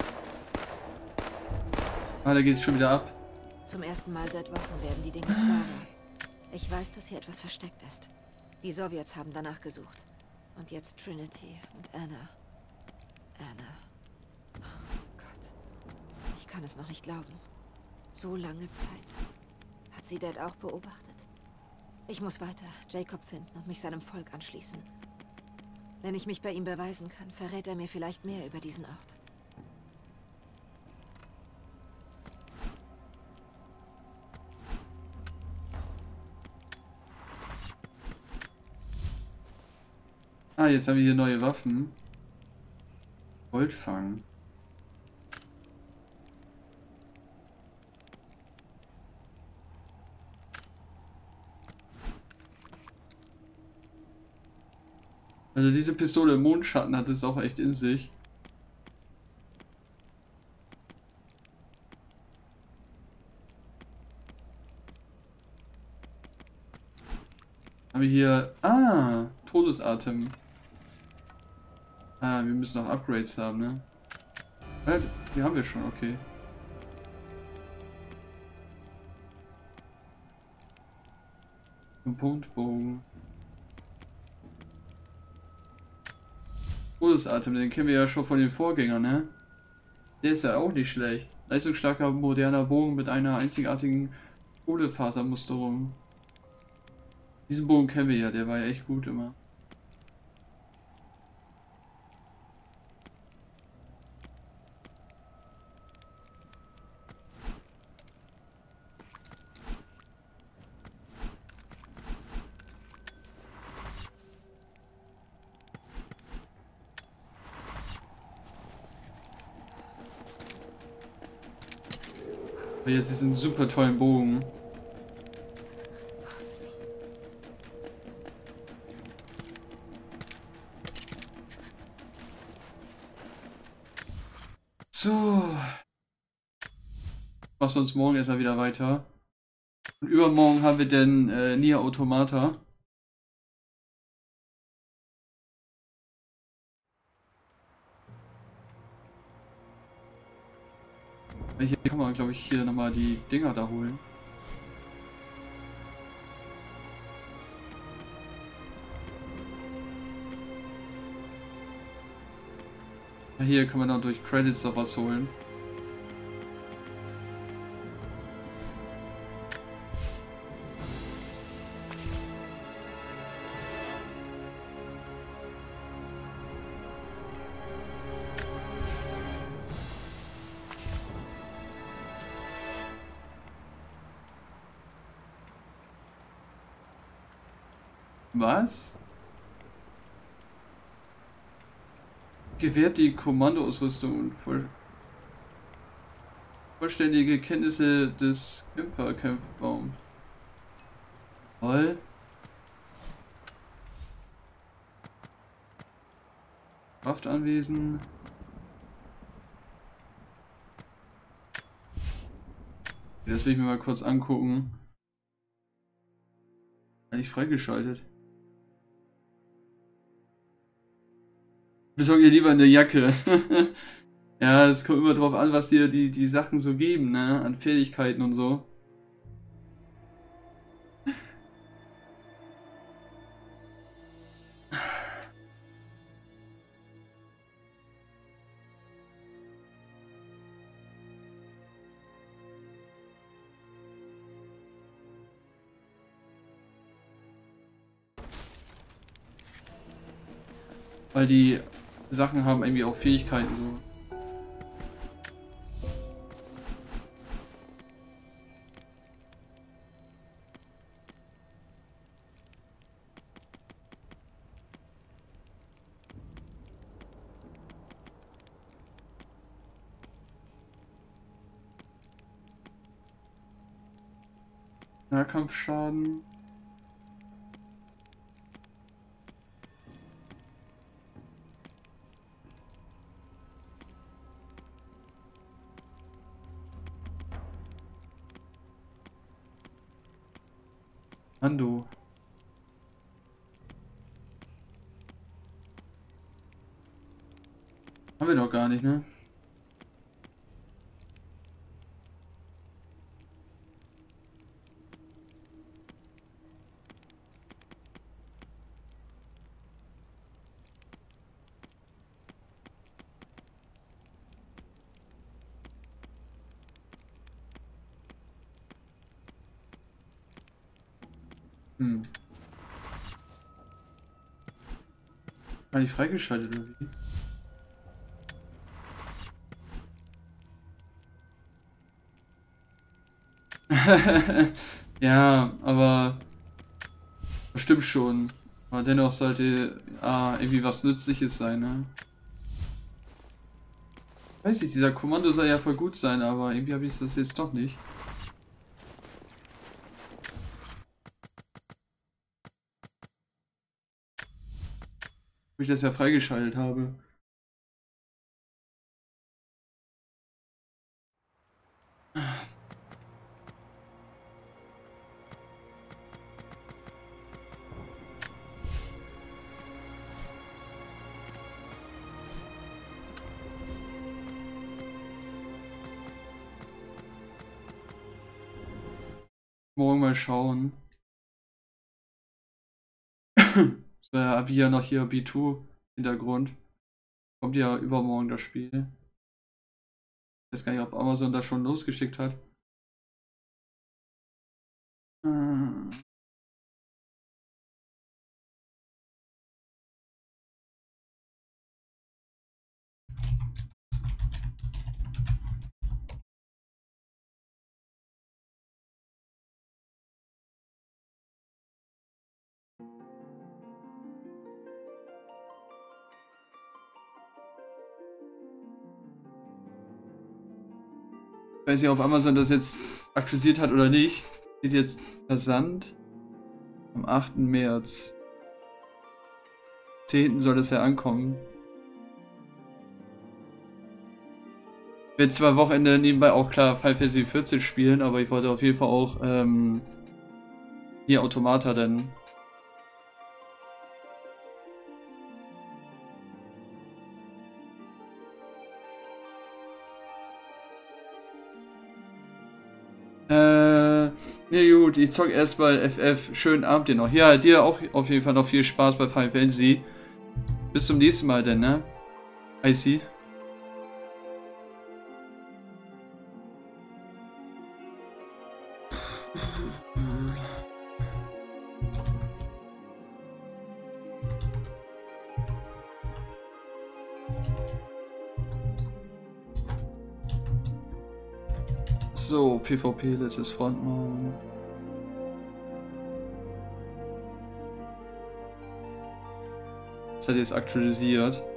Ah, da geht's schon wieder ab. Zum ersten Mal seit Wochen werden die Dinge klarer. Ich weiß, dass hier etwas versteckt ist. Die Sowjets haben danach gesucht. Und jetzt Trinity und Anna. Anna. Oh Gott. Ich kann es noch nicht glauben. So lange Zeit. Hat sie Dad auch beobachtet? Ich muss weiter Jacob finden und mich seinem Volk anschließen. Wenn ich mich bei ihm beweisen kann, verrät er mir vielleicht mehr über diesen Ort. Ah, jetzt haben wir hier neue Waffen. Goldfang. Also diese Pistole im Mondschatten hat es auch echt in sich. Haben wir hier... Ah, Todesatem. Ah, wir müssen noch Upgrades haben, ne? Ja, die haben wir schon, okay. Ein Punktbogen. Todesatem, den kennen wir ja schon von den Vorgängern, ne? Der ist ja auch nicht schlecht. Leistungsstarker, moderner Bogen mit einer einzigartigen Kohlefasermusterung. Diesen Bogen kennen wir ja, der war ja echt gut immer. Jetzt ist ein super tollen Bogen. So. Machst uns morgen erstmal wieder weiter. Und übermorgen haben wir dann äh, Nier Automata. Hier kann man, glaube ich, hier nochmal die Dinger da holen. Hier kann man dann durch Credits noch was holen. Was? Gewährt die Kommandoausrüstung und voll vollständige Kenntnisse des Kämpferkampfbaums. Toll. Kraftanwesen. Das will ich mir mal kurz angucken. Eigentlich freigeschaltet. Besorgt ihr lieber eine Jacke. Ja, es kommt immer drauf an, was dir die, die Sachen so geben, ne? An Fähigkeiten und so. Weil die Sachen haben irgendwie auch Fähigkeiten so. Nahkampfschaden. Ando. Haben wir doch gar nicht, ne? Hm. War die freigeschaltet oder wie? Ja, aber bestimmt schon. Aber dennoch sollte ah, irgendwie was Nützliches sein, ne? Weiß nicht, dieser Kommando soll ja voll gut sein, aber irgendwie habe ich das jetzt doch nicht. Wo ich das ja freigeschaltet habe. Morgen mal schauen. So, ja, habe ich ja noch hier B zwei Hintergrund. Kommt ja übermorgen das Spiel. Ich weiß gar nicht, ob Amazon das schon losgeschickt hat. Hm. Ich weiß nicht, ob Amazon das jetzt aktualisiert hat oder nicht. Steht jetzt Versand am achten März. zehnten soll das ja ankommen. Ich werde zwar Wochenende nebenbei auch klar Final Fantasy vierzehn spielen, aber ich wollte auf jeden Fall auch ähm, hier Automata dann. Äh, ne gut, ich zock erstmal F F. Schönen Abend dir noch. Ja, dir auch auf jeden Fall noch viel Spaß bei Final Fantasy. Bis zum nächsten Mal denn, ne? I see. So, PvP, letztes Frontmann. Das hat jetzt aktualisiert.